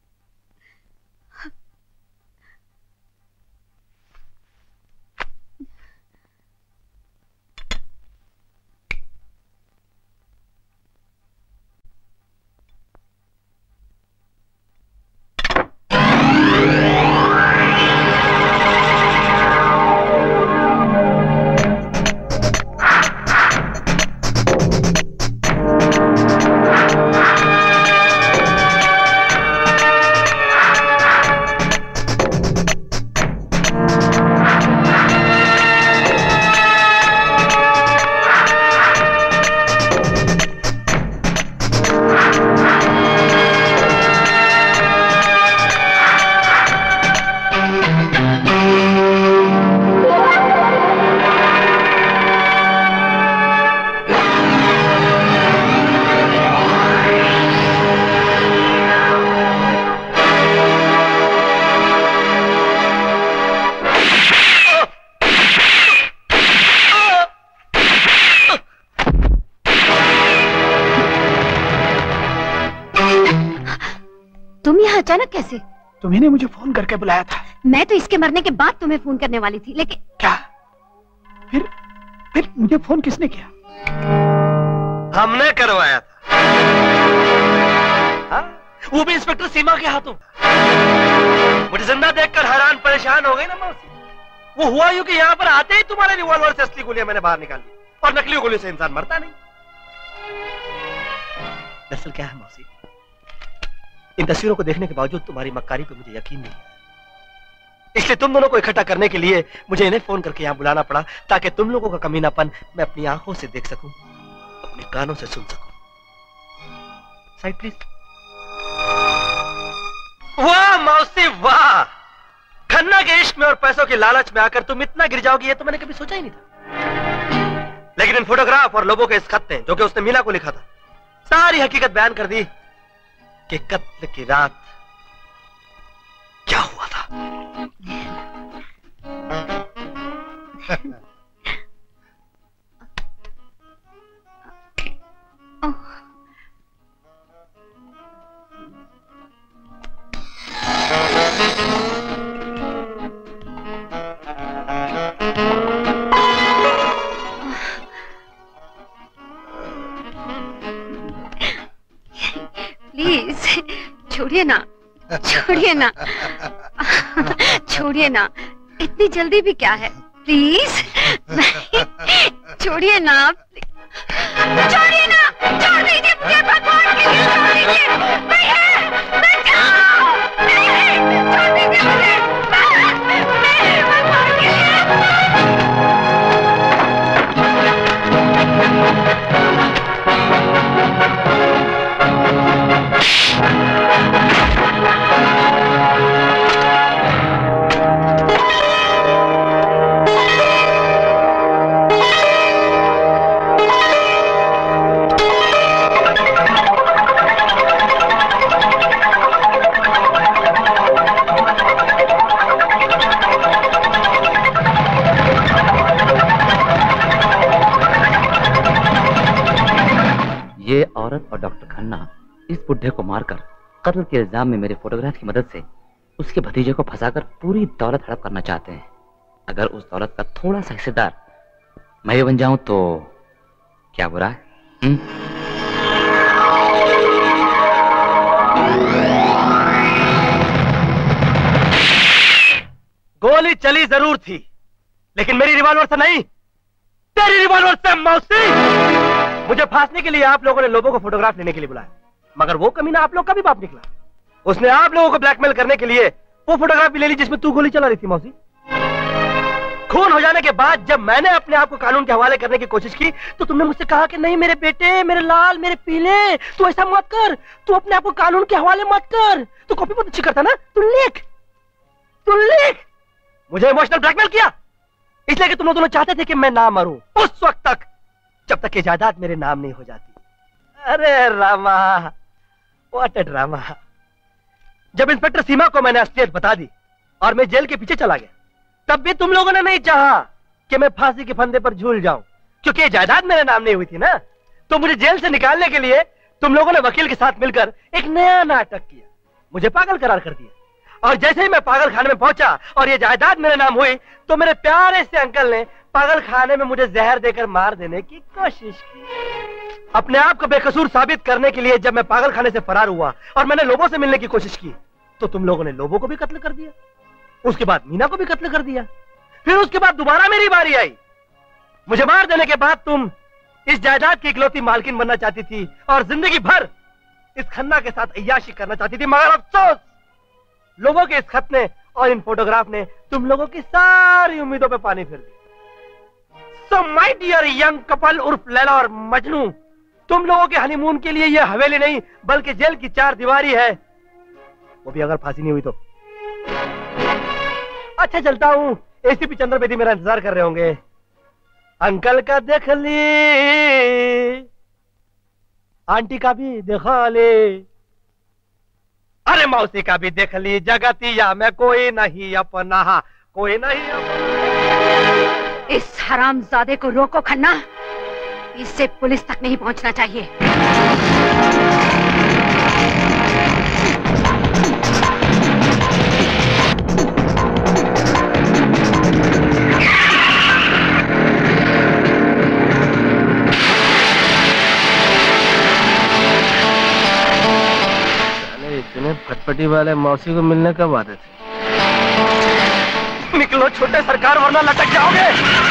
अचानक कैसे? तुम्ही ने मुझे फोन करके बुलाया था। मैं तो इसके मरने के बाद तुम्हें फोन करने वाली थी, लेकिन क्या? फिर मुझे फोन किसने किया? हमने करवाया था। हाँ? वो भी इंस्पेक्टर सीमा के हाथों। मुझे जिंदा देखकर हैरान परेशान हो गई ना मौसी। वो हुआ यूं कि यहाँ पर आते ही तुम्हारे रिवॉल्वर से असली गोलियां मैंने बाहर निकाल दी, और नकली गोलियों से इंसान मरता नहीं। दरअसल क्या है मौसी, इन तस्वीरों को देखने के बावजूद तुम्हारी मक्कारी पे मुझे यकीन नहीं है, इसलिए तुम दोनों को इकट्ठा करने के लिए मुझे इन्हें फोन करके यहाँ बुलाना पड़ा, ताकि तुम लोगों का कमीनापन मैं अपनी आंखों से देख सकूं, अपने कानों से सुन सकूं। Side please. वाह मौसी वाह, खन्ना के इश्क में और पैसों की लालच में आकर तुम इतना गिर जाओगी ये तो मैंने कभी सोचा ही नहीं था। लेकिन इन फोटोग्राफ और लोगों के इस खत ने, जो कि उसने मीना को लिखा था, सारी हकीकत बयान कर दी कि कत्ल की रात क्या हुआ था। प्लीज छोड़िए ना, छोड़िए ना, छोड़िए ना, इतनी जल्दी भी क्या है, प्लीज छोड़िए ना, छोड़िए ना, छोड़ दीजिए मुझे, भगवान के लिए छोड़ दीजिए, नहीं है, नहीं जाओ, नहीं, छोड़ दीजिए मुझे, नहीं, भगवान के लिए। ये औरत और डॉक्टर खन्ना इस बुढ़े को मारकर कत्ल के इल्जाम में मेरे फोटोग्राफ की मदद से उसके भतीजे को फंसाकर पूरी दौलत हड़प करना चाहते हैं। अगर उस दौलत का थोड़ा सा हिस्सेदार मैं बन जाऊं तो क्या बुरा है? गोली चली जरूर थी, लेकिन मेरी रिवॉल्वर से नहीं, तेरी रिवॉल्वर से मौसी। मुझे फांसने के लिए आप लोगों ने लोगों को फोटोग्राफ लेने के लिए बुलाया, मगर वो कमीना आप लोग का भी बाप निकला। उसने आप लोगों को ब्लैकमेल करने के लिए वो फोटोग्राफ भी ले ली जिसमें तू गोली चला रही थी मौसी। खून हो जाने के बाद जब मैंने अपने आप को कानून के हवाले करने की कोशिश की तो तुमने मुझसे कहा कि नहीं मेरे बेटे, मेरे लाल, मेरे पीले, तू ऐसा मत कर, तू अपने आप को कानून के हवाले मत कर। तू कॉपी बहुत अच्छी करता ना, तू लिख। मुझे इमोशनल ब्लैकमेल किया इसलिए कि तुम लोग दोनों चाहते थे कि मैं ना मरूं उस वक्त तक जब तक ये जायदाद मेरे नाम नहीं हो जाती। अरे रामा, व्हाट अ ड्रामा। जब इंस्पेक्टर सीमा को मैंने असलियत बता दी और मैं जेल के पीछे चला गया तब भी तुम लोगों ने नहीं चाहा कि मैं फांसी के फंदे पर झूल जाऊं, क्योंकि ये जायदाद मेरे नाम नहीं हुई थी ना। तो मुझे जेल से निकालने के लिए तुम लोगों ने वकील के साथ मिलकर एक नया नाटक किया, मुझे पागल करार कर दिया। और जैसे ही मैं पागल खाने में पहुंचा और ये जायदाद मेरे नाम हुई तो मेरे प्यारे से अंकल ने पागल खाने में मुझे जहर देकर मार देने की कोशिश की। अपने आप को बेकसूर साबित करने के लिए जब मैं पागल खाने से फरार हुआ और मैंने लोगों से मिलने की कोशिश की तो तुम लोगों ने लोगों को भी कत्ल कर दिया, उसके बाद मीना को भी कत्ल कर दिया, फिर उसके बाद दोबारा मेरी बारी आई। मुझे मार देने के बाद तुम इस जायदाद की इकलौती मालकिन बनना चाहती थी और जिंदगी भर इस खन्ना के साथ अय्याशी करना चाहती थी, मगर अफसोस लोगों के इस खत ने और इन फोटोग्राफ ने तुम लोगों की सारी उम्मीदों पे पानी फिर दिया। So my dear young couple उर्फ लैला और मजनू, तुम लोगों के हनीमून के लिए यह हवेली नहीं बल्कि जेल की चार दीवारी है, वो भी अगर फांसी नहीं हुई तो। अच्छा चलता हूं, एसीपी चंद्र बेदी मेरा इंतजार कर रहे होंगे। अंकल का देख ली, आंटी का भी देखा ले, अरे मौसी का भी देख ली, जगतिया में कोई नहीं अपना, कोई नहीं अपना। इस हरामजादे को रोको खन्ना, इससे पुलिस तक नहीं पहुंचना चाहिए। इतने फटपटी वाले मौसी को मिलने कब आते थे? निकलो छोटे सरकार वरना लटक जाओगे।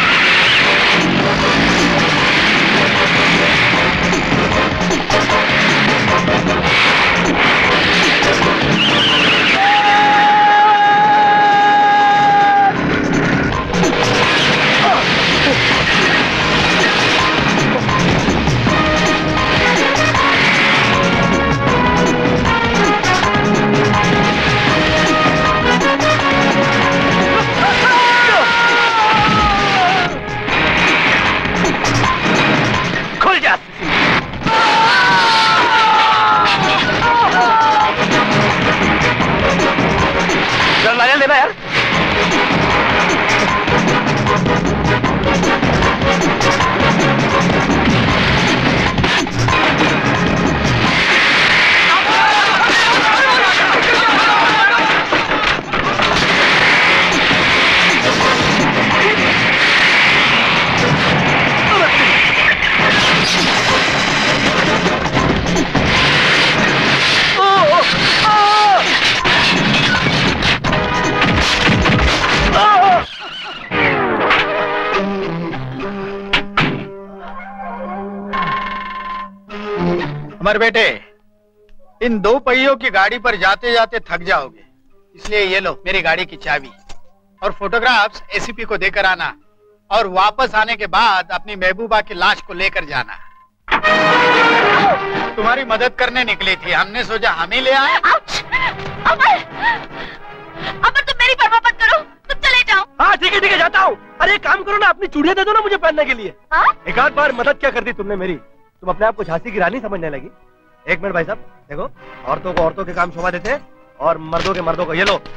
लेना यार। अमर बेटे, इन दो पहियों की गाड़ी पर जाते जाते थक जाओगे, इसलिए ये लो मेरी गाड़ी की चाबी और फोटोग्राफ्स एसीपी को देकर आना और वापस आने के बाद अपनी महबूबा की लाश को लेकर जाना। तुम्हारी मदद करने निकली थी, हमने सोचा हम ही ले आए। अमर, अमर तुम मेरी परवाह मत करो, तुम चले जाओ। हाँ ठीक है जाता हूँ। अरे एक काम करो ना, अपनी चूड़ियां दे दो ना मुझे पहनने के लिए। एक आध बार मदद क्या कर दी तुमने मेरी, तुम अपने आप को झांसी की रानी समझने लगी। एक मिनट भाई साहब, देखो औरतों को औरतों के काम शोभा देते हैं और मर्दों के मर्दों को। ये लो।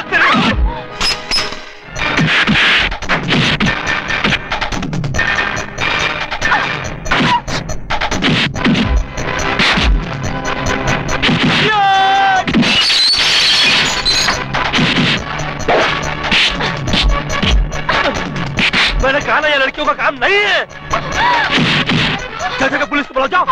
मैंने कहा ना ये लड़कियों का काम नहीं है। जगह पुलिस को बुलाओ, जाओ।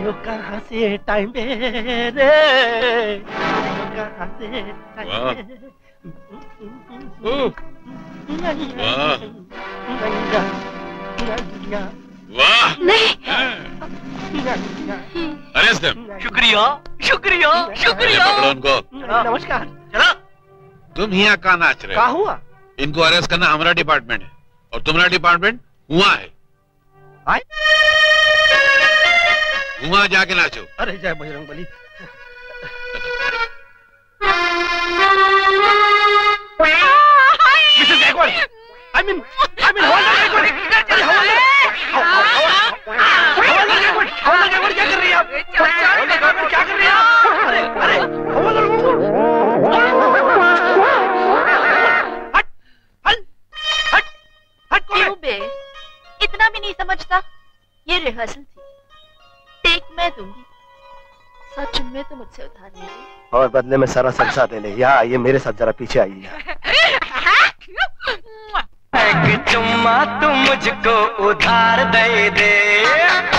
आयो कहाँ से टाइम पे रे, आयो कहाँ से टाइम पे। वाह नहीं। Arrest them. शुक्रिया शुक्रिया शुक्रिया। पकड़ो उनको। नमस्कार। चलो। तुम यहाँ कहाँ नाच रहे हो? क्या हुआ? इनको अरेस्ट करना हमारा डिपार्टमेंट है और तुम्हारा डिपार्टमेंट वहाँ है। वहाँ जाके नाचो। अरे जय Bajrangbali. Mrs Gaikwad, I mean हवलदार गायकवाड़, हवलदार गायकवाड़ क्या कर रही है आप? हवलदार गायकवाड़ क्या कर रही है आप? अरे हवलदार हट क्यों बे? इतना भी नहीं समझता? ये रिहर्सल थी, टेक मैं दूंगी, सच में तो मुझसे उधार लीजिए और बदले में सारा संसार ले ले। यहाँ आइए मेरे साथ, जरा पीछे आइए। एक चुम्मा तू मुझको उधार दे दे।